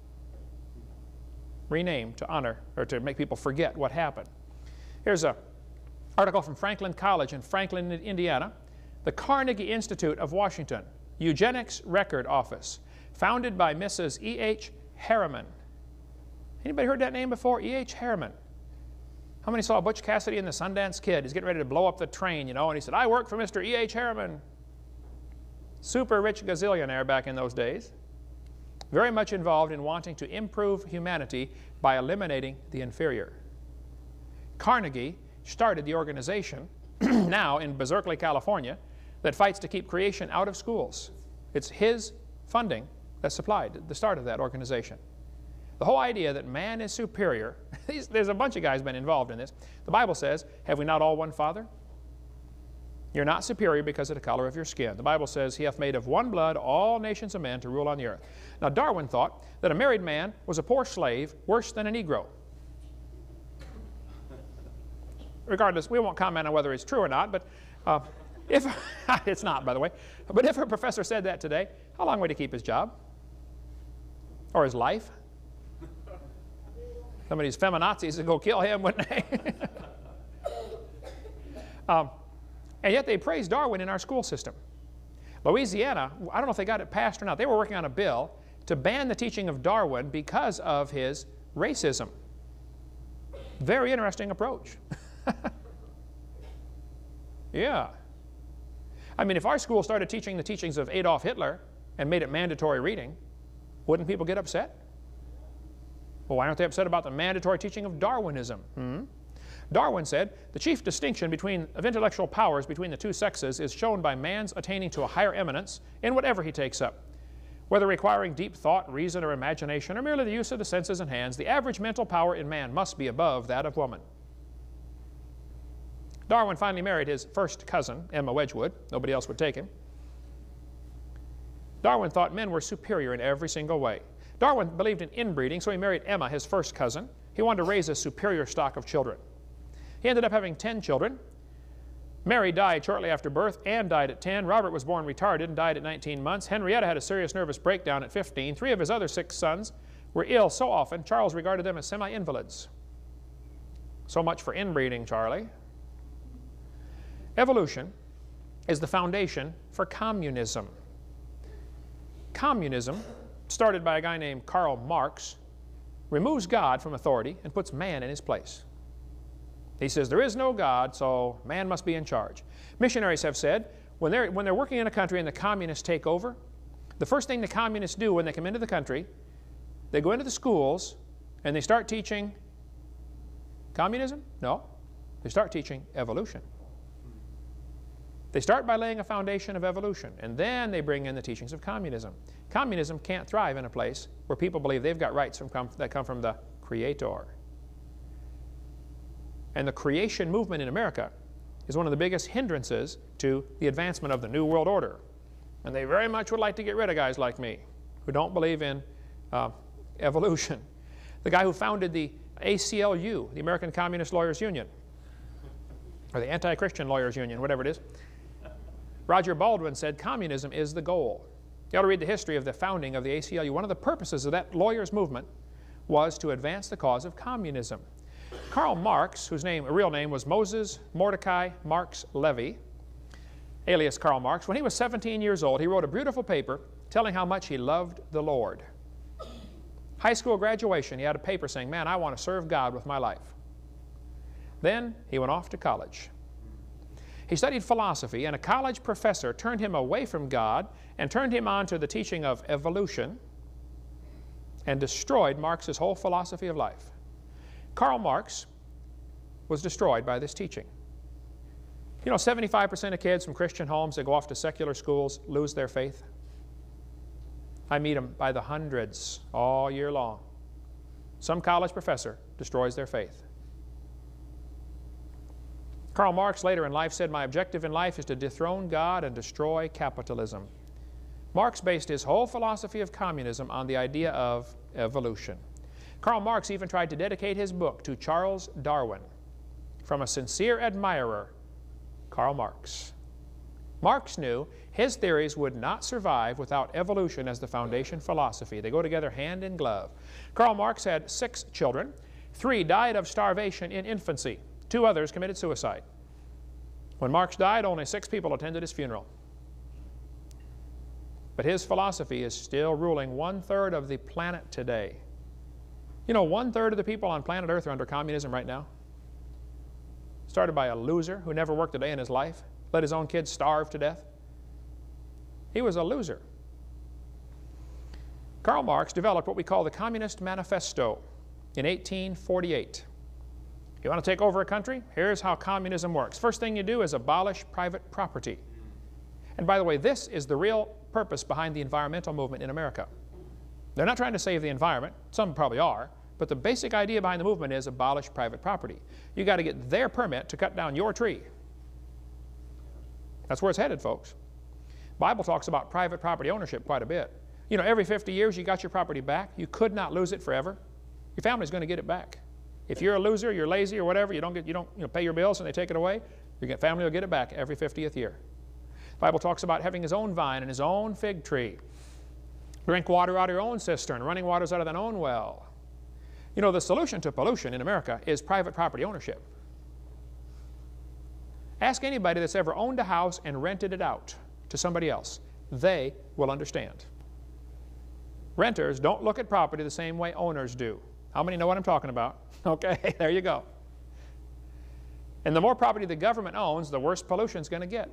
Renamed to honor, or to make people forget what happened. Here's an article from Franklin College in Franklin, Indiana. The Carnegie Institute of Washington, Eugenics Record Office, founded by Missus E H Harriman. Anybody heard that name before? E H Harriman. How many saw Butch Cassidy and the Sundance Kid? He's getting ready to blow up the train, you know, and he said, I work for Mister E H Harriman. Super rich gazillionaire back in those days. Very much involved in wanting to improve humanity by eliminating the inferior. Carnegie started the organization now in Berkeley, California, that fights to keep creation out of schools. It's his funding that supplied the start of that organization. The whole idea that man is superior, there's a bunch of guys been involved in this. The Bible says, have we not all one Father? You're not superior because of the color of your skin. The Bible says, He hath made of one blood all nations of men to rule on the earth. Now, Darwin thought that a married man was a poor slave, worse than a Negro. Regardless, we won't comment on whether it's true or not, but uh, if it's not, by the way. But if a professor said that today, how long would he keep his job? Or his life? Some of these feminazis would go kill him, wouldn't they? um, and yet they praise Darwin in our school system. Louisiana, I don't know if they got it passed or not. They were working on a bill to ban the teaching of Darwin because of his racism. Very interesting approach. Yeah. I mean, if our school started teaching the teachings of Adolf Hitler and made it mandatory reading, wouldn't people get upset? Well, why aren't they upset about the mandatory teaching of Darwinism? Hmm? Darwin said, the chief distinction between, of intellectual powers between the two sexes is shown by man's attaining to a higher eminence in whatever he takes up. Whether requiring deep thought, reason, or imagination, or merely the use of the senses and hands, the average mental power in man must be above that of woman. Darwin finally married his first cousin, Emma Wedgwood. Nobody else would take him. Darwin thought men were superior in every single way. Darwin believed in inbreeding, so he married Emma, his first cousin. He wanted to raise a superior stock of children. He ended up having ten children. Mary died shortly after birth. Anne died at ten. Robert was born retarded and died at nineteen months. Henrietta had a serious nervous breakdown at fifteen. Three of his other six sons were ill so often, Charles regarded them as semi-invalids. So much for inbreeding, Charlie. Evolution is the foundation for communism. Communism, started by a guy named Karl Marx, removes God from authority and puts man in his place. He says there is no God, so man must be in charge. Missionaries have said when they're, when they're working in a country and the communists take over, the first thing the communists do when they come into the country, they go into the schools and they start teaching communism? No. They start teaching evolution. They start by laying a foundation of evolution, and then they bring in the teachings of communism. Communism can't thrive in a place where people believe they've got rights from come, that come from the Creator. And the creation movement in America is one of the biggest hindrances to the advancement of the New World Order. And they very much would like to get rid of guys like me who don't believe in uh, evolution. The guy who founded the A C L U, the American Communist Lawyers Union, or the Anti-Christian Lawyers Union, whatever it is, Roger Baldwin said communism is the goal. You ought to read the history of the founding of the A C L U. One of the purposes of that lawyers' movement was to advance the cause of communism. Karl Marx, whose name, real name was Moses Mordecai Marx Levy, alias Karl Marx, when he was seventeen years old, he wrote a beautiful paper telling how much he loved the Lord. High school graduation, he had a paper saying, man, I want to serve God with my life. Then he went off to college. He studied philosophy, and a college professor turned him away from God and turned him on to the teaching of evolution and destroyed Marx's whole philosophy of life. Karl Marx was destroyed by this teaching. You know, seventy-five percent of kids from Christian homes that go off to secular schools lose their faith. I meet them by the hundreds all year long. Some college professor destroys their faith. Karl Marx later in life said, my objective in life is to dethrone God and destroy capitalism. Marx based his whole philosophy of communism on the idea of evolution. Karl Marx even tried to dedicate his book to Charles Darwin, from a sincere admirer, Karl Marx. Marx knew his theories would not survive without evolution as the foundation philosophy. They go together hand in glove. Karl Marx had six children. Three died of starvation in infancy. Two others committed suicide. When Marx died, only six people attended his funeral. But his philosophy is still ruling one-third of the planet today. You know, one-third of the people on planet Earth are under communism right now. Started by a loser who never worked a day in his life, let his own kids starve to death. He was a loser. Karl Marx developed what we call the Communist Manifesto in eighteen forty-eight. You want to take over a country? Here's how communism works. First thing you do is abolish private property. And by the way, this is the real purpose behind the environmental movement in America. They're not trying to save the environment. Some probably are. But the basic idea behind the movement is abolish private property. You've got to get their permit to cut down your tree. That's where it's headed, folks. The Bible talks about private property ownership quite a bit. You know, every fifty years you got your property back. You could not lose it forever. Your family's going to get it back. If you're a loser, you're lazy or whatever, you don't, get, you don't you know, pay your bills and they take it away, your family will get it back every fiftieth year. The Bible talks about having his own vine and his own fig tree. Drink water out of your own cistern, running waters out of thine own well. You know, the solution to pollution in America is private property ownership. Ask anybody that's ever owned a house and rented it out to somebody else. They will understand. Renters don't look at property the same way owners do. How many know what I'm talking about? Okay, there you go. And the more property the government owns, the worse pollution is going to get.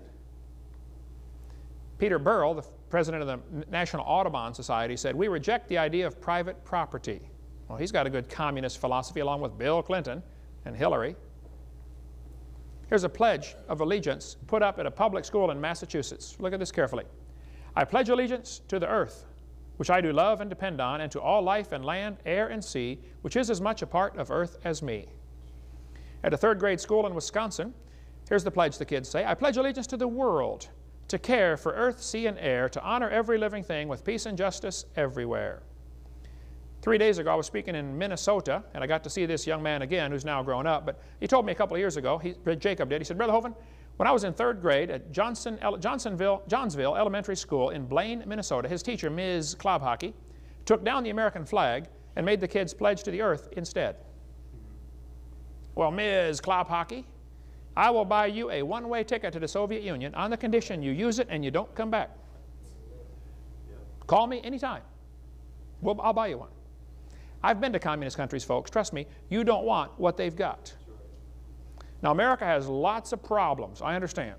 Peter Burrell, the president of the National Audubon Society, said, "We reject the idea of private property." Well, he's got a good communist philosophy along with Bill Clinton and Hillary. Here's a pledge of allegiance put up at a public school in Massachusetts. Look at this carefully. "I pledge allegiance to the earth, which I do love and depend on, and to all life and land, air and sea, which is as much a part of earth as me." At a third grade school in Wisconsin, here's the pledge the kids say. "I pledge allegiance to the world, to care for earth, sea, and air, to honor every living thing with peace and justice everywhere." Three days ago, I was speaking in Minnesota, and I got to see this young man again who's now grown up. But he told me a couple of years ago, he, Jacob did, he said, "Brother Hovind, when I was in third grade at Johnson, Johnsonville, Johnsville Elementary School in Blaine, Minnesota, his teacher, Miz Klobhockey, took down the American flag and made the kids pledge to the earth instead." "Well, Miz Klobhockey, I will buy you a one-way ticket to the Soviet Union on the condition you use it and you don't come back. Call me anytime. Well, I'll buy you one." I've been to communist countries, folks. Trust me, you don't want what they've got. Now, America has lots of problems, I understand.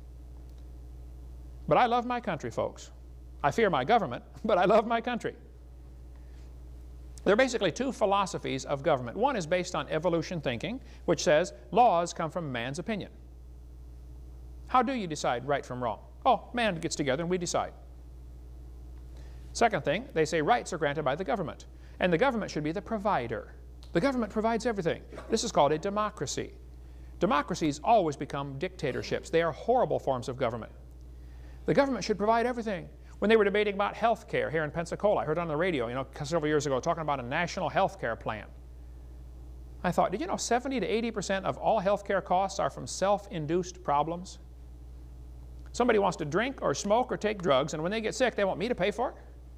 But I love my country, folks. I fear my government, but I love my country. There are basically two philosophies of government. One is based on evolution thinking, which says laws come from man's opinion. How do you decide right from wrong? Oh, man gets together and we decide. Second thing, they say rights are granted by the government, and the government should be the provider. The government provides everything. This is called a democracy. Democracies always become dictatorships. They are horrible forms of government. The government should provide everything. When they were debating about health care here in Pensacola, I heard on the radio, you know, several years ago, talking about a national health care plan. I thought, did you know seventy to eighty percent of all health care costs are from self-induced problems? Somebody wants to drink or smoke or take drugs, and when they get sick, they want me to pay for it?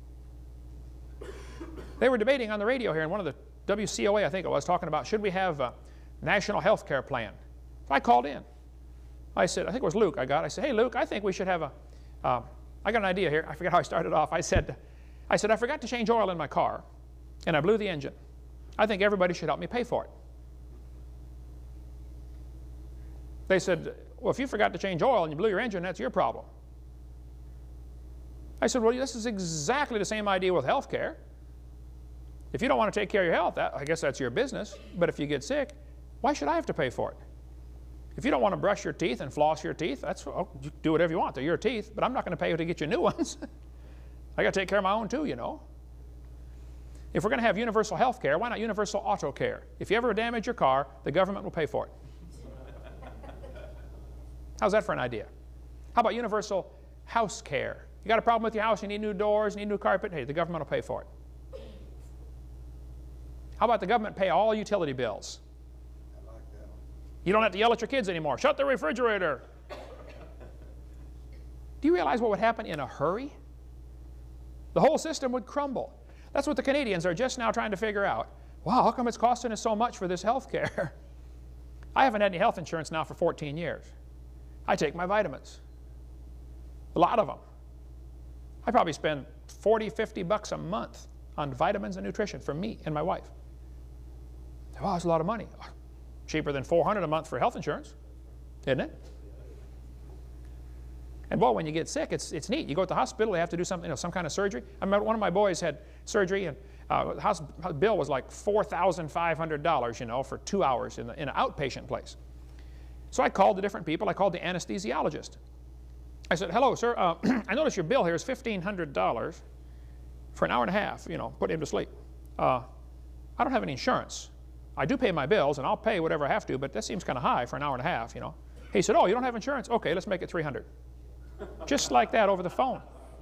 They were debating on the radio here in one of the W C O A, I think it was, talking about should we have a national health care plan. So I called in. I said, I think it was Luke I got. I said, "Hey, Luke, I think we should have a, uh, I got an idea here." I forget how I started off. I said, I said, "I forgot to change oil in my car, and I blew the engine. I think everybody should help me pay for it." They said, "Well, if you forgot to change oil and you blew your engine, that's your problem." I said, "Well, this is exactly the same idea with health care. If you don't want to take care of your health, that, I guess that's your business. But if you get sick, why should I have to pay for it? If you don't want to brush your teeth and floss your teeth, that's, oh, you do whatever you want. They're your teeth, but I'm not going to pay you to get you new ones. I got to take care of my own too, you know. If we're going to have universal health care, why not universal auto care? If you ever damage your car, the government will pay for it." How's that for an idea? How about universal house care? You got a problem with your house, you need new doors, you need new carpet, hey, the government will pay for it. How about the government pay all utility bills? I like that. You don't have to yell at your kids anymore. Shut the refrigerator. Do you realize what would happen in a hurry? The whole system would crumble. That's what the Canadians are just now trying to figure out. Wow, how come it's costing us so much for this health care? I haven't had any health insurance now for fourteen years. I take my vitamins. A lot of them. I probably spend forty, fifty bucks a month on vitamins and nutrition for me and my wife. Wow, that's a lot of money. Cheaper than four hundred dollars a month for health insurance, isn't it? And boy, when you get sick, it's, it's neat. You go to the hospital, they have to do something, you know, some kind of surgery. I remember one of my boys had surgery, and uh, the hospital bill was like four thousand five hundred dollars, you know, for two hours in, the, in an outpatient place. So I called the different people. I called the anesthesiologist. I said, "Hello, sir. Uh, I notice your bill here is fifteen hundred dollars for an hour and a half, you know, put him to sleep. Uh, I don't have any insurance. I do pay my bills, and I'll pay whatever I have to, but that seems kind of high for an hour and a half, you know." He said, "Oh, you don't have insurance? Okay, let's make it three hundred dollars. Just like that over the phone.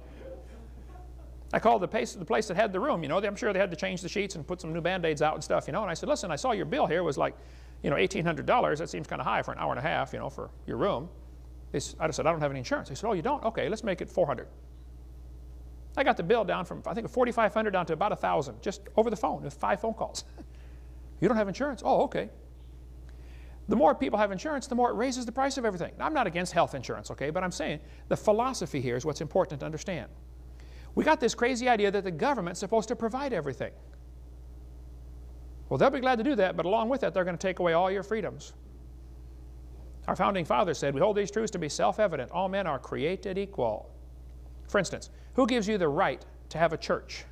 I called the place, the place that had the room, you know, I'm sure they had to change the sheets and put some new Band-Aids out and stuff, you know, and I said, listen, I saw your bill here was like, you know, eighteen hundred dollars. That seems kind of high for an hour and a half, you know, for your room. They, I just said, I don't have any insurance. They said, oh, you don't? Okay, let's make it four hundred dollars. I got the bill down from, I think, forty-five hundred dollars down to about one thousand dollars, just over the phone with five phone calls. You don't have insurance? Oh, okay. The more people have insurance, the more it raises the price of everything. Now, I'm not against health insurance, okay, but I'm saying the philosophy here is what's important to understand. We got this crazy idea that the government's supposed to provide everything. Well, they'll be glad to do that, but along with that, they're going to take away all your freedoms. Our founding fathers said, we hold these truths to be self-evident. All men are created equal. For instance, who gives you the right to have a church?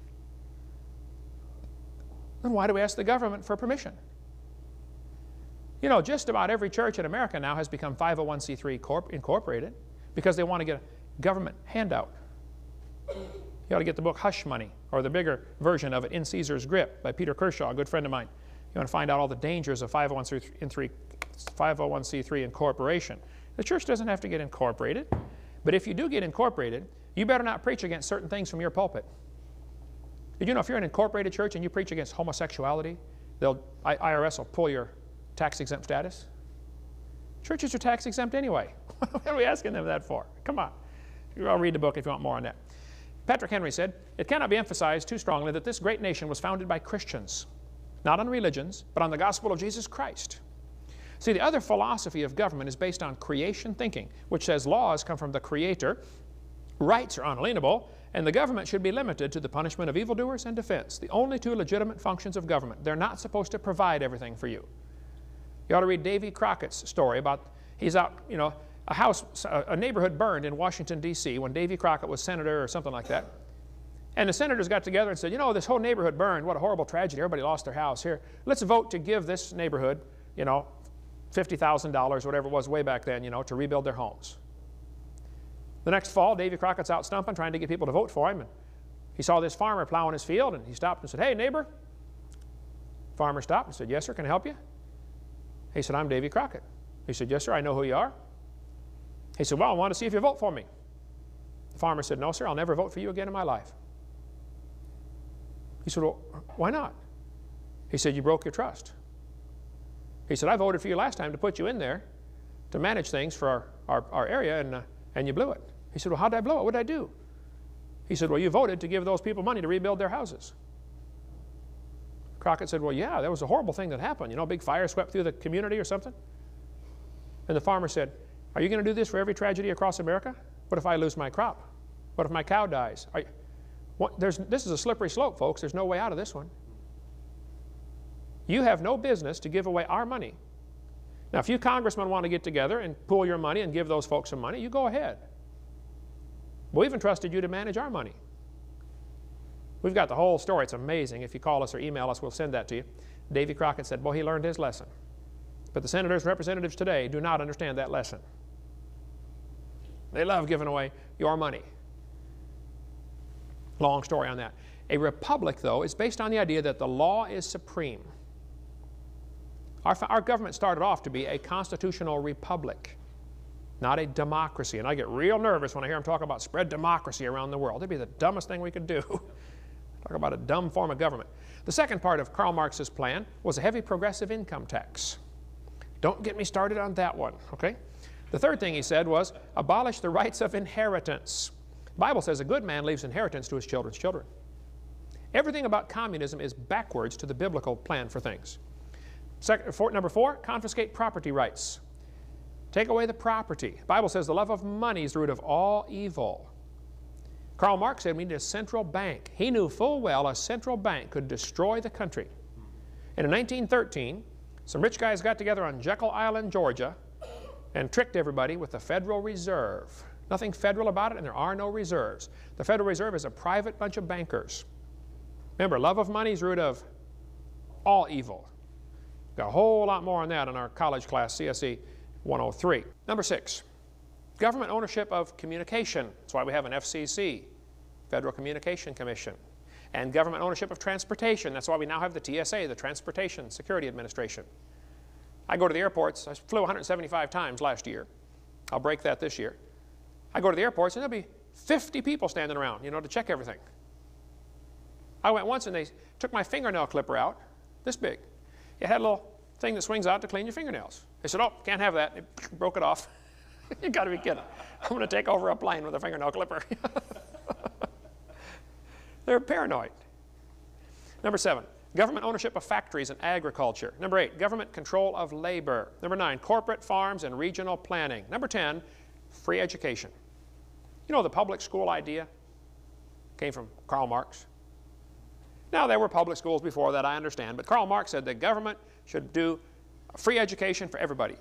Then why do we ask the government for permission? You know, just about every church in America now has become five oh one c three incorporated because they want to get a government handout. You ought to get the book Hush Money, or the bigger version of it, In Caesar's Grip, by Peter Kershaw, a good friend of mine. You want to find out all the dangers of five oh one c three incorporation. The church doesn't have to get incorporated, but if you do get incorporated, you better not preach against certain things from your pulpit. Did you know if you're an incorporated church and you preach against homosexuality, they'll, I R S will pull your tax-exempt status? Churches are tax-exempt anyway. What are we asking them that for? Come on. I'll read the book if you want more on that. Patrick Henry said, it cannot be emphasized too strongly that this great nation was founded by Christians, not on religions, but on the gospel of Jesus Christ. See, the other philosophy of government is based on creation thinking, which says laws come from the Creator, rights are unalienable, and the government should be limited to the punishment of evildoers and defense, the only two legitimate functions of government. They're not supposed to provide everything for you. You ought to read Davy Crockett's story about, he's out, you know, a house, a neighborhood burned in Washington, D C when Davy Crockett was senator or something like that. And the senators got together and said, you know, this whole neighborhood burned. What a horrible tragedy. Everybody lost their house. Here, let's vote to give this neighborhood, you know, fifty thousand dollars, whatever it was way back then, you know, to rebuild their homes. The next fall, Davy Crockett's out stumping, trying to get people to vote for him. And he saw this farmer plowing his field, and he stopped and said, hey, neighbor. Farmer stopped and said, yes, sir, can I help you? He said, I'm Davy Crockett. He said, yes, sir, I know who you are. He said, well, I want to see if you vote for me. The farmer said, no, sir, I'll never vote for you again in my life. He said, well, why not? He said, you broke your trust. He said, I voted for you last time to put you in there to manage things for our, our, our area, and, uh, and you blew it. He said, well, how did I blow it? What did I do? He said, well, you voted to give those people money to rebuild their houses. Crockett said, well, yeah, that was a horrible thing that happened. You know, a big fire swept through the community or something. And the farmer said, are you going to do this for every tragedy across America? What if I lose my crop? What if my cow dies? Are you, what, there's, this is a slippery slope, folks. There's no way out of this one. You have no business to give away our money. Now, if you congressmen want to get together and pool your money and give those folks some money, you go ahead. We've entrusted you to manage our money. We've got the whole story. It's amazing. If you call us or email us, we'll send that to you. Davy Crockett said, boy, he learned his lesson. But the senators and representatives today do not understand that lesson. They love giving away your money. Long story on that. A republic, though, is based on the idea that the law is supreme. Our, our government started off to be a constitutional republic, not a democracy. And I get real nervous when I hear them talk about spread democracy around the world. It'd be the dumbest thing we could do. Talk about a dumb form of government. The second part of Karl Marx's plan was a heavy progressive income tax. Don't get me started on that one, okay? The third thing he said was abolish the rights of inheritance. The Bible says a good man leaves inheritance to his children's children. Everything about communism is backwards to the biblical plan for things. Second, for, number four, confiscate property rights. Take away the property. The Bible says the love of money is the root of all evil. Karl Marx said we need a central bank. He knew full well a central bank could destroy the country. And in nineteen thirteen, some rich guys got together on Jekyll Island, Georgia, and tricked everybody with the Federal Reserve. Nothing federal about it, and there are no reserves. The Federal Reserve is a private bunch of bankers. Remember, love of money is the root of all evil. Got a whole lot more on that in our college class, C S E one oh three. Number six, government ownership of communication. That's why we have an F C C, Federal Communication Commission. And government ownership of transportation. That's why we now have the T S A, the Transportation Security Administration. I go to the airports. I flew one hundred seventy-five times last year. I'll break that this year. I go to the airports and there'll be fifty people standing around, you know, to check everything. I went once and they took my fingernail clipper out, this big. It had a little thing that swings out to clean your fingernails. They said, oh, can't have that. They broke it off. You got to be kidding. I'm going to take over a plane with a fingernail clipper. They're paranoid. Number seven, government ownership of factories and agriculture. Number eight, government control of labor. Number nine, corporate farms and regional planning. Number ten, free education. You know, the public school idea came from Karl Marx. Now, there were public schools before that, I understand, but Karl Marx said the government should do free education for everybody.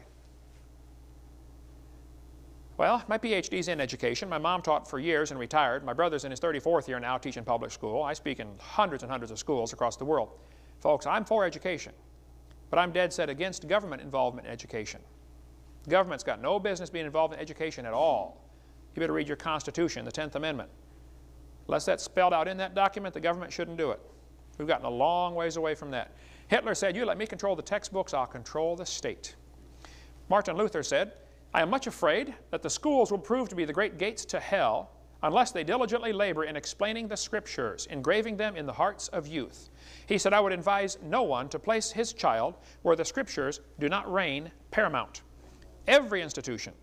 Well, my PhD's in education. My mom taught for years and retired. My brother's in his thirty-fourth year now teaching public school. I speak in hundreds and hundreds of schools across the world. Folks, I'm for education, but I'm dead set against government involvement in education. The government's got no business being involved in education at all. You better read your Constitution, the tenth Amendment. Unless that's spelled out in that document, the government shouldn't do it. We've gotten a long ways away from that. Hitler said, you let me control the textbooks, I'll control the state. Martin Luther said, I am much afraid that the schools will prove to be the great gates to hell unless they diligently labor in explaining the Scriptures, engraving them in the hearts of youth. He said, I would advise no one to place his child where the Scriptures do not reign paramount. Every institution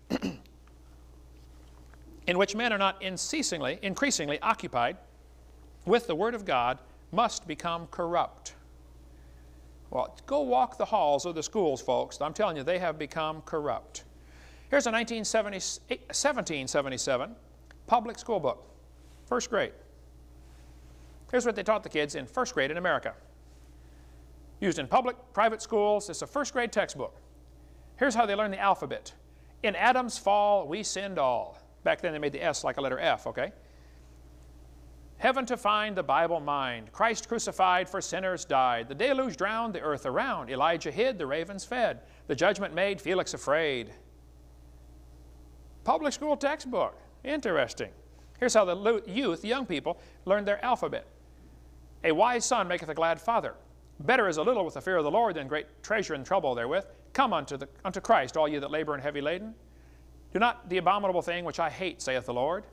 in which men are not unceasingly, increasingly occupied with the Word of God must become corrupt. Well, go walk the halls of the schools, folks. I'm telling you, they have become corrupt. Here's a nineteen seventy-seven public school book, first grade. Here's what they taught the kids in first grade in America. Used in public, private schools. It's a first grade textbook. Here's how they learn the alphabet. In Adam's fall, we sinned all. Back then they made the S like a letter F, okay? Heaven to find, the Bible mind. Christ crucified, for sinners died. The deluge drowned the earth around. Elijah hid, the ravens fed. The judgment made Felix afraid. Public school textbook. Interesting. Here's how the youth, the young people, learn their alphabet. A wise son maketh a glad father. Better is a little with the fear of the Lord than great treasure and trouble therewith. Come unto, the, unto Christ, all ye that labor and heavy laden. Do not the abominable thing which I hate, saith the Lord.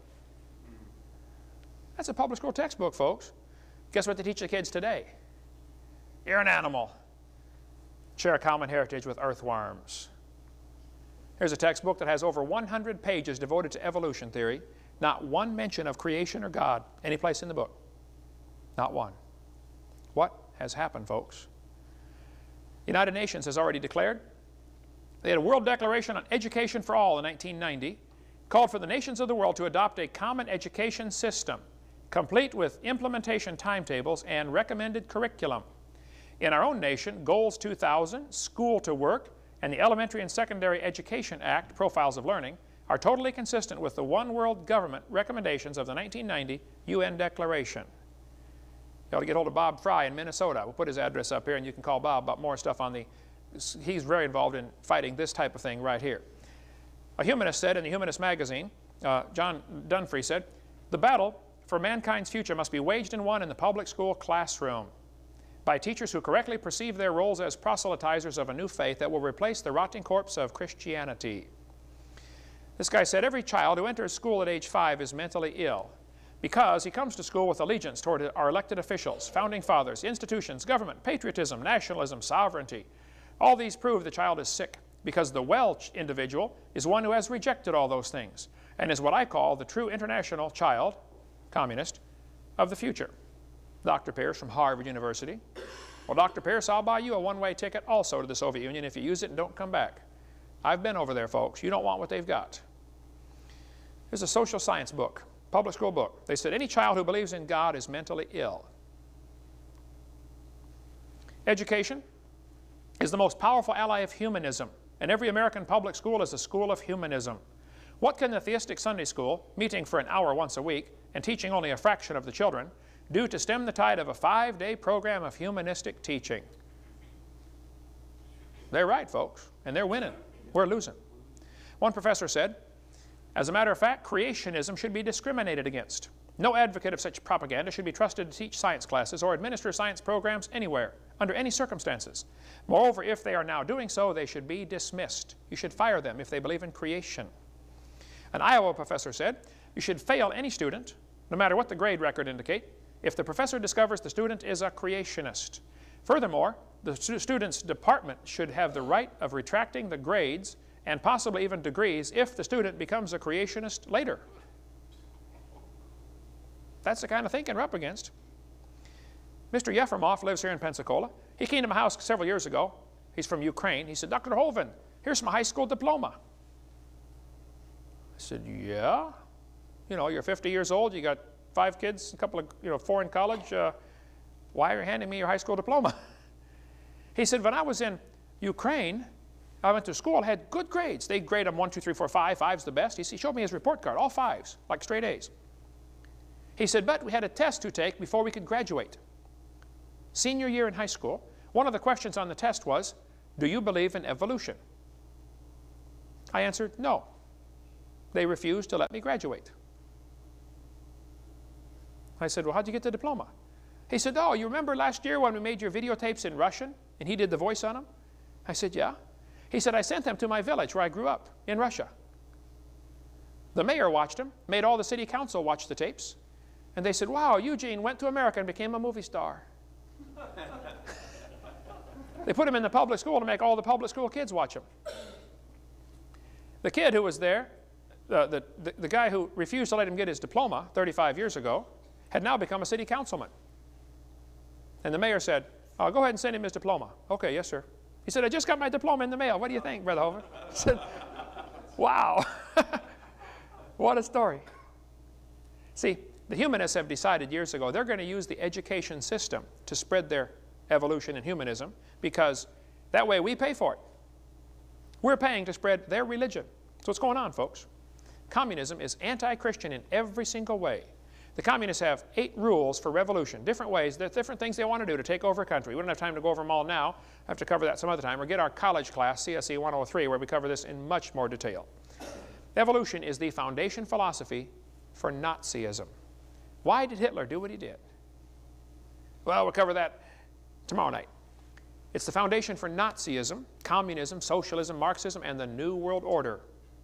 That's a public school textbook, folks. Guess what they teach the kids today? You're an animal. Share a common heritage with earthworms. Here's a textbook that has over one hundred pages devoted to evolution theory. Not one mention of creation or God any place in the book. Not one. What has happened, folks? The United Nations has already declared. They had a World Declaration on Education for All in nineteen ninety, called for the nations of the world to adopt a common education system, complete with implementation timetables and recommended curriculum. In our own nation, Goals two thousand, School to Work, and the Elementary and Secondary Education Act, Profiles of Learning, are totally consistent with the One World Government recommendations of the nineteen ninety U N Declaration. You ought to get hold of Bob Fry in Minnesota. We'll put his address up here, and you can call Bob about more stuff on the... He's very involved in fighting this type of thing right here. A humanist said in the Humanist magazine, uh, John Dunfree said, the battle for mankind's future must be waged and won in the public school classroom by teachers who correctly perceive their roles as proselytizers of a new faith that will replace the rotting corpse of Christianity. This guy said, every child who enters school at age five is mentally ill because he comes to school with allegiance toward our elected officials, founding fathers, institutions, government, patriotism, nationalism, sovereignty. All these prove the child is sick because the well individual is one who has rejected all those things and is what I call the true international child, communist, of the future. Doctor Pierce from Harvard University. Well, Doctor Pierce, I'll buy you a one-way ticket also to the Soviet Union if you use it and don't come back. I've been over there, folks. You don't want what they've got. Here's a social science book, public school book. They said any child who believes in God is mentally ill. Education is the most powerful ally of humanism, and every American public school is a school of humanism. What can the theistic Sunday school, meeting for an hour once a week and teaching only a fraction of the children, do to stem the tide of a five-day program of humanistic teaching? They're right, folks, and they're winning. We're losing. One professor said, as a matter of fact, creationism should be discriminated against. No advocate of such propaganda should be trusted to teach science classes or administer science programs anywhere, under any circumstances. Moreover, if they are now doing so, they should be dismissed. You should fire them if they believe in creation. An Iowa professor said, you should fail any student, no matter what the grade record indicate, if the professor discovers the student is a creationist. Furthermore, the stu student's department should have the right of retracting the grades and possibly even degrees if the student becomes a creationist later. That's the kind of thinking we're up against. Mister Yefremov lives here in Pensacola. He came to my house several years ago. He's from Ukraine. He said, Doctor Hovind, here's my high school diploma. I said, yeah. You know, you're fifty years old, you got five kids, a couple of, you know, four in college. Uh, why are you handing me your high school diploma? He said, when I was in Ukraine, I went to school, had good grades. They'd grade them one, two, three, four, five. Five's the best. He showed me his report card, all fives, like straight A's. He said, but we had a test to take before we could graduate. Senior year in high school, one of the questions on the test was, do you believe in evolution? I answered, no. They refused to let me graduate. I said, well, how'd you get the diploma? He said, oh, you remember last year when we made your videotapes in Russian and he did the voice on them? I said, yeah. He said, I sent them to my village where I grew up in Russia. The mayor watched them, made all the city council watch the tapes, and they said, wow, Eugene went to America and became a movie star. They put him in the public school to make all the public school kids watch him. The kid who was there, uh, the, the, the guy who refused to let him get his diploma thirty-five years ago, had now become a city councilman. And the mayor said, oh, go ahead and send him his diploma. Okay, yes, sir. He said, I just got my diploma in the mail. What do you think, Brother Hovind? I said, wow. What a story. See, the humanists have decided years ago they're going to use the education system to spread their evolution and humanism because that way we pay for it. We're paying to spread their religion. So what's going on, folks? Communism is anti-Christian in every single way. The communists have eight rules for revolution, different ways, there's different things they want to do to take over a country. We don't have time to go over them all now. I have to cover that some other time. Or get our college class, C S E one oh three, where we cover this in much more detail. Evolution is the foundation philosophy for Nazism. Why did Hitler do what he did? Well, we'll cover that tomorrow night. It's the foundation for Nazism, communism, socialism, Marxism, and the New World Order.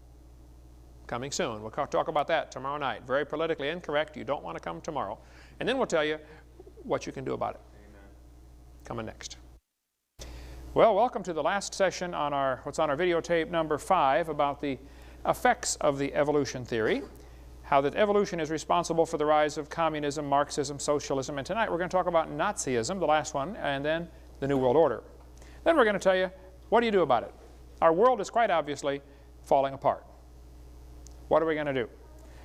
Coming soon. We'll talk about that tomorrow night. Very politically incorrect. You don't want to come tomorrow. And then we'll tell you what you can do about it. Amen. Coming next. Well, welcome to the last session on our, what's on our videotape number five about the effects of the evolution theory. How that evolution is responsible for the rise of communism, Marxism, socialism. And tonight we're going to talk about Nazism, the last one, and then the New World Order. Then we're going to tell you, what do you do about it? Our world is quite obviously falling apart. What are we going to do?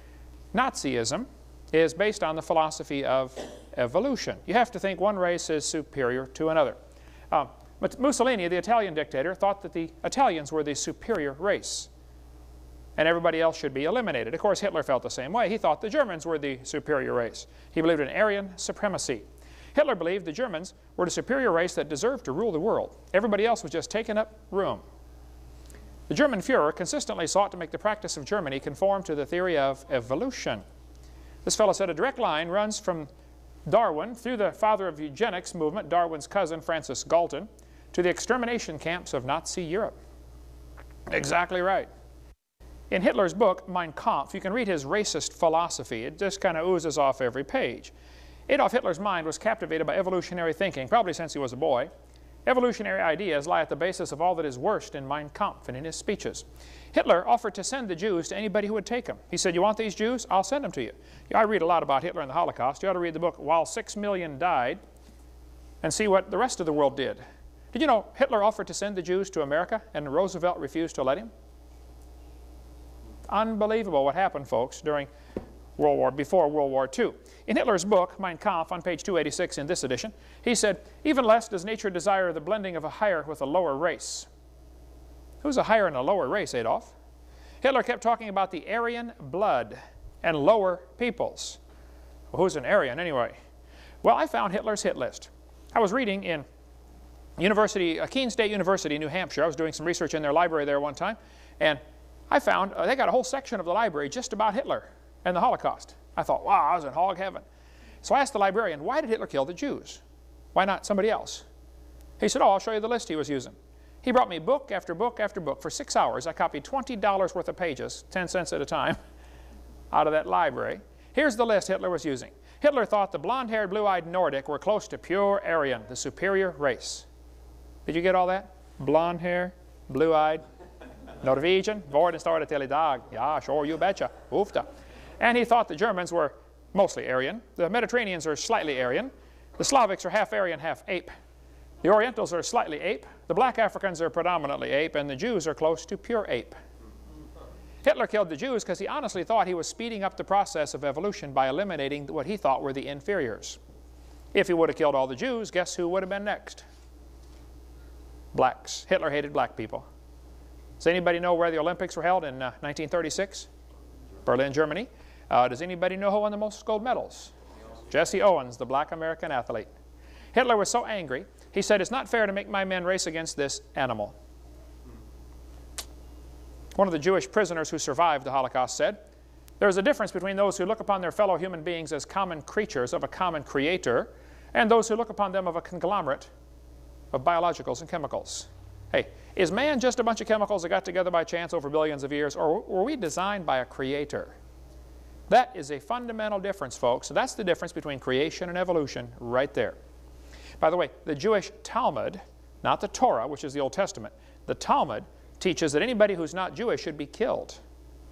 Nazism is based on the philosophy of evolution. You have to think one race is superior to another. Uh, but Mussolini, the Italian dictator, thought that the Italians were the superior race and everybody else should be eliminated. Of course, Hitler felt the same way. He thought the Germans were the superior race. He believed in Aryan supremacy. Hitler believed the Germans were the superior race that deserved to rule the world. Everybody else was just taking up room. The German Führer consistently sought to make the practice of Germany conform to the theory of evolution. This fellow said a direct line runs from Darwin through the father of eugenics movement, Darwin's cousin Francis Galton, to the extermination camps of Nazi Europe. Exactly right. In Hitler's book, Mein Kampf, you can read his racist philosophy. It just kind of oozes off every page. Adolf Hitler's mind was captivated by evolutionary thinking, probably since he was a boy. Evolutionary ideas lie at the basis of all that is worst in Mein Kampf and in his speeches. Hitler offered to send the Jews to anybody who would take them. He said, you want these Jews? I'll send them to you. I read a lot about Hitler and the Holocaust. You ought to read the book While Six Million Died and see what the rest of the world did. Did you know Hitler offered to send the Jews to America and Roosevelt refused to let him? Unbelievable what happened, folks, during World War, before World War Two. In Hitler's book, Mein Kampf, on page two eighty-six in this edition, he said, even less does nature desire the blending of a higher with a lower race. Who's a higher and a lower race, Adolf? Hitler kept talking about the Aryan blood and lower peoples. Well, who's an Aryan anyway? Well, I found Hitler's hit list. I was reading in University, uh, Keene State University, New Hampshire. I was doing some research in their library there one time, and I found uh, they got a whole section of the library just about Hitler and the Holocaust. I thought, wow, I was in hog heaven. So I asked the librarian, why did Hitler kill the Jews? Why not somebody else? He said, oh, I'll show you the list he was using. He brought me book after book after book. For six hours, I copied twenty dollars worth of pages, ten cents at a time, out of that library. Here's the list Hitler was using. Hitler thought the blonde-haired, blue-eyed Nordic were close to pure Aryan, the superior race. Did you get all that? Blonde hair, blue-eyed, Norwegian, vorden står det till idag. Ja, sure, you betcha. Oofta. And he thought the Germans were mostly Aryan. The Mediterraneans are slightly Aryan. The Slavics are half Aryan, half ape. The Orientals are slightly ape. The black Africans are predominantly ape. And the Jews are close to pure ape. Hitler killed the Jews because he honestly thought he was speeding up the process of evolution by eliminating what he thought were the inferiors. If he would have killed all the Jews, guess who would have been next? Blacks. Hitler hated black people. Does anybody know where the Olympics were held in uh, nineteen thirty-six? Berlin, Germany. Uh, does anybody know who won the most gold medals? Jesse Owens, the black American athlete. Hitler was so angry, he said, it's not fair to make my men race against this animal. One of the Jewish prisoners who survived the Holocaust said, there is a difference between those who look upon their fellow human beings as common creatures of a common creator and those who look upon them of a conglomerate of biologicals and chemicals. Hey, is man just a bunch of chemicals that got together by chance over billions of years, or were we designed by a creator? That is a fundamental difference, folks. So that's the difference between creation and evolution right there. By the way, the Jewish Talmud, not the Torah, which is the Old Testament, the Talmud teaches that anybody who's not Jewish should be killed.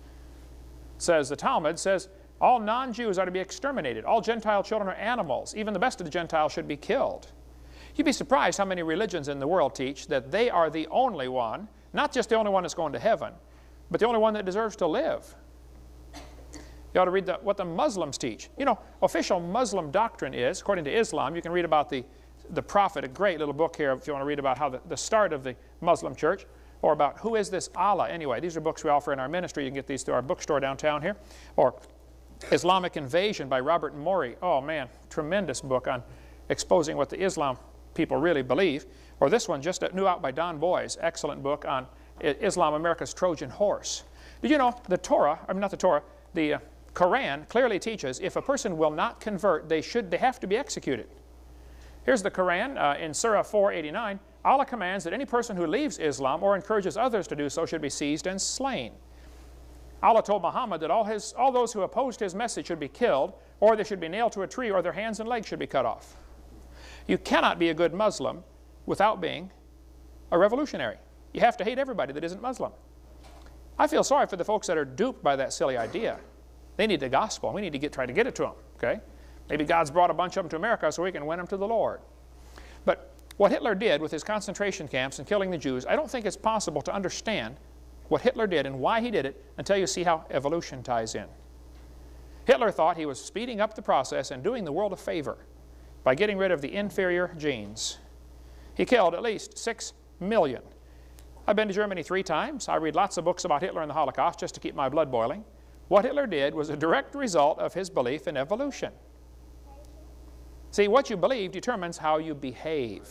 It says, the Talmud says, all non-Jews are to be exterminated. All Gentile children are animals. Even the best of the Gentiles should be killed. You'd be surprised how many religions in the world teach that they are the only one, not just the only one that's going to heaven, but the only one that deserves to live. You ought to read the, what the Muslims teach. You know, official Muslim doctrine is, according to Islam, you can read about the, the Prophet, a great little book here if you want to read about how the, the start of the Muslim church, or about who is this Allah anyway. These are books we offer in our ministry. You can get these through our bookstore downtown here. Or Islamic Invasion by Robert Morey. Oh man, tremendous book on exposing what the Islam people really believe. Or this one just new out by Don Boys, excellent book on Islam, America's Trojan Horse. Did you know the Torah, I mean not the Torah, the uh, Quran clearly teaches if a person will not convert, they should, they have to be executed. Here's the Quran uh, in Surah four eighty-nine. Allah commands that any person who leaves Islam or encourages others to do so should be seized and slain. Allah told Muhammad that all, his, all those who opposed his message should be killed, or they should be nailed to a tree, or their hands and legs should be cut off. You cannot be a good Muslim without being a revolutionary. You have to hate everybody that isn't Muslim. I feel sorry for the folks that are duped by that silly idea. They need the gospel. We need to get, try to get it to them. Okay? Maybe God's brought a bunch of them to America so we can win them to the Lord. But what Hitler did with his concentration camps and killing the Jews, I don't think it's possible to understand what Hitler did and why he did it until you see how evolution ties in. Hitler thought he was speeding up the process and doing the world a favor by getting rid of the inferior genes. He killed at least six million. I've been to Germany three times. I read lots of books about Hitler and the Holocaust just to keep my blood boiling. What Hitler did was a direct result of his belief in evolution. See, what you believe determines how you behave.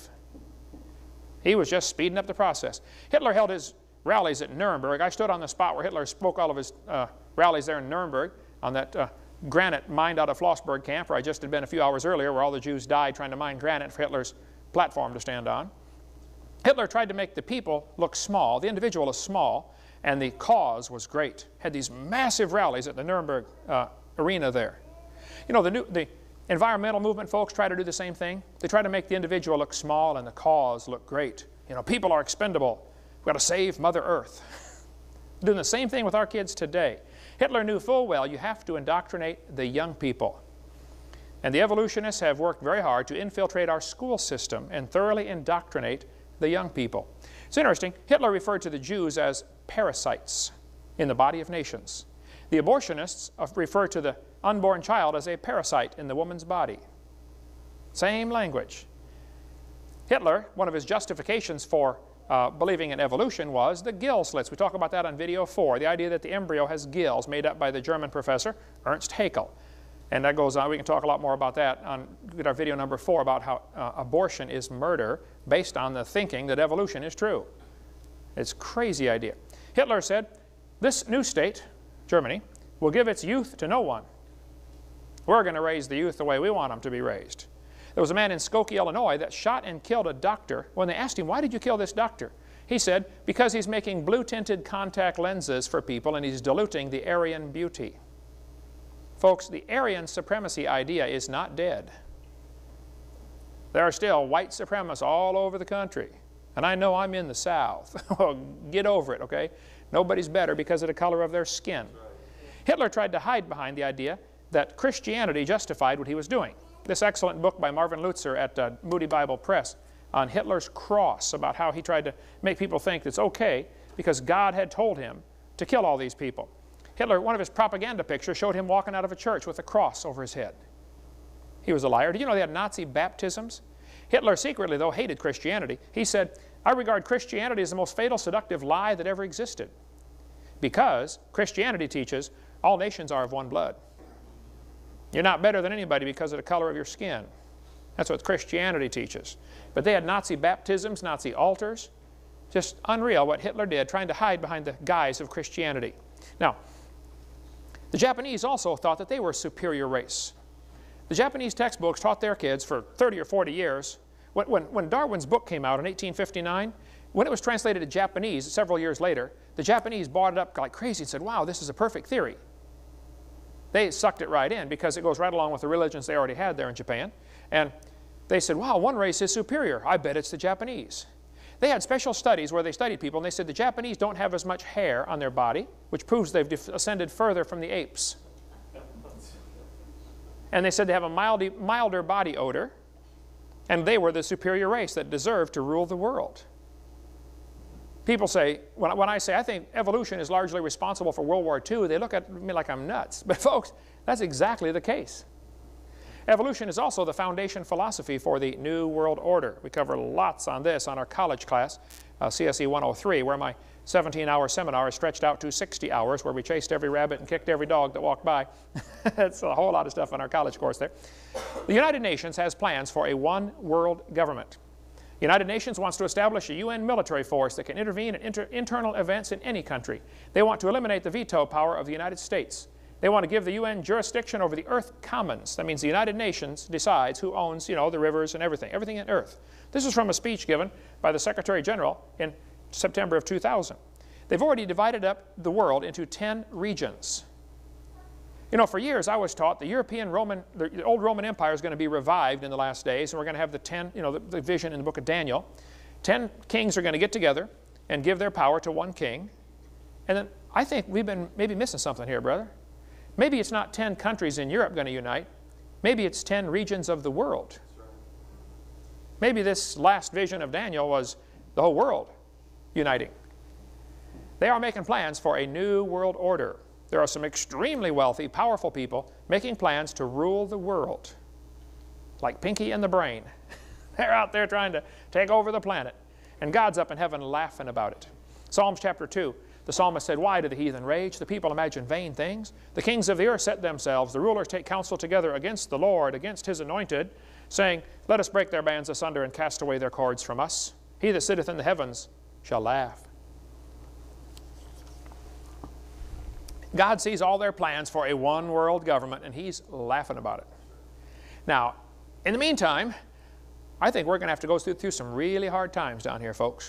He was just speeding up the process. Hitler held his rallies at Nuremberg. I stood on the spot where Hitler spoke all of his uh, rallies there in Nuremberg on that uh, granite mined out of Flossburg camp where I just had been a few hours earlier, where all the Jews died trying to mine granite for Hitler's platform to stand on. Hitler tried to make the people look small. The individual is small, and the cause was great. Had these massive rallies at the Nuremberg uh, arena there. You know, the, new, the environmental movement folks try to do the same thing. They try to make the individual look small and the cause look great. You know, people are expendable. We've got to save Mother Earth. Doing the same thing with our kids today. Hitler knew full well you have to indoctrinate the young people. And the evolutionists have worked very hard to infiltrate our school system and thoroughly indoctrinate the young people. It's interesting, Hitler referred to the Jews as parasites in the body of nations. The abortionists refer to the unborn child as a parasite in the woman's body. Same language. Hitler, one of his justifications for uh, believing in evolution was the gill slits. We talk about that on video four, the idea that the embryo has gills made up by the German professor Ernst Haeckel. And that goes on. We can talk a lot more about that on our video number four about how uh, abortion is murder based on the thinking that evolution is true. It's a crazy idea. Hitler said, this new state, Germany, will give its youth to no one. We're going to raise the youth the way we want them to be raised. There was a man in Skokie, Illinois that shot and killed a doctor. When they asked him, why did you kill this doctor? He said, because he's making blue-tinted contact lenses for people and he's diluting the Aryan beauty. Folks, the Aryan supremacy idea is not dead. There are still white supremacists all over the country. And I know I'm in the South. Get over it, okay? Nobody's better because of the color of their skin. Hitler tried to hide behind the idea that Christianity justified what he was doing. This excellent book by Marvin Lutzer at uh, Moody Bible Press on Hitler's cross, about how he tried to make people think it's okay because God had told him to kill all these people. Hitler, one of his propaganda pictures showed him walking out of a church with a cross over his head. He was a liar. Do you know they had Nazi baptisms? Hitler secretly, though, hated Christianity. He said, I regard Christianity as the most fatal, seductive lie that ever existed, because Christianity teaches all nations are of one blood. You're not better than anybody because of the color of your skin. That's what Christianity teaches. But they had Nazi baptisms, Nazi altars. Just unreal what Hitler did, trying to hide behind the guise of Christianity. Now, the Japanese also thought that they were a superior race. The Japanese textbooks taught their kids for thirty or forty years. When, when, when Darwin's book came out in eighteen fifty-nine, when it was translated to Japanese several years later, the Japanese bought it up like crazy and said, wow, this is a perfect theory. They sucked it right in because it goes right along with the religions they already had there in Japan. And they said, wow, one race is superior. I bet it's the Japanese. They had special studies where they studied people, and they said the Japanese don't have as much hair on their body, which proves they've ascended further from the apes. And they said they have a mild, milder body odor, and they were the superior race that deserved to rule the world. People say, when, when I say I think evolution is largely responsible for World War Two, they look at me like I'm nuts. But folks, that's exactly the case. Evolution is also the foundation philosophy for the New World Order. We cover lots on this on our college class, uh, C S E one oh three, where my seventeen hour seminar is stretched out to sixty hours, where we chased every rabbit and kicked every dog that walked by. That's a whole lot of stuff on our college course there. The United Nations has plans for a one world government. The United Nations wants to establish a U N military force that can intervene in inter internal events in any country. They want to eliminate the veto power of the United States. They want to give the U N jurisdiction over the Earth Commons. That means the United Nations decides who owns, you know, the rivers and everything, everything in Earth. This is from a speech given by the Secretary General in September of two thousand. They've already divided up the world into ten regions. You know, for years I was taught the European Roman, the old Roman Empire is going to be revived in the last days, and we're going to have the ten, you know, the, the vision in the book of Daniel. Ten kings are going to get together and give their power to one king. And then I think we've been maybe missing something here, brother. Maybe it's not ten countries in Europe going to unite. Maybe it's ten regions of the world. Maybe this last vision of Daniel was the whole world uniting. They are making plans for a new world order. There are some extremely wealthy, powerful people making plans to rule the world. Like Pinky and the Brain. They're out there trying to take over the planet. And God's up in heaven laughing about it. Psalms chapter two. The psalmist said, why do the heathen rage? The people imagine vain things. The kings of the earth set themselves. The rulers take counsel together against the Lord, against his anointed, saying, let us break their bands asunder and cast away their cords from us. He that sitteth in the heavens shall laugh. God sees all their plans for a one world government, and he's laughing about it. Now, in the meantime, I think we're going to have to go through, through some really hard times down here, folks.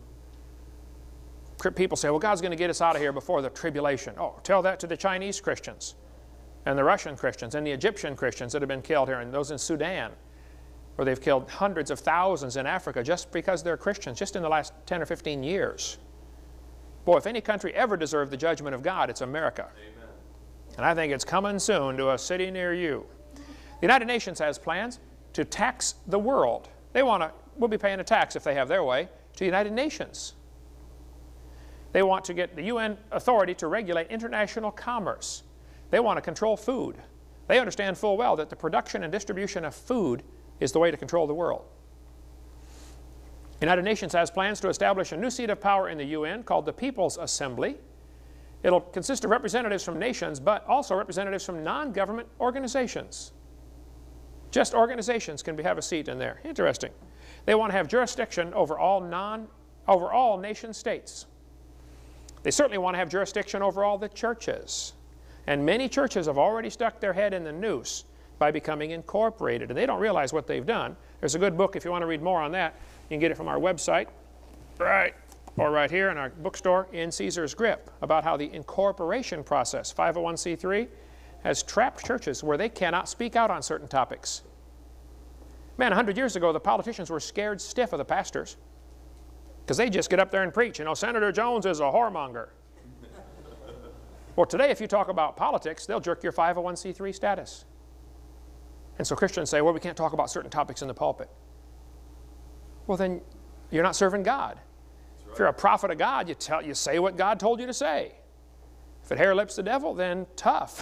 People say, well, God's going to get us out of here before the tribulation. Oh, tell that to the Chinese Christians and the Russian Christians and the Egyptian Christians that have been killed here, and those in Sudan, where they've killed hundreds of thousands in Africa just because they're Christians, just in the last ten or fifteen years. Boy, if any country ever deserved the judgment of God, it's America. Amen. And I think it's coming soon to a city near you. The United Nations has plans to tax the world. They want to, we'll be paying a tax if they have their way, to the United Nations. They want to get the U N authority to regulate international commerce. They want to control food. They understand full well that the production and distribution of food is the way to control the world. The United Nations has plans to establish a new seat of power in the U N called the People's Assembly. It'll consist of representatives from nations, but also representatives from non-government organizations. Just organizations can be, have a seat in there. Interesting. They want to have jurisdiction over all, non, over all nation states. They certainly want to have jurisdiction over all the churches. And many churches have already stuck their head in the noose by becoming incorporated. And they don't realize what they've done. There's a good book if you want to read more on that. You can get it from our website. Right or right here in our bookstore, In Caesar's Grip, about how the incorporation process, five oh one c three, has trapped churches where they cannot speak out on certain topics. Man, a hundred years ago, the politicians were scared stiff of the pastors because they just get up there and preach, you know, Senator Jones is a whoremonger. Well, today, if you talk about politics, they'll jerk your five oh one c three status. And so Christians say, well, we can't talk about certain topics in the pulpit. Well, then you're not serving God. Right. If you're a prophet of God, you, tell, you say what God told you to say. If it hair lips the devil, then tough.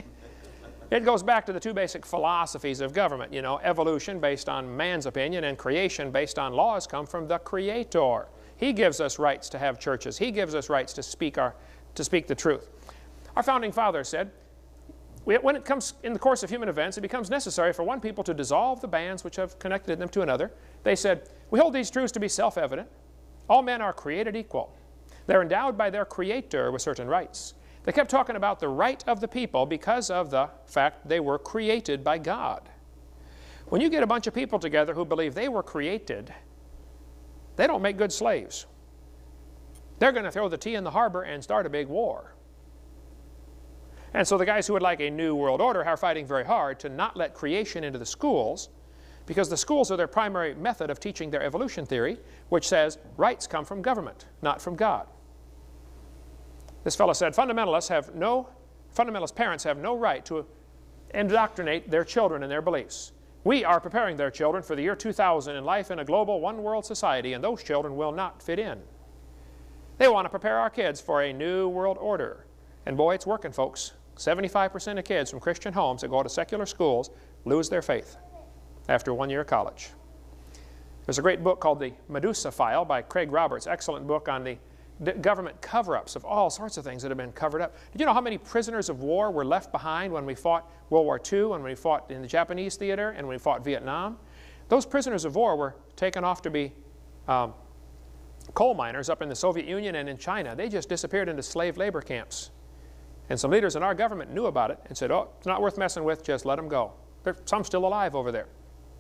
It goes back to the two basic philosophies of government. You know, evolution based on man's opinion and creation based on laws come from the Creator. He gives us rights to have churches. He gives us rights to speak, our, to speak the truth. Our founding fathers said, when it comes in the course of human events, it becomes necessary for one people to dissolve the bands which have connected them to another. They said, we hold these truths to be self-evident. All men are created equal. They're endowed by their Creator with certain rights. They kept talking about the right of the people because of the fact they were created by God. When you get a bunch of people together who believe they were created, they don't make good slaves. They're going to throw the tea in the harbor and start a big war. And so the guys who would like a new world order are fighting very hard to not let creation into the schools, because the schools are their primary method of teaching their evolution theory, which says rights come from government, not from God. This fellow said, fundamentalists have no, fundamentalist parents have no right to indoctrinate their children in their beliefs. We are preparing their children for the year two thousand in life in a global one-world society, and those children will not fit in. They want to prepare our kids for a new world order. And boy, it's working, folks. seventy-five percent of kids from Christian homes that go to secular schools lose their faith after one year of college. There's a great book called The Medusa File by Craig Roberts, excellent book on the government cover-ups of all sorts of things that have been covered up. Did you know how many prisoners of war were left behind when we fought World War Two, when we fought in the Japanese theater, and when we fought Vietnam? Those prisoners of war were taken off to be um, coal miners up in the Soviet Union and in China. They just disappeared into slave labor camps. And some leaders in our government knew about it and said, oh, it's not worth messing with, just let them go. There's some still alive over there.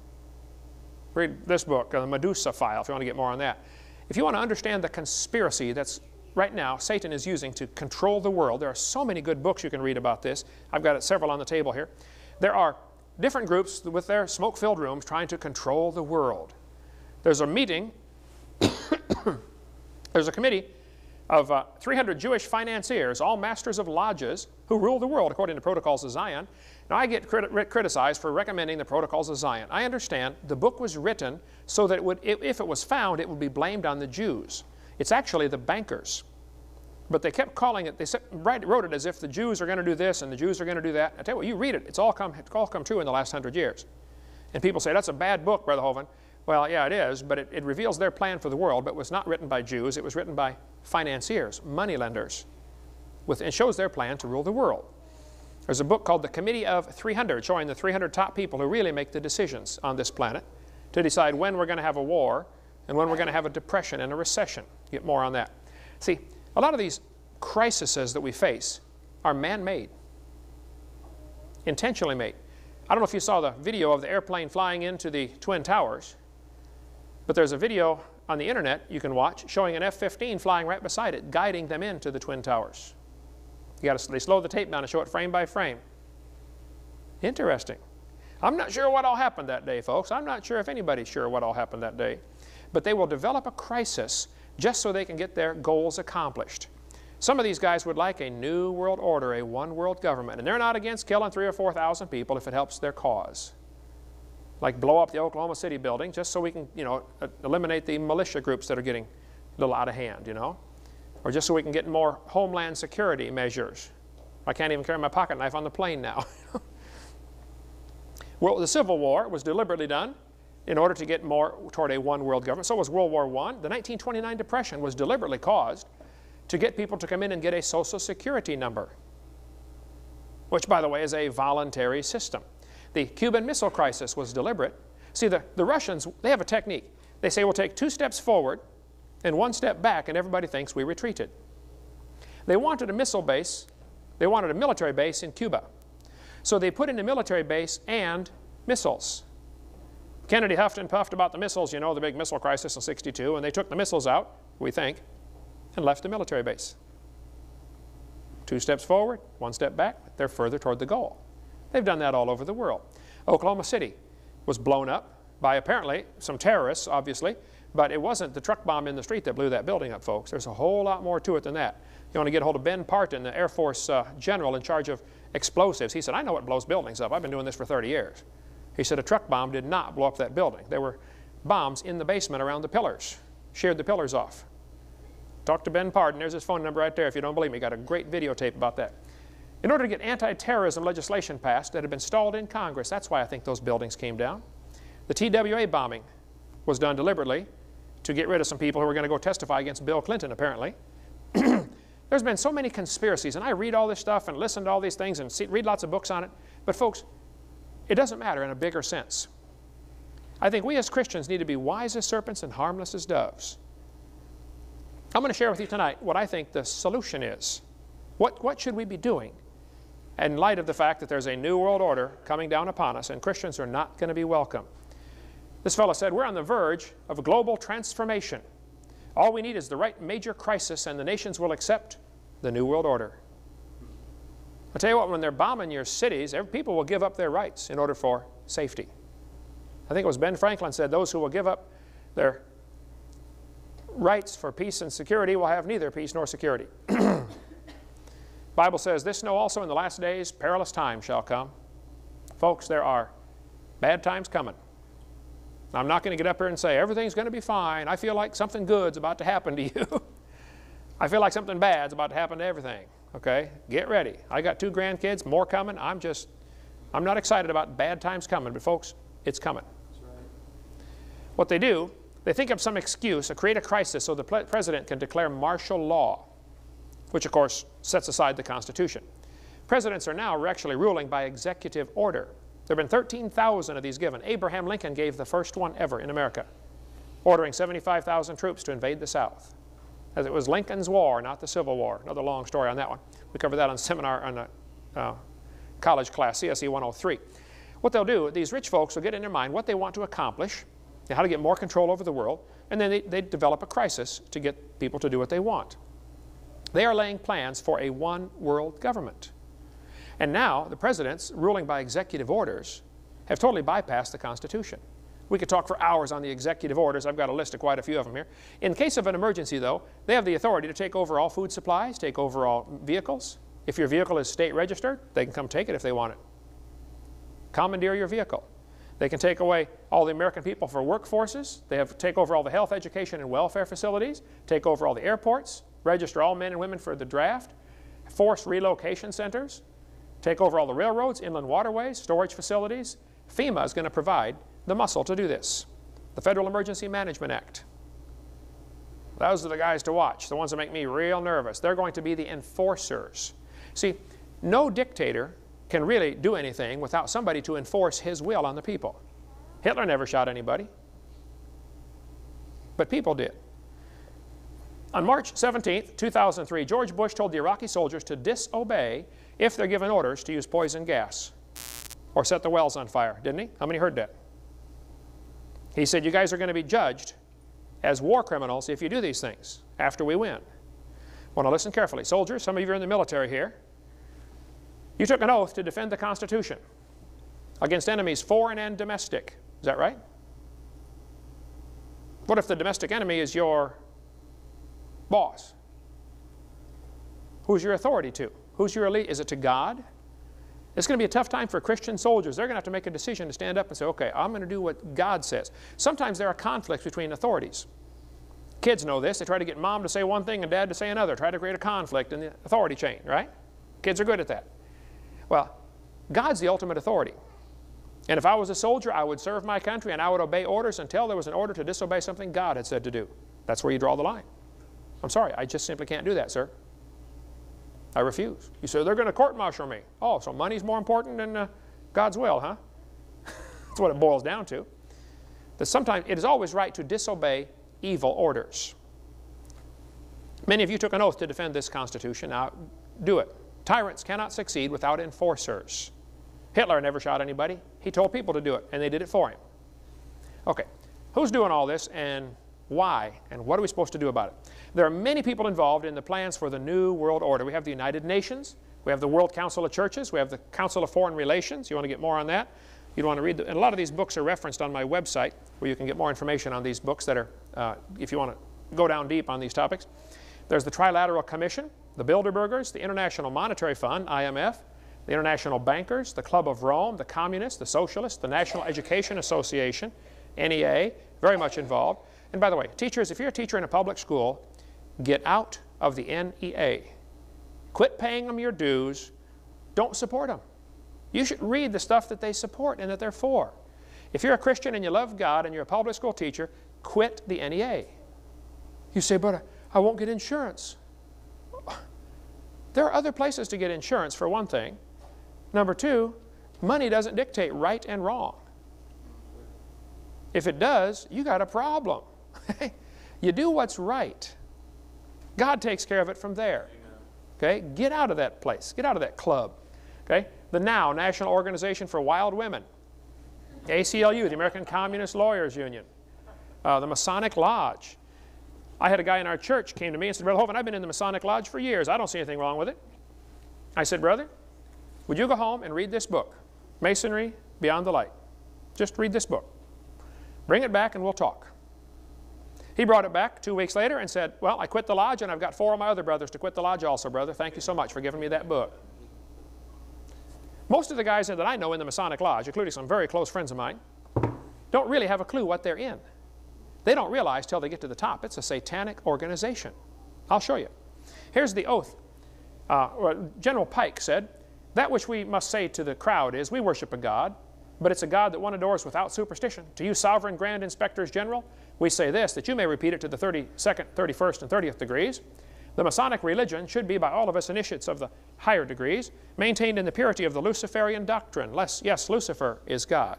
Read this book, uh, The Medusa File, if you want to get more on that. If you want to understand the conspiracy that's right now Satan is using to control the world, there are so many good books you can read about this. I've got several on the table here. There are different groups with their smoke-filled rooms trying to control the world. There's a meeting, there's a committee of uh, three hundred Jewish financiers, all masters of lodges, who rule the world according to Protocols of Zion. Now, I get crit criticized for recommending the Protocols of Zion. I understand the book was written so that it would, if it was found, it would be blamed on the Jews. It's actually the bankers. But they kept calling it, they wrote it as if the Jews are going to do this and the Jews are going to do that. I tell you what, you read it, it's all come, it's all come true in the last hundred years. And people say, that's a bad book, Brother Hovind. Well, yeah, it is, but it, it reveals their plan for the world, but it was not written by Jews. It was written by financiers, moneylenders. With, it shows their plan to rule the world. There's a book called The Committee of three hundred, showing the three hundred top people who really make the decisions on this planet to decide when we're going to have a war and when we're going to have a depression and a recession. Get more on that. See, a lot of these crises that we face are man-made, intentionally made. I don't know if you saw the video of the airplane flying into the Twin Towers, but there's a video on the internet you can watch showing an F fifteen flying right beside it, guiding them into the Twin Towers. You got to, they slow the tape down and show it frame by frame. Interesting. I'm not sure what all happened that day, folks. I'm not sure if anybody's sure what all happened that day. But they will develop a crisis just so they can get their goals accomplished. Some of these guys would like a new world order, a one world government, and they're not against killing three or four thousand people if it helps their cause. Like blow up the Oklahoma City building just so we can, you know, eliminate the militia groups that are getting a little out of hand, you know. Or just so we can get more homeland security measures. I can't even carry my pocket knife on the plane now. Well, the Civil War was deliberately done in order to get more toward a one world government. So was World War One. The nineteen twenty-nine Depression was deliberately caused to get people to come in and get a Social Security number, which, by the way, is a voluntary system. The Cuban Missile Crisis was deliberate. See, the, the Russians, they have a technique. They say we'll take two steps forward and one step back, and everybody thinks we retreated. They wanted a missile base. They wanted a military base in Cuba. So they put in a military base and missiles. Kennedy huffed and puffed about the missiles, you know, the big missile crisis in sixty-two, and they took the missiles out, we think. and left the military base. Two steps forward, one step back, they're further toward the goal. They've done that all over the world. Oklahoma City was blown up by apparently some terrorists, obviously, but it wasn't the truck bomb in the street that blew that building up, folks. There's a whole lot more to it than that. You want to get a hold of Ben Parton, the Air Force uh, general in charge of explosives. He said, I know what blows buildings up. I've been doing this for thirty years. He said a truck bomb did not blow up that building. There were bombs in the basement around the pillars, sheared the pillars off. Talk to Ben Parton. There's his phone number right there if you don't believe me. Got a great videotape about that. In order to get anti-terrorism legislation passed that had been stalled in Congress, that's why I think those buildings came down. The T W A bombing was done deliberately to get rid of some people who were going to go testify against Bill Clinton, apparently. There's been so many conspiracies, and I read all this stuff and listen to all these things and see, read lots of books on it. But folks, it doesn't matter in a bigger sense. I think we as Christians need to be wise as serpents and harmless as doves. I'm going to share with you tonight what I think the solution is. What, what should we be doing in light of the fact that there's a new world order coming down upon us and Christians are not going to be welcome? This fellow said, we're on the verge of a global transformation. All we need is the right major crisis and the nations will accept the new world order. I'll tell you what, when they're bombing your cities, every, people will give up their rights in order for safety. I think it was Ben Franklin said, those who will give up their rights for peace and security will have neither peace nor security. The Bible says, this know also in the last days perilous times shall come. Folks, there are bad times coming. I'm not going to get up here and say, everything's going to be fine. I feel like something good's about to happen to you. I feel like something bad's about to happen to everything. Okay? Get ready. I got two grandkids, more coming. I'm just, I'm not excited about bad times coming, but folks, it's coming. That's right. What they do, they think of some excuse, or create a crisis so the president can declare martial law, which of course sets aside the Constitution. Presidents are now actually ruling by executive order. There have been thirteen thousand of these given. Abraham Lincoln gave the first one ever in America, ordering seventy-five thousand troops to invade the South. As it was Lincoln's War, not the Civil War. Another long story on that one. We covered that on seminar on a uh, college class, C S E one oh three. What they'll do, these rich folks will get in their mind what they want to accomplish, and how to get more control over the world, and then they, they develop a crisis to get people to do what they want. They are laying plans for a one world government. And now the presidents, ruling by executive orders, have totally bypassed the Constitution. We could talk for hours on the executive orders. I've got a list of quite a few of them here. In case of an emergency, though, they have the authority to take over all food supplies, take over all vehicles. If your vehicle is state registered, they can come take it if they want it. Commandeer your vehicle. They can take away all the American people for workforces. They have to take over all the health, education, and welfare facilities, take over all the airports, register all men and women for the draft, force relocation centers, take over all the railroads, inland waterways, storage facilities. FEMA is going to provide the muscle to do this. The Federal Emergency Management Act. Those are the guys to watch, the ones that make me real nervous. They're going to be the enforcers. See, no dictator can really do anything without somebody to enforce his will on the people. Hitler never shot anybody, but people did. On March seventeenth, two thousand three, George Bush told the Iraqi soldiers to disobey if they're given orders to use poison gas or set the wells on fire, didn't he? How many heard that? He said, you guys are going to be judged as war criminals if you do these things after we win. Want to listen carefully. Soldiers, some of you are in the military here. You took an oath to defend the Constitution against enemies foreign and domestic. Is that right? What if the domestic enemy is your boss? Who's your authority to? Who's your elite? Is it to God? It's going to be a tough time for Christian soldiers. They're going to have to make a decision to stand up and say, okay, I'm going to do what God says. Sometimes there are conflicts between authorities. Kids know this. They try to get mom to say one thing and dad to say another. Try to create a conflict in the authority chain, right? Kids are good at that. Well, God's the ultimate authority. And if I was a soldier, I would serve my country and I would obey orders until there was an order to disobey something God had said to do. That's where you draw the line. I'm sorry, I just simply can't do that, sir. I refuse. You say, they're going to court-martial me. Oh, so money's more important than uh, God's will, huh? That's what it boils down to. That sometimes it is always right to disobey evil orders. Many of you took an oath to defend this Constitution. Now, do it. Tyrants cannot succeed without enforcers. Hitler never shot anybody. He told people to do it, and they did it for him. Okay, who's doing all this, and Why? And what are we supposed to do about it? There are many people involved in the plans for the New World Order. We have the United Nations. We have the World Council of Churches. We have the Council of Foreign Relations. You want to get more on that? You'd want to read, the, and a lot of these books are referenced on my website, where you can get more information on these books that are, uh, if you want to go down deep on these topics. There's the Trilateral Commission, the Bilderbergers, the International Monetary Fund, I M F, the International Bankers, the Club of Rome, the Communists, the Socialists, the National Education Association, N E A, very much involved. And by the way, teachers, if you're a teacher in a public school, get out of the N E A. Quit paying them your dues. Don't support them. You should read the stuff that they support and that they're for. If you're a Christian and you love God and you're a public school teacher, quit the N E A. You say, but I won't get insurance. There are other places to get insurance, for one thing. Number two, money doesn't dictate right and wrong. If it does, you got a problem. You do what's right. God takes care of it from there. Okay? Get out of that place. Get out of that club. Okay? The NOW, National Organization for Wild Women. A C L U, the American Communist Lawyers Union. Uh, the Masonic Lodge. I had a guy in our church came to me and said, Brother Hovind, I've been in the Masonic Lodge for years. I don't see anything wrong with it. I said, brother, would you go home and read this book, Masonry Beyond the Light? Just read this book. Bring it back and we'll talk. He brought it back two weeks later and said, well, I quit the lodge and I've got four of my other brothers to quit the lodge also, brother. Thank you so much for giving me that book. Most of the guys that I know in the Masonic Lodge, including some very close friends of mine, don't really have a clue what they're in. They don't realize till they get to the top. It's a satanic organization. I'll show you. Here's the oath. Uh, General Pike said, that which we must say to the crowd is, we worship a God, but it's a God that one adores without superstition. To you, sovereign grand inspectors general, we say this, that you may repeat it to the thirty-second, thirty-first, and thirtieth degrees. The Masonic religion should be by all of us initiates of the higher degrees, maintained in the purity of the Luciferian doctrine. Less, yes, Lucifer is God.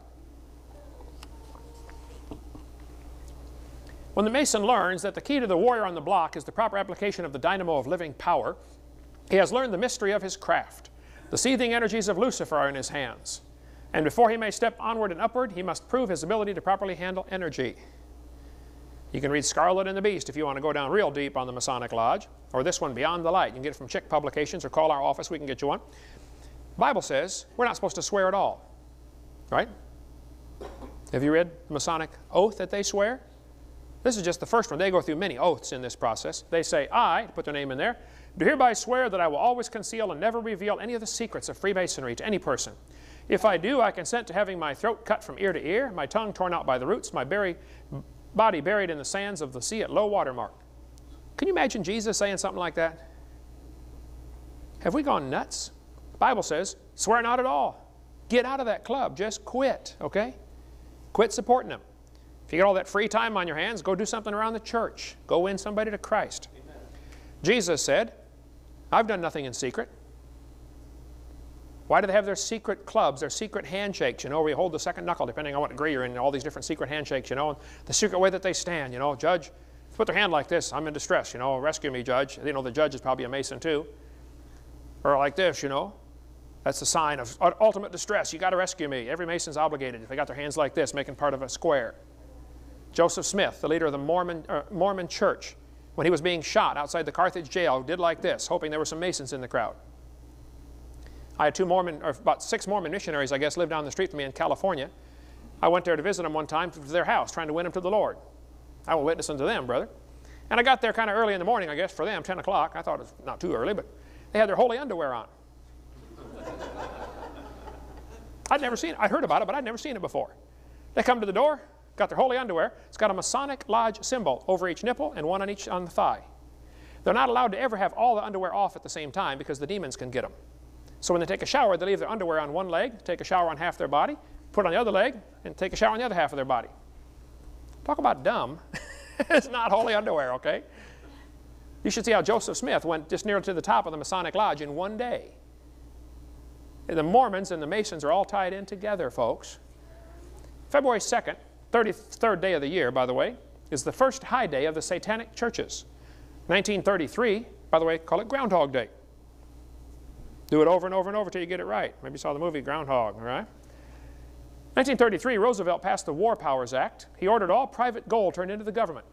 When the Mason learns that the key to the warrior on the block is the proper application of the dynamo of living power, he has learned the mystery of his craft. The seething energies of Lucifer are in his hands. And before he may step onward and upward, he must prove his ability to properly handle energy. You can read Scarlet and the Beast if you want to go down real deep on the Masonic Lodge, or this one, Beyond the Light. You can get it from Chick Publications or call our office. We can get you one. The Bible says we're not supposed to swear at all, right? Have you read the Masonic oath that they swear? This is just the first one. They go through many oaths in this process. They say, I, put their name in there, do hereby swear that I will always conceal and never reveal any of the secrets of Freemasonry to any person. If I do, I consent to having my throat cut from ear to ear, my tongue torn out by the roots, my bury, body buried in the sands of the sea at low water mark. Can you imagine Jesus saying something like that? Have we gone nuts? The Bible says, swear not at all. Get out of that club. Just quit, okay? Quit supporting them. If you get all that free time on your hands, go do something around the church. Go win somebody to Christ. Amen. Jesus said, I've done nothing in secret. Why do they have their secret clubs, their secret handshakes, you know, where you hold the second knuckle, depending on what degree you're in, all these different secret handshakes, you know, and the secret way that they stand, you know, judge, put their hand like this, I'm in distress, you know, rescue me, judge. You know, the judge is probably a Mason too. Or like this, you know, that's a sign of ultimate distress. You got to rescue me. Every Mason's obligated if they got their hands like this, making part of a square. Joseph Smith, the leader of the Mormon, uh, Mormon church, when he was being shot outside the Carthage jail, did like this, hoping there were some Masons in the crowd. I had two Mormon, or about six Mormon missionaries, I guess, lived down the street from me in California. I went there to visit them one time to their house, trying to win them to the Lord. I will witness unto them, brother. And I got there kind of early in the morning, I guess, for them, ten o'clock. I thought it was not too early, but they had their holy underwear on. I'd never seen it. I'd heard about it, but I'd never seen it before. They come to the door, got their holy underwear. It's got a Masonic Lodge symbol over each nipple and one on each on the thigh. They're not allowed to ever have all the underwear off at the same time because the demons can get them. So when they take a shower, they leave their underwear on one leg, take a shower on half their body, put it on the other leg, and take a shower on the other half of their body. Talk about dumb. It's not holy underwear, okay? You should see how Joseph Smith went just near to the top of the Masonic Lodge in one day. And the Mormons and the Masons are all tied in together, folks. February second, thirty-third day of the year, by the way, is the first high day of the Satanic churches. nineteen thirty-three, by the way, call it Groundhog Day. Do it over and over and over till you get it right. Maybe you saw the movie Groundhog, all right? nineteen thirty-three, Roosevelt passed the War Powers Act. He ordered all private gold turned into the government.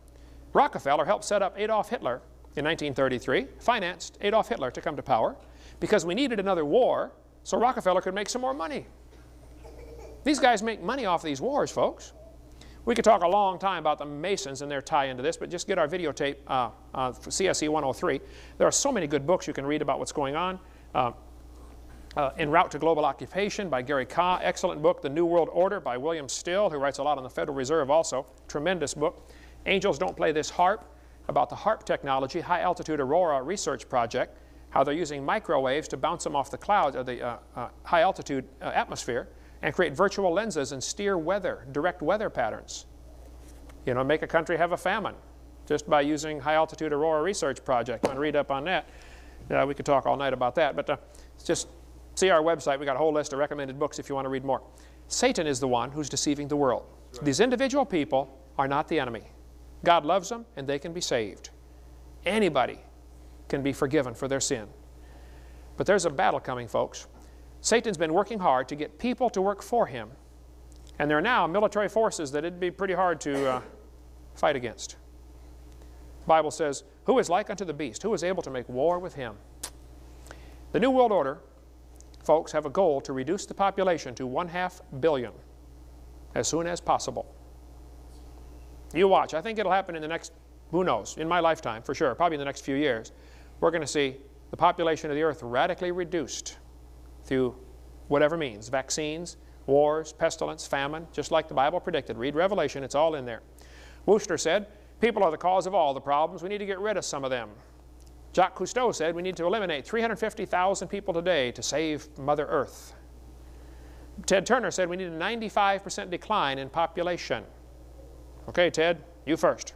Rockefeller helped set up Adolf Hitler in nineteen thirty-three, financed Adolf Hitler to come to power because we needed another war so Rockefeller could make some more money. These guys make money off these wars, folks. We could talk a long time about the Masons and their tie into this, but just get our videotape uh, uh, for C S E one oh three. There are so many good books you can read about what's going on. Uh, uh, En Route to Global Occupation by Gary Kah, excellent book. The New World Order by William Still, who writes a lot on the Federal Reserve also, tremendous book. Angels Don't Play This HARP, about the HARP technology, High Altitude Aurora Research Project, how they're using microwaves to bounce them off the clouds of the uh, uh, high altitude uh, atmosphere and create virtual lenses and steer weather, direct weather patterns. You know, make a country have a famine just by using High Altitude Aurora Research Project. Want to read up on that? Uh, we could talk all night about that, but uh, just see our website. We got a whole list of recommended books if you want to read more. Satan is the one who's deceiving the world. Right. These individual people are not the enemy. God loves them and they can be saved. Anybody can be forgiven for their sin. But there's a battle coming, folks. Satan's been working hard to get people to work for him. And there are now military forces that it'd be pretty hard to uh, fight against. The Bible says, who is like unto the beast? Who is able to make war with him? The New World Order, folks, have a goal to reduce the population to one half billion as soon as possible. You watch. I think it'll happen in the next, who knows, in my lifetime for sure, probably in the next few years. We're going to see the population of the earth radically reduced through whatever means, vaccines, wars, pestilence, famine, just like the Bible predicted. Read Revelation, it's all in there. Wooster said, people are the cause of all the problems. We need to get rid of some of them. Jacques Cousteau said we need to eliminate three hundred fifty thousand people today to save Mother Earth. Ted Turner said we need a ninety-five percent decline in population. Okay, Ted, you first.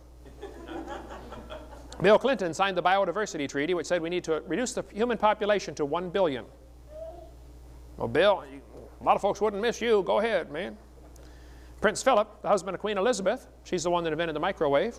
Bill Clinton signed the Biodiversity Treaty, which said we need to reduce the human population to one billion. Well, Bill, a lot of folks wouldn't miss you. Go ahead, man. Prince Philip, the husband of Queen Elizabeth, she's the one that invented the microwave.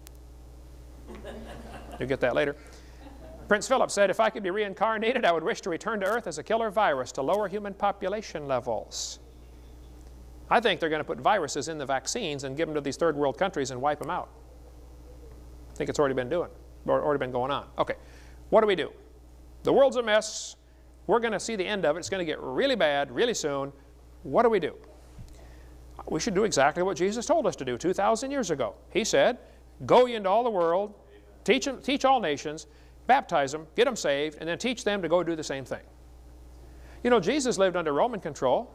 You'll get that later. Prince Philip said, if I could be reincarnated, I would wish to return to Earth as a killer virus to lower human population levels. I think they're going to put viruses in the vaccines and give them to these third world countries and wipe them out. I think it's already been doing, or already been going on. Okay, what do we do? The world's a mess. We're going to see the end of it. It's going to get really bad really soon. What do we do? We should do exactly what Jesus told us to do two thousand years ago. He said, go ye into all the world, teach, them, teach all nations, baptize them, get them saved, and then teach them to go do the same thing. You know, Jesus lived under Roman control.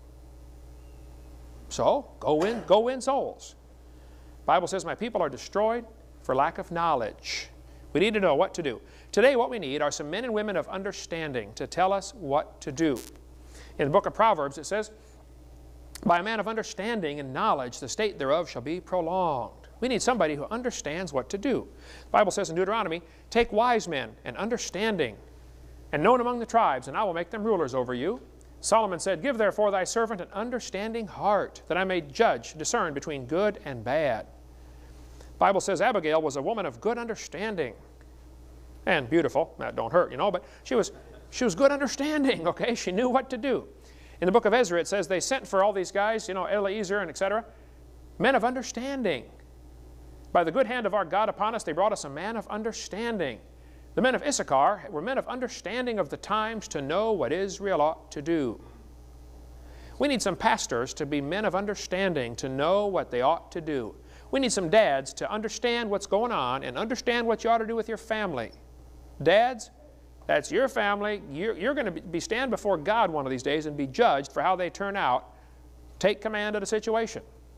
So, go win, go win souls. The Bible says, my people are destroyed for lack of knowledge. We need to know what to do. Today, what we need are some men and women of understanding to tell us what to do. In the book of Proverbs, it says, by a man of understanding and knowledge, the state thereof shall be prolonged. We need somebody who understands what to do. The Bible says in Deuteronomy, take wise men and understanding and known among the tribes, and I will make them rulers over you. Solomon said, give therefore thy servant an understanding heart, that I may judge, discern between good and bad. The Bible says Abigail was a woman of good understanding. And beautiful. That don't hurt, you know, but she was, she was good understanding, okay? She knew what to do. In the book of Ezra, it says they sent for all these guys, you know, Eliezer and et cetera, men of understanding. By the good hand of our God upon us, they brought us a man of understanding. The men of Issachar were men of understanding of the times to know what Israel ought to do. We need some pastors to be men of understanding to know what they ought to do. We need some dads to understand what's going on and understand what you ought to do with your family. Dads, that's your family. You're, you're going to be stand before God one of these days and be judged for how they turn out. Take command of the situation.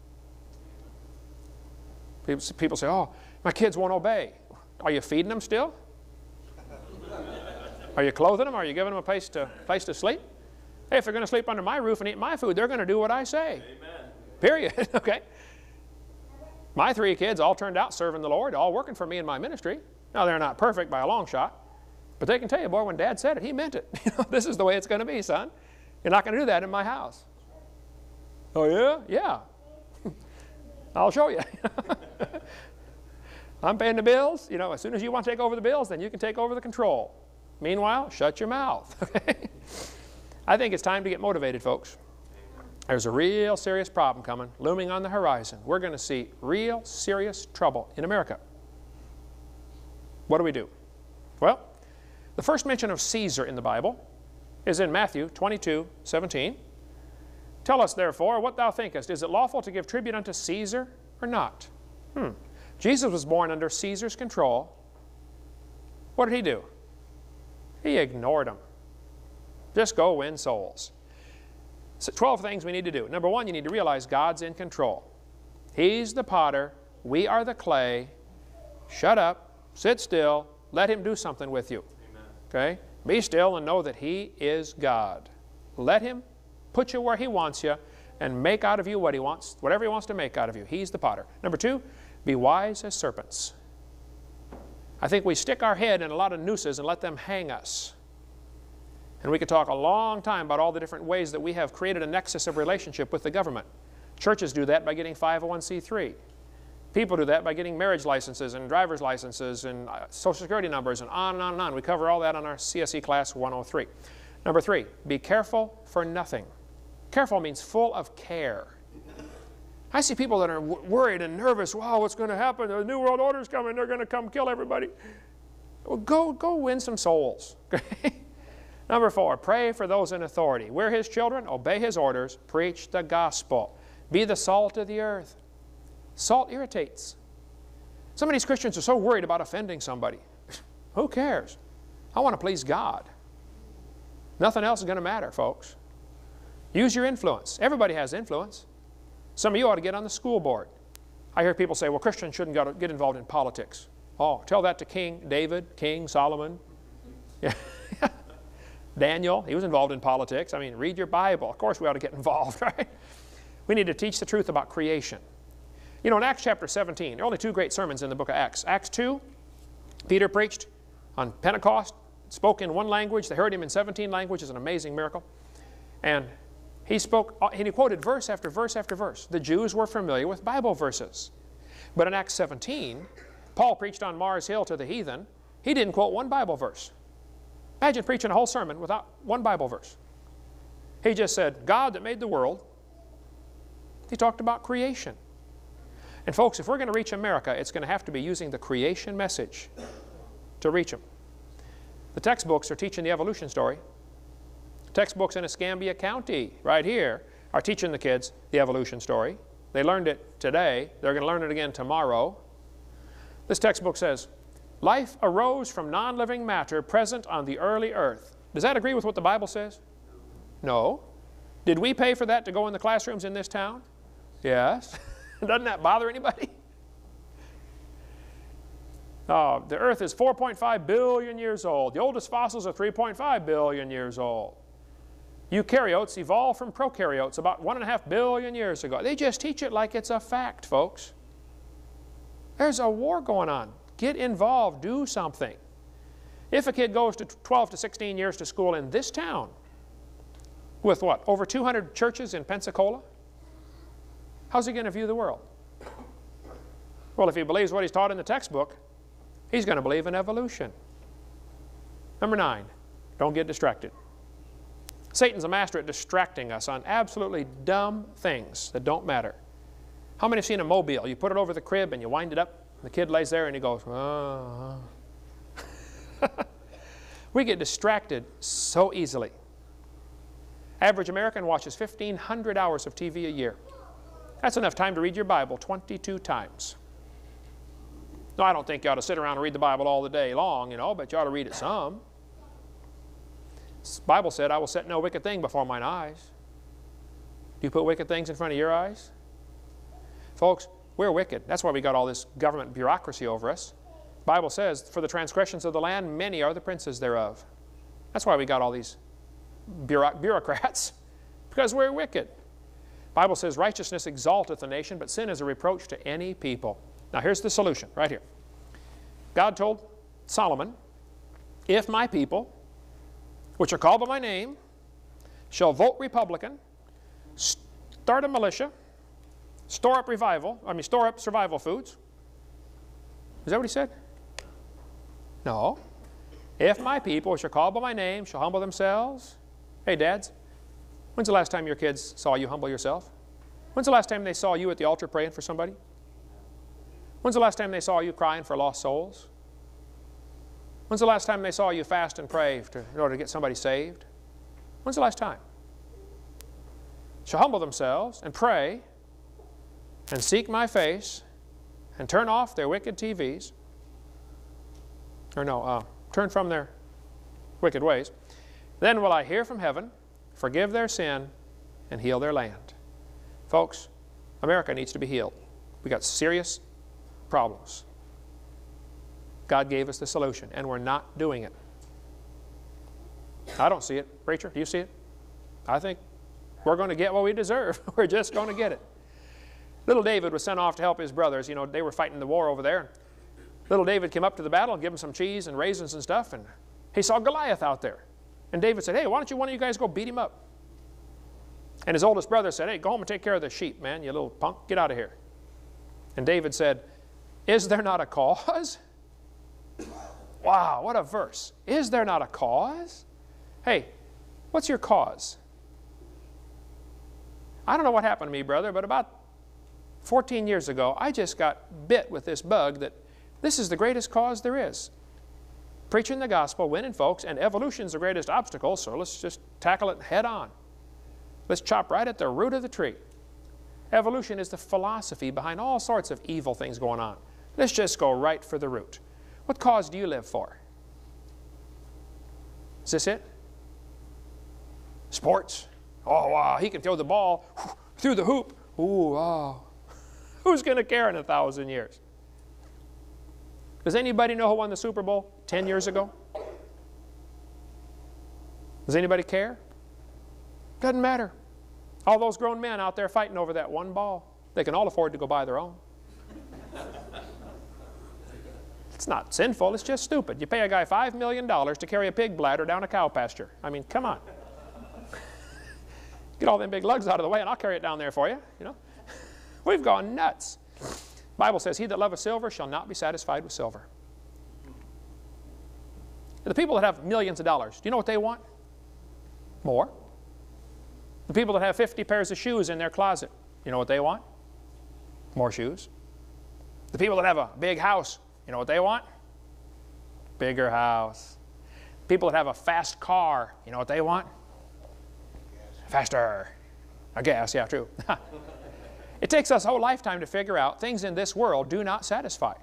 People, people say, oh, my kids won't obey. Are you feeding them still? Are you clothing them? Are you giving them a place to, place to sleep? Hey, if they're going to sleep under my roof and eat my food, they're going to do what I say. Amen. Period. Okay. My three kids all turned out serving the Lord, all working for me in my ministry. Now, they're not perfect by a long shot, but they can tell you, boy, when Dad said it, he meant it. You know, this is the way it's going to be, son. You're not going to do that in my house. Oh, yeah? Yeah. I'll show you. I'm paying the bills. You know, as soon as you want to take over the bills, then you can take over the control. Meanwhile, shut your mouth. I think it's time to get motivated, folks. There's a real serious problem coming, looming on the horizon. We're going to see real serious trouble in America. What do we do? Well, the first mention of Caesar in the Bible is in Matthew twenty-two, seventeen. Tell us, therefore, what thou thinkest. Is it lawful to give tribute unto Caesar or not? Hmm. Jesus was born under Caesar's control. What did he do? He ignored them. Just go win souls. So twelve things we need to do. Number one, you need to realize God's in control. He's the potter. We are the clay. Shut up. Sit still. Let Him do something with you. Amen. Okay? Be still and know that He is God. Let Him put you where He wants you and make out of you what He wants, whatever He wants to make out of you. He's the potter. Number two, be wise as serpents. I think we stick our head in a lot of nooses and let them hang us. And we could talk a long time about all the different ways that we have created a nexus of relationship with the government. Churches do that by getting five oh one c three. People do that by getting marriage licenses and driver's licenses and social security numbers and on and on and on. We cover all that on our C S E class one oh three. Number three, be careful for nothing. Careful means full of care. I see people that are worried and nervous. Wow, what's going to happen? The New World Order's coming. They're going to come kill everybody. Well, go, go win some souls. Number four, pray for those in authority. We're His children. Obey His orders. Preach the gospel. Be the salt of the earth. Salt irritates. Some of these Christians are so worried about offending somebody. Who cares? I want to please God. Nothing else is going to matter, folks. Use your influence. Everybody has influence. Some of you ought to get on the school board. I hear people say, well, Christians shouldn't get involved in politics. Oh, tell that to King David, King Solomon. Yeah. Daniel, he was involved in politics. I mean, read your Bible. Of course we ought to get involved, right? We need to teach the truth about creation. You know, in Acts chapter seventeen, there are only two great sermons in the book of Acts. Acts two, Peter preached on Pentecost, spoke in one language. They heard him in seventeen languages, an amazing miracle. And he spoke, and he quoted verse after verse after verse. The Jews were familiar with Bible verses. But in Acts seventeen, Paul preached on Mars Hill to the heathen. He didn't quote one Bible verse. Imagine preaching a whole sermon without one Bible verse. He just said, God that made the world. He talked about creation. And folks, if we're going to reach America, it's going to have to be using the creation message to reach them. The textbooks are teaching the evolution story. Textbooks in Escambia County, right here, are teaching the kids the evolution story. They learned it today. They're going to learn it again tomorrow. This textbook says, life arose from non-living matter present on the early earth. Does that agree with what the Bible says? No. Did we pay for that to go in the classrooms in this town? Yes. Doesn't that bother anybody? Oh, the earth is four point five billion years old. The oldest fossils are three point five billion years old. Eukaryotes evolved from prokaryotes about one and a half billion years ago. They just teach it like it's a fact, folks. There's a war going on. Get involved. Do something. If a kid goes to twelve to sixteen years to school in this town with what? Over two hundred churches in Pensacola? How's he going to view the world? Well, if he believes what he's taught in the textbook, he's going to believe in evolution. Number nine, don't get distracted. Satan's a master at distracting us on absolutely dumb things that don't matter. How many have seen a mobile? You put it over the crib and you wind it up. The kid lays there and he goes, oh. We get distracted so easily. Average American watches fifteen hundred hours of T V a year. That's enough time to read your Bible twenty-two times. No, I don't think you ought to sit around and read the Bible all the day long, you know, but you ought to read it some. The Bible said, I will set no wicked thing before mine eyes. Do you put wicked things in front of your eyes? Folks, we're wicked. That's why we got all this government bureaucracy over us. The Bible says, for the transgressions of the land, many are the princes thereof. That's why we got all these bureauc bureaucrats, because we're wicked. The Bible says, righteousness exalteth a nation, but sin is a reproach to any people. Now here's the solution, right here. God told Solomon, if my people, which are called by my name, shall vote Republican, start a militia, store up revival, I mean store up survival foods. Is that what he said? No. If my people, which are called by my name, shall humble themselves. Hey dads, when's the last time your kids saw you humble yourself? When's the last time they saw you at the altar praying for somebody? When's the last time they saw you crying for lost souls? When's the last time they saw you fast and pray to, in order to get somebody saved? When's the last time? Shall humble themselves and pray and seek my face and turn off their wicked T Vs. Or no, uh, turn from their wicked ways. Then will I hear from heaven, forgive their sin, and heal their land. Folks, America needs to be healed. We got serious problems. God gave us the solution, and we're not doing it. I don't see it. Preacher, do you see it? I think we're going to get what we deserve. We're just going to get it. Little David was sent off to help his brothers. You know, they were fighting the war over there. Little David came up to the battle and gave him some cheese and raisins and stuff, and he saw Goliath out there. And David said, hey, why don't you one of you guys go beat him up? And his oldest brother said, hey, go home and take care of the sheep, man, you little punk. Get out of here. And David said, is there not a cause? Wow, what a verse. Is there not a cause? Hey, what's your cause? I don't know what happened to me, brother, but about fourteen years ago, I just got bit with this bug that this is the greatest cause there is. Preaching the gospel, winning folks, and evolution's the greatest obstacle, so let's just tackle it head on. Let's chop right at the root of the tree. Evolution is the philosophy behind all sorts of evil things going on. Let's just go right for the root. What cause do you live for? Is this it? Sports. Oh, wow, he can throw the ball through the hoop. Ooh, wow. Who's going to care in a thousand years? Does anybody know who won the Super Bowl ten years ago? Does anybody care? Doesn't matter. All those grown men out there fighting over that one ball, they can all afford to go buy their own. It's not sinful, it's just stupid. You pay a guy five million dollars to carry a pig bladder down a cow pasture. I mean, come on. Get all them big lugs out of the way and I'll carry it down there for you, you know. We've gone nuts. The Bible says, he that loveth silver shall not be satisfied with silver. The people that have millions of dollars, do you know what they want? More. The people that have fifty pairs of shoes in their closet, you know what they want? More shoes. The people that have a big house, you know what they want? Bigger house. People that have a fast car, you know what they want? Faster. I guess, yeah, true. It takes us a whole lifetime to figure out things in this world do not satisfy.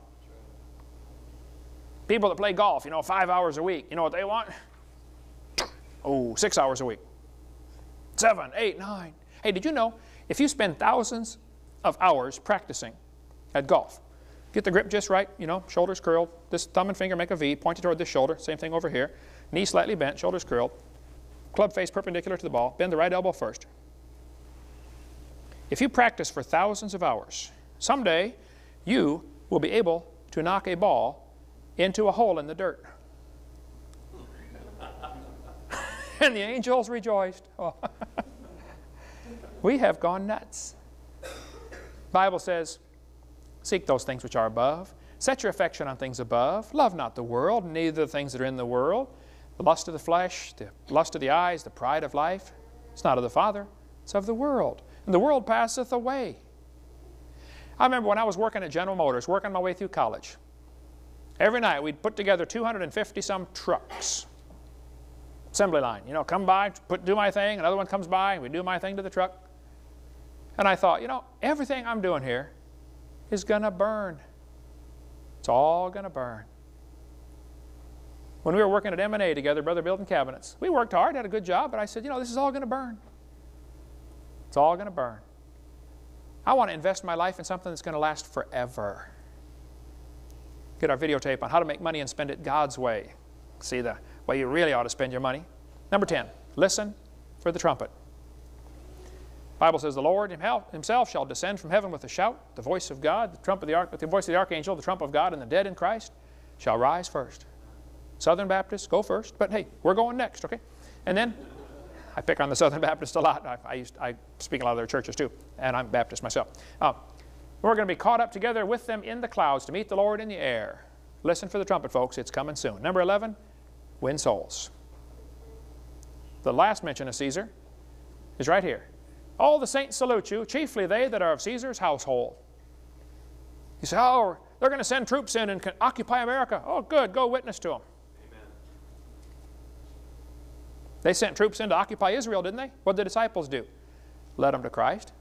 People that play golf, you know, five hours a week, you know what they want? Oh, six hours a week. Seven, eight, nine. Hey, did you know if you spend thousands of hours practicing at golf, get the grip just right, you know, shoulders curled, this thumb and finger make a V, pointed toward this shoulder, same thing over here, knee slightly bent, shoulders curled, club face perpendicular to the ball, bend the right elbow first. If you practice for thousands of hours, someday you will be able to knock a ball into a hole in the dirt. And the angels rejoiced. Oh. We have gone nuts. The Bible says, seek those things which are above. Set your affection on things above. Love not the world, neither the things that are in the world. The lust of the flesh, the lust of the eyes, the pride of life. It's not of the Father, it's of the world. And the world passeth away. I remember when I was working at General Motors, working my way through college. Every night we'd put together two hundred fifty some trucks. Assembly line, you know, come by, put, do my thing, another one comes by, we do my thing to the truck. And I thought, you know, everything I'm doing here is going to burn. It's all going to burn. When we were working at M and A together, Brother building cabinets, we worked hard, had a good job, but I said, you know, this is all going to burn. It's all going to burn. I want to invest my life in something that's going to last forever. Get our videotape on how to make money and spend it God's way. See the way you really ought to spend your money. Number ten, listen for the trumpet. The Bible says, the Lord himself shall descend from heaven with a shout, the voice of God, the trump of the, arch the voice of the archangel, the trump of God, and the dead in Christ shall rise first. Southern Baptists, go first, but hey, we're going next, okay? And then, I pick on the Southern Baptists a lot. I, I, used, I speak in a lot of their churches too, and I'm Baptist myself. Uh, we're going to be caught up together with them in the clouds to meet the Lord in the air. Listen for the trumpet, folks. It's coming soon. Number eleven, win souls. The last mention of Caesar is right here. All the saints salute you, chiefly they that are of Caesar's household. You say, oh, they're going to send troops in and can occupy America. Oh, good, go witness to them. They sent troops in to occupy Israel, didn't they? What did the disciples do? Led them to Christ.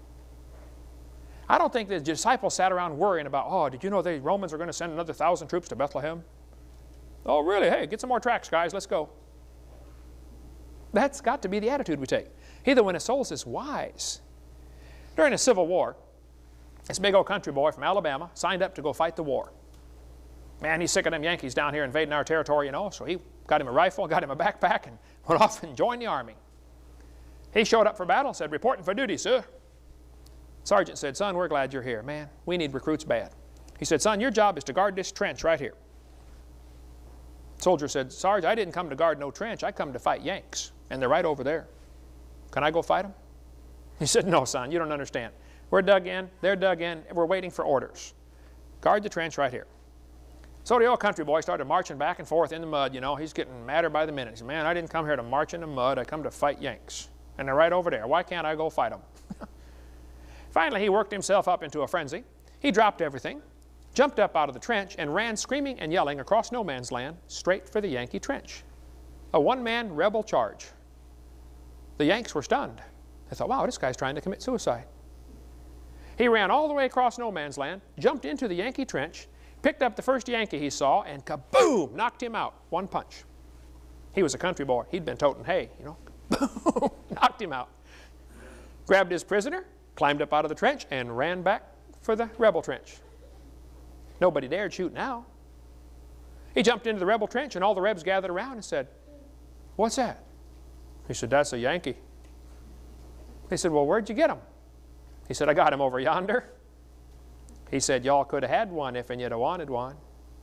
I don't think the disciples sat around worrying about, oh, did you know the Romans are going to send another thousand troops to Bethlehem? Oh, really? Hey, get some more tracts, guys. Let's go. That's got to be the attitude we take. He that winneth souls is wise. During the Civil War, this big old country boy from Alabama signed up to go fight the war. Man, he's sick of them Yankees down here invading our territory, you know, so he got him a rifle, got him a backpack, and went off and joined the army. He showed up for battle and said, reporting for duty, sir. Sergeant said, son, we're glad you're here. Man, we need recruits bad. He said, son, your job is to guard this trench right here. Soldier said, Sarge, I didn't come to guard no trench. I come to fight Yanks, and they're right over there. Can I go fight them? He said, no, son, you don't understand. We're dug in, they're dug in, and we're waiting for orders. Guard the trench right here. So the old country boy started marching back and forth in the mud, you know. He's getting madder by the minute. He said, man, I didn't come here to march in the mud. I come to fight Yanks. And they're right over there. Why can't I go fight them? Finally, he worked himself up into a frenzy. He dropped everything, jumped up out of the trench, and ran screaming and yelling across no man's land straight for the Yankee trench. A one-man rebel charge. The Yanks were stunned. They thought, wow, this guy's trying to commit suicide. He ran all the way across no man's land, jumped into the Yankee trench, picked up the first Yankee he saw, and kaboom, knocked him out. One punch. He was a country boy. He'd been toting hay, you know. Boom, knocked him out. Grabbed his prisoner, climbed up out of the trench, and ran back for the rebel trench. Nobody dared shoot now. He jumped into the rebel trench, and all the rebs gathered around and said, what's that? He said, that's a Yankee. They said, well, where'd you get him? He said, I got him over yonder. He said, y'all could have had one if and you'd have wanted one.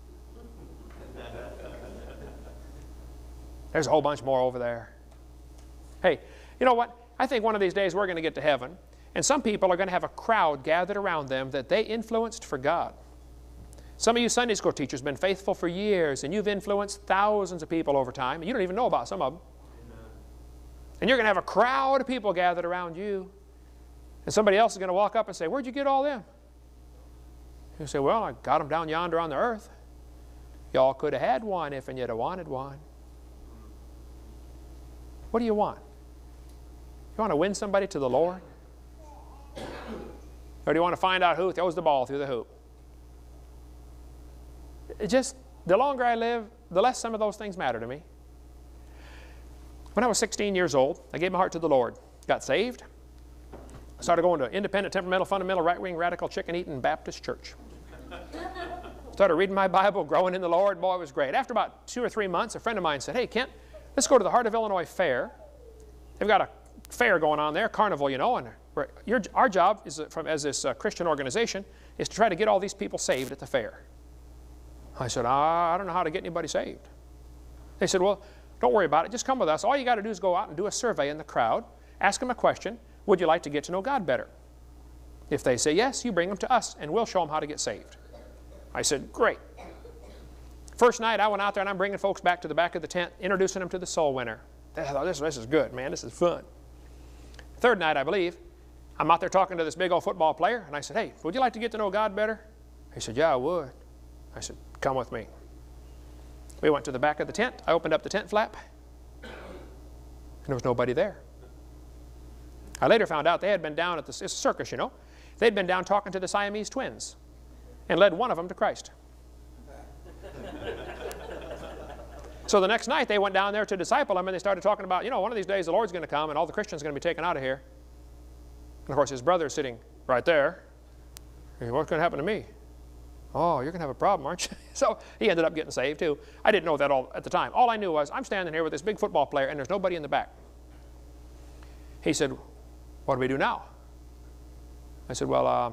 There's a whole bunch more over there. Hey, you know what? I think one of these days we're going to get to heaven, and some people are going to have a crowd gathered around them that they influenced for God. Some of you Sunday school teachers have been faithful for years, and you've influenced thousands of people over time, and you don't even know about some of them. Amen. And you're going to have a crowd of people gathered around you, and somebody else is going to walk up and say, where'd you get all them? You say, well, I got them down yonder on the earth. Y'all could have had one if and you'd have wanted one. What do you want? You want to win somebody to the Lord? Or do you want to find out who throws the ball through the hoop? It just, the longer I live, the less some of those things matter to me. When I was sixteen years old, I gave my heart to the Lord. Got saved. Started going to independent, temperamental, fundamental, right-wing, radical, chicken-eating Baptist church. Started reading my Bible, growing in the Lord. Boy, it was great. After about two or three months, a friend of mine said, hey, Kent, let's go to the Heart of Illinois Fair. They've got a fair going on there, carnival, you know, and your, our job is, from, as this uh, Christian organization is to try to get all these people saved at the fair. I said, ah, I don't know how to get anybody saved. They said, well, don't worry about it. Just come with us. All you got to do is go out and do a survey in the crowd, ask them a question. Would you like to get to know God better? If they say yes, you bring them to us, and we'll show them how to get saved. I said, great. First night, I went out there, and I'm bringing folks back to the back of the tent, introducing them to the soul winner. I thought, this, this is good, man. This is fun. Third night, I believe, I'm out there talking to this big old football player, and I said, hey, would you like to get to know God better? He said, yeah, I would. I said, come with me. We went to the back of the tent. I opened up the tent flap, and there was nobody there. I later found out they had been down at the it's a circus, you know. They'd been down talking to the Siamese twins and led one of them to Christ. So the next night they went down there to disciple them, and they started talking about, you know, one of these days the Lord's going to come and all the Christians are going to be taken out of here. And of course his brother is sitting right there. He, what's going to happen to me? Oh, you're going to have a problem, aren't you? So he ended up getting saved too. I didn't know that all at the time. All I knew was I'm standing here with this big football player and there's nobody in the back. He said, what do we do now? I said, well, uh,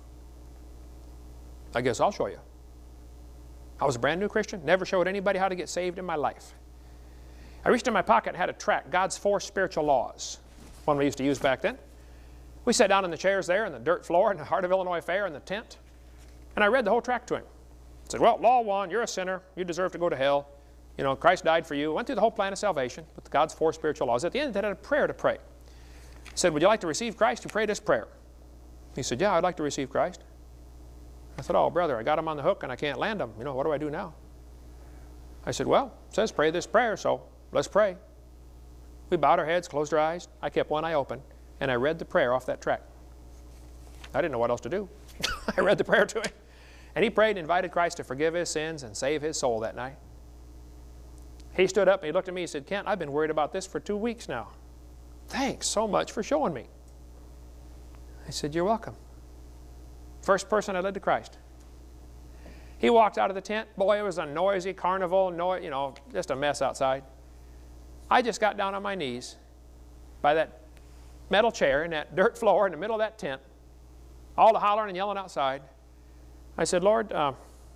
I guess I'll show you. I was a brand new Christian, never showed anybody how to get saved in my life. I reached in my pocket and had a tract, God's Four Spiritual Laws, one we used to use back then. We sat down in the chairs there in the dirt floor in the Heart of Illinois Fair in the tent, and I read the whole tract to him. I said, well, law one, you're a sinner, you deserve to go to hell. You know, Christ died for you. Went through the whole plan of salvation with God's four spiritual laws. At the end, they had a prayer to pray. I said, would you like to receive Christ? You pray this prayer. He said, yeah, I'd like to receive Christ. I said, oh, brother, I got him on the hook and I can't land him. You know, what do I do now? I said, well, it says pray this prayer, so let's pray. We bowed our heads, closed our eyes. I kept one eye open, and I read the prayer off that tract. I didn't know what else to do. I read the prayer to him. And he prayed and invited Christ to forgive his sins and save his soul that night. He stood up and he looked at me and said, Kent, I've been worried about this for two weeks now. Thanks so much for showing me. I said, you're welcome. First person I led to Christ. He walked out of the tent. Boy, it was a noisy carnival, no, you know, just a mess outside. I just got down on my knees by that metal chair in that dirt floor in the middle of that tent, all the hollering and yelling outside. I said, Lord, uh,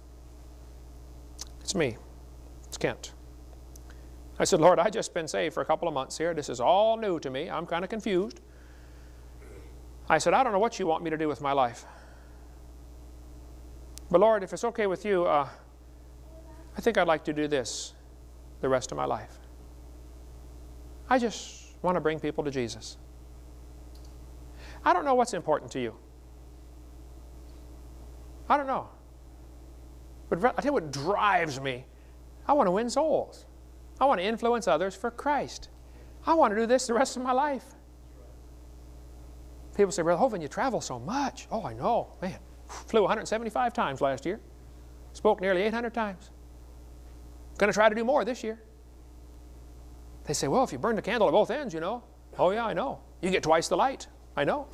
it's me. It's Kent. I said, Lord, I've just been saved for a couple of months here. This is all new to me. I'm kind of confused. I said, I don't know what you want me to do with my life. But Lord, if it's okay with you, uh, I think I'd like to do this the rest of my life. I just want to bring people to Jesus. I don't know what's important to you. I don't know. But I tell you what drives me. I want to win souls. I want to influence others for Christ. I want to do this the rest of my life. People say, Brother Hovind, you travel so much. Oh, I know. Man, flew one hundred seventy-five times last year. Spoke nearly eight hundred times. Going to try to do more this year. They say, well, if you burn the candle at both ends, you know. Oh, yeah, I know. You get twice the light. I know.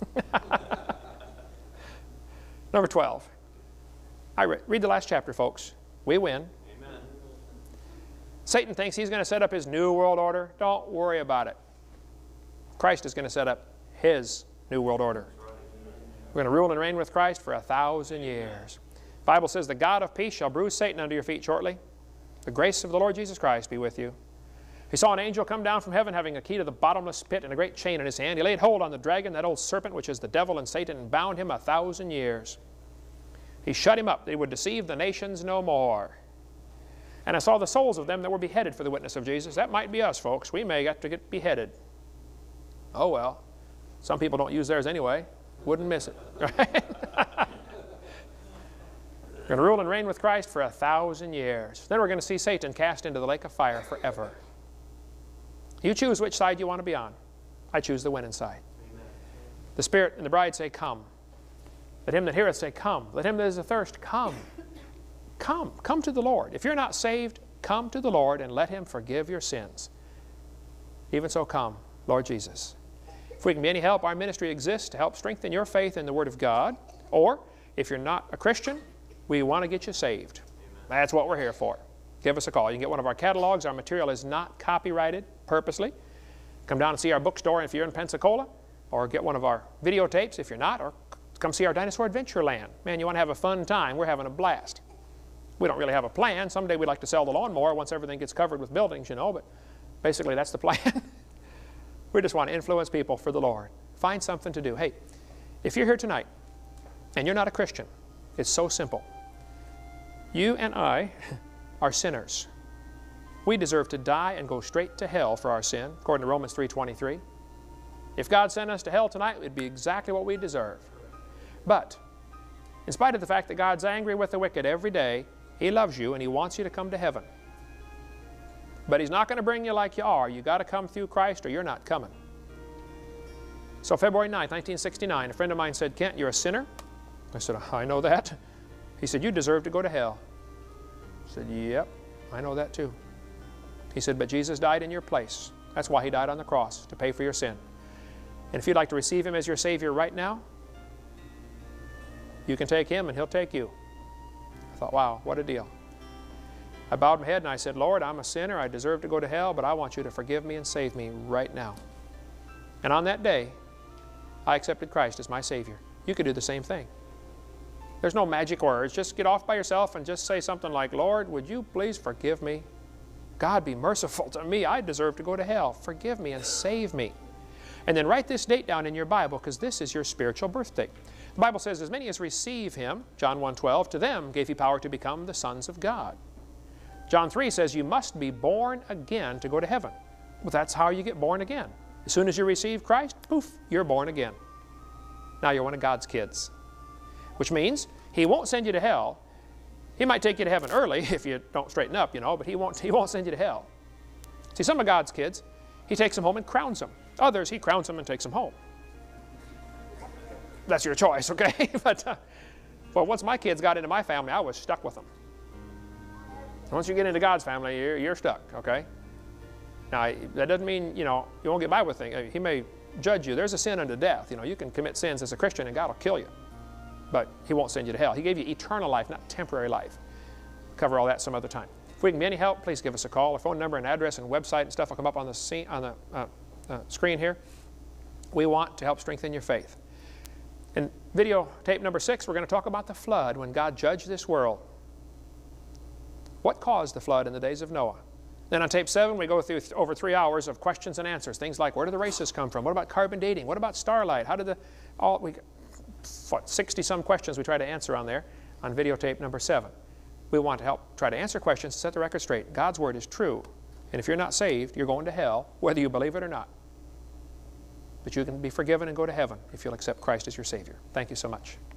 Number twelve. I re read the last chapter, folks. We win. Amen. Satan thinks he's going to set up his new world order. Don't worry about it. Christ is going to set up his new world order. We're going to rule and reign with Christ for a thousand years. The Bible says, the God of peace shall bruise Satan under your feet shortly. The grace of the Lord Jesus Christ be with you. He saw an angel come down from heaven having a key to the bottomless pit and a great chain in his hand. He laid hold on the dragon, that old serpent, which is the devil and Satan, and bound him a thousand years. He shut him up that he would deceive the nations no more. And I saw the souls of them that were beheaded for the witness of Jesus. That might be us, folks. We may have to get beheaded. Oh, well. Some people don't use theirs anyway. Wouldn't miss it. Right? We're going to rule and reign with Christ for a thousand years. Then we're going to see Satan cast into the lake of fire forever. You choose which side you want to be on. I choose the winning side. Amen. The Spirit and the bride say, come. Let him that heareth say, come. Let him that is athirst, come. Come. Come to the Lord. If you're not saved, come to the Lord and let him forgive your sins. Even so, come, Lord Jesus. If we can be any help, our ministry exists to help strengthen your faith in the Word of God. Or, if you're not a Christian, we want to get you saved. Amen. That's what we're here for. Give us a call. You can get one of our catalogs. Our material is not copyrighted purposely. Come down and see our bookstore if you're in Pensacola, or get one of our videotapes if you're not, or come see our Dinosaur Adventureland. Man, you want to have a fun time. We're having a blast. We don't really have a plan. Someday we'd like to sell the lawnmower once everything gets covered with buildings, you know, but basically that's the plan. We just want to influence people for the Lord. Find something to do. Hey, if you're here tonight and you're not a Christian, it's so simple. You and I are sinners. We deserve to die and go straight to hell for our sin, according to Romans three twenty-three. If God sent us to hell tonight, it would be exactly what we deserve. But, in spite of the fact that God's angry with the wicked every day, He loves you and He wants you to come to heaven. But He's not going to bring you like you are. You've got to come through Christ or you're not coming. So February ninth, nineteen sixty-nine, a friend of mine said, Kent, you're a sinner? I said, I know that. He said, you deserve to go to hell. I said, yep, I know that too. He said, but Jesus died in your place. That's why He died on the cross, to pay for your sin. And if you'd like to receive Him as your Savior right now, you can take Him and He'll take you. I thought, wow, what a deal. I bowed my head and I said, Lord, I'm a sinner. I deserve to go to hell, but I want you to forgive me and save me right now. And on that day, I accepted Christ as my Savior. You could do the same thing. There's no magic words. Just get off by yourself and just say something like, Lord, would you please forgive me? God, be merciful to me. I deserve to go to hell. Forgive me and save me. And then write this date down in your Bible, because this is your spiritual birthday. The Bible says, as many as receive Him, John one twelve, to them gave He power to become the sons of God. John three says you must be born again to go to heaven. Well, that's how you get born again. As soon as you receive Christ, poof, you're born again. Now you're one of God's kids. Which means He won't send you to hell. He might take you to heaven early if you don't straighten up, you know, but He won't, he won't send you to hell. See, some of God's kids, he takes them home and crowns them. Others, he crowns them and takes them home. That's your choice, okay? but uh, well, once my kids got into my family, I was stuck with them. Once you get into God's family, you're, you're stuck, okay? Now, that doesn't mean, you know, you won't get by with things. He may judge you. There's a sin unto death. You know, you can commit sins as a Christian and God will kill you. But he won't send you to hell. He gave you eternal life, not temporary life. Cover all that some other time. If we can be any help, please give us a call. Our phone number and address and website and stuff will come up on the, scene, on the uh, uh, screen here. We want to help strengthen your faith. In video tape number six, we're going to talk about the flood when God judged this world. What caused the flood in the days of Noah? Then on tape seven, we go through th over three hours of questions and answers. Things like, where did the races come from? What about carbon dating? What about starlight? How did the, all, we, what, sixty some questions we try to answer on there on videotape number seven. We want to help try to answer questions, set the record straight. God's word is true. And if you're not saved, you're going to hell, whether you believe it or not. But you can be forgiven and go to heaven if you'll accept Christ as your Savior. Thank you so much.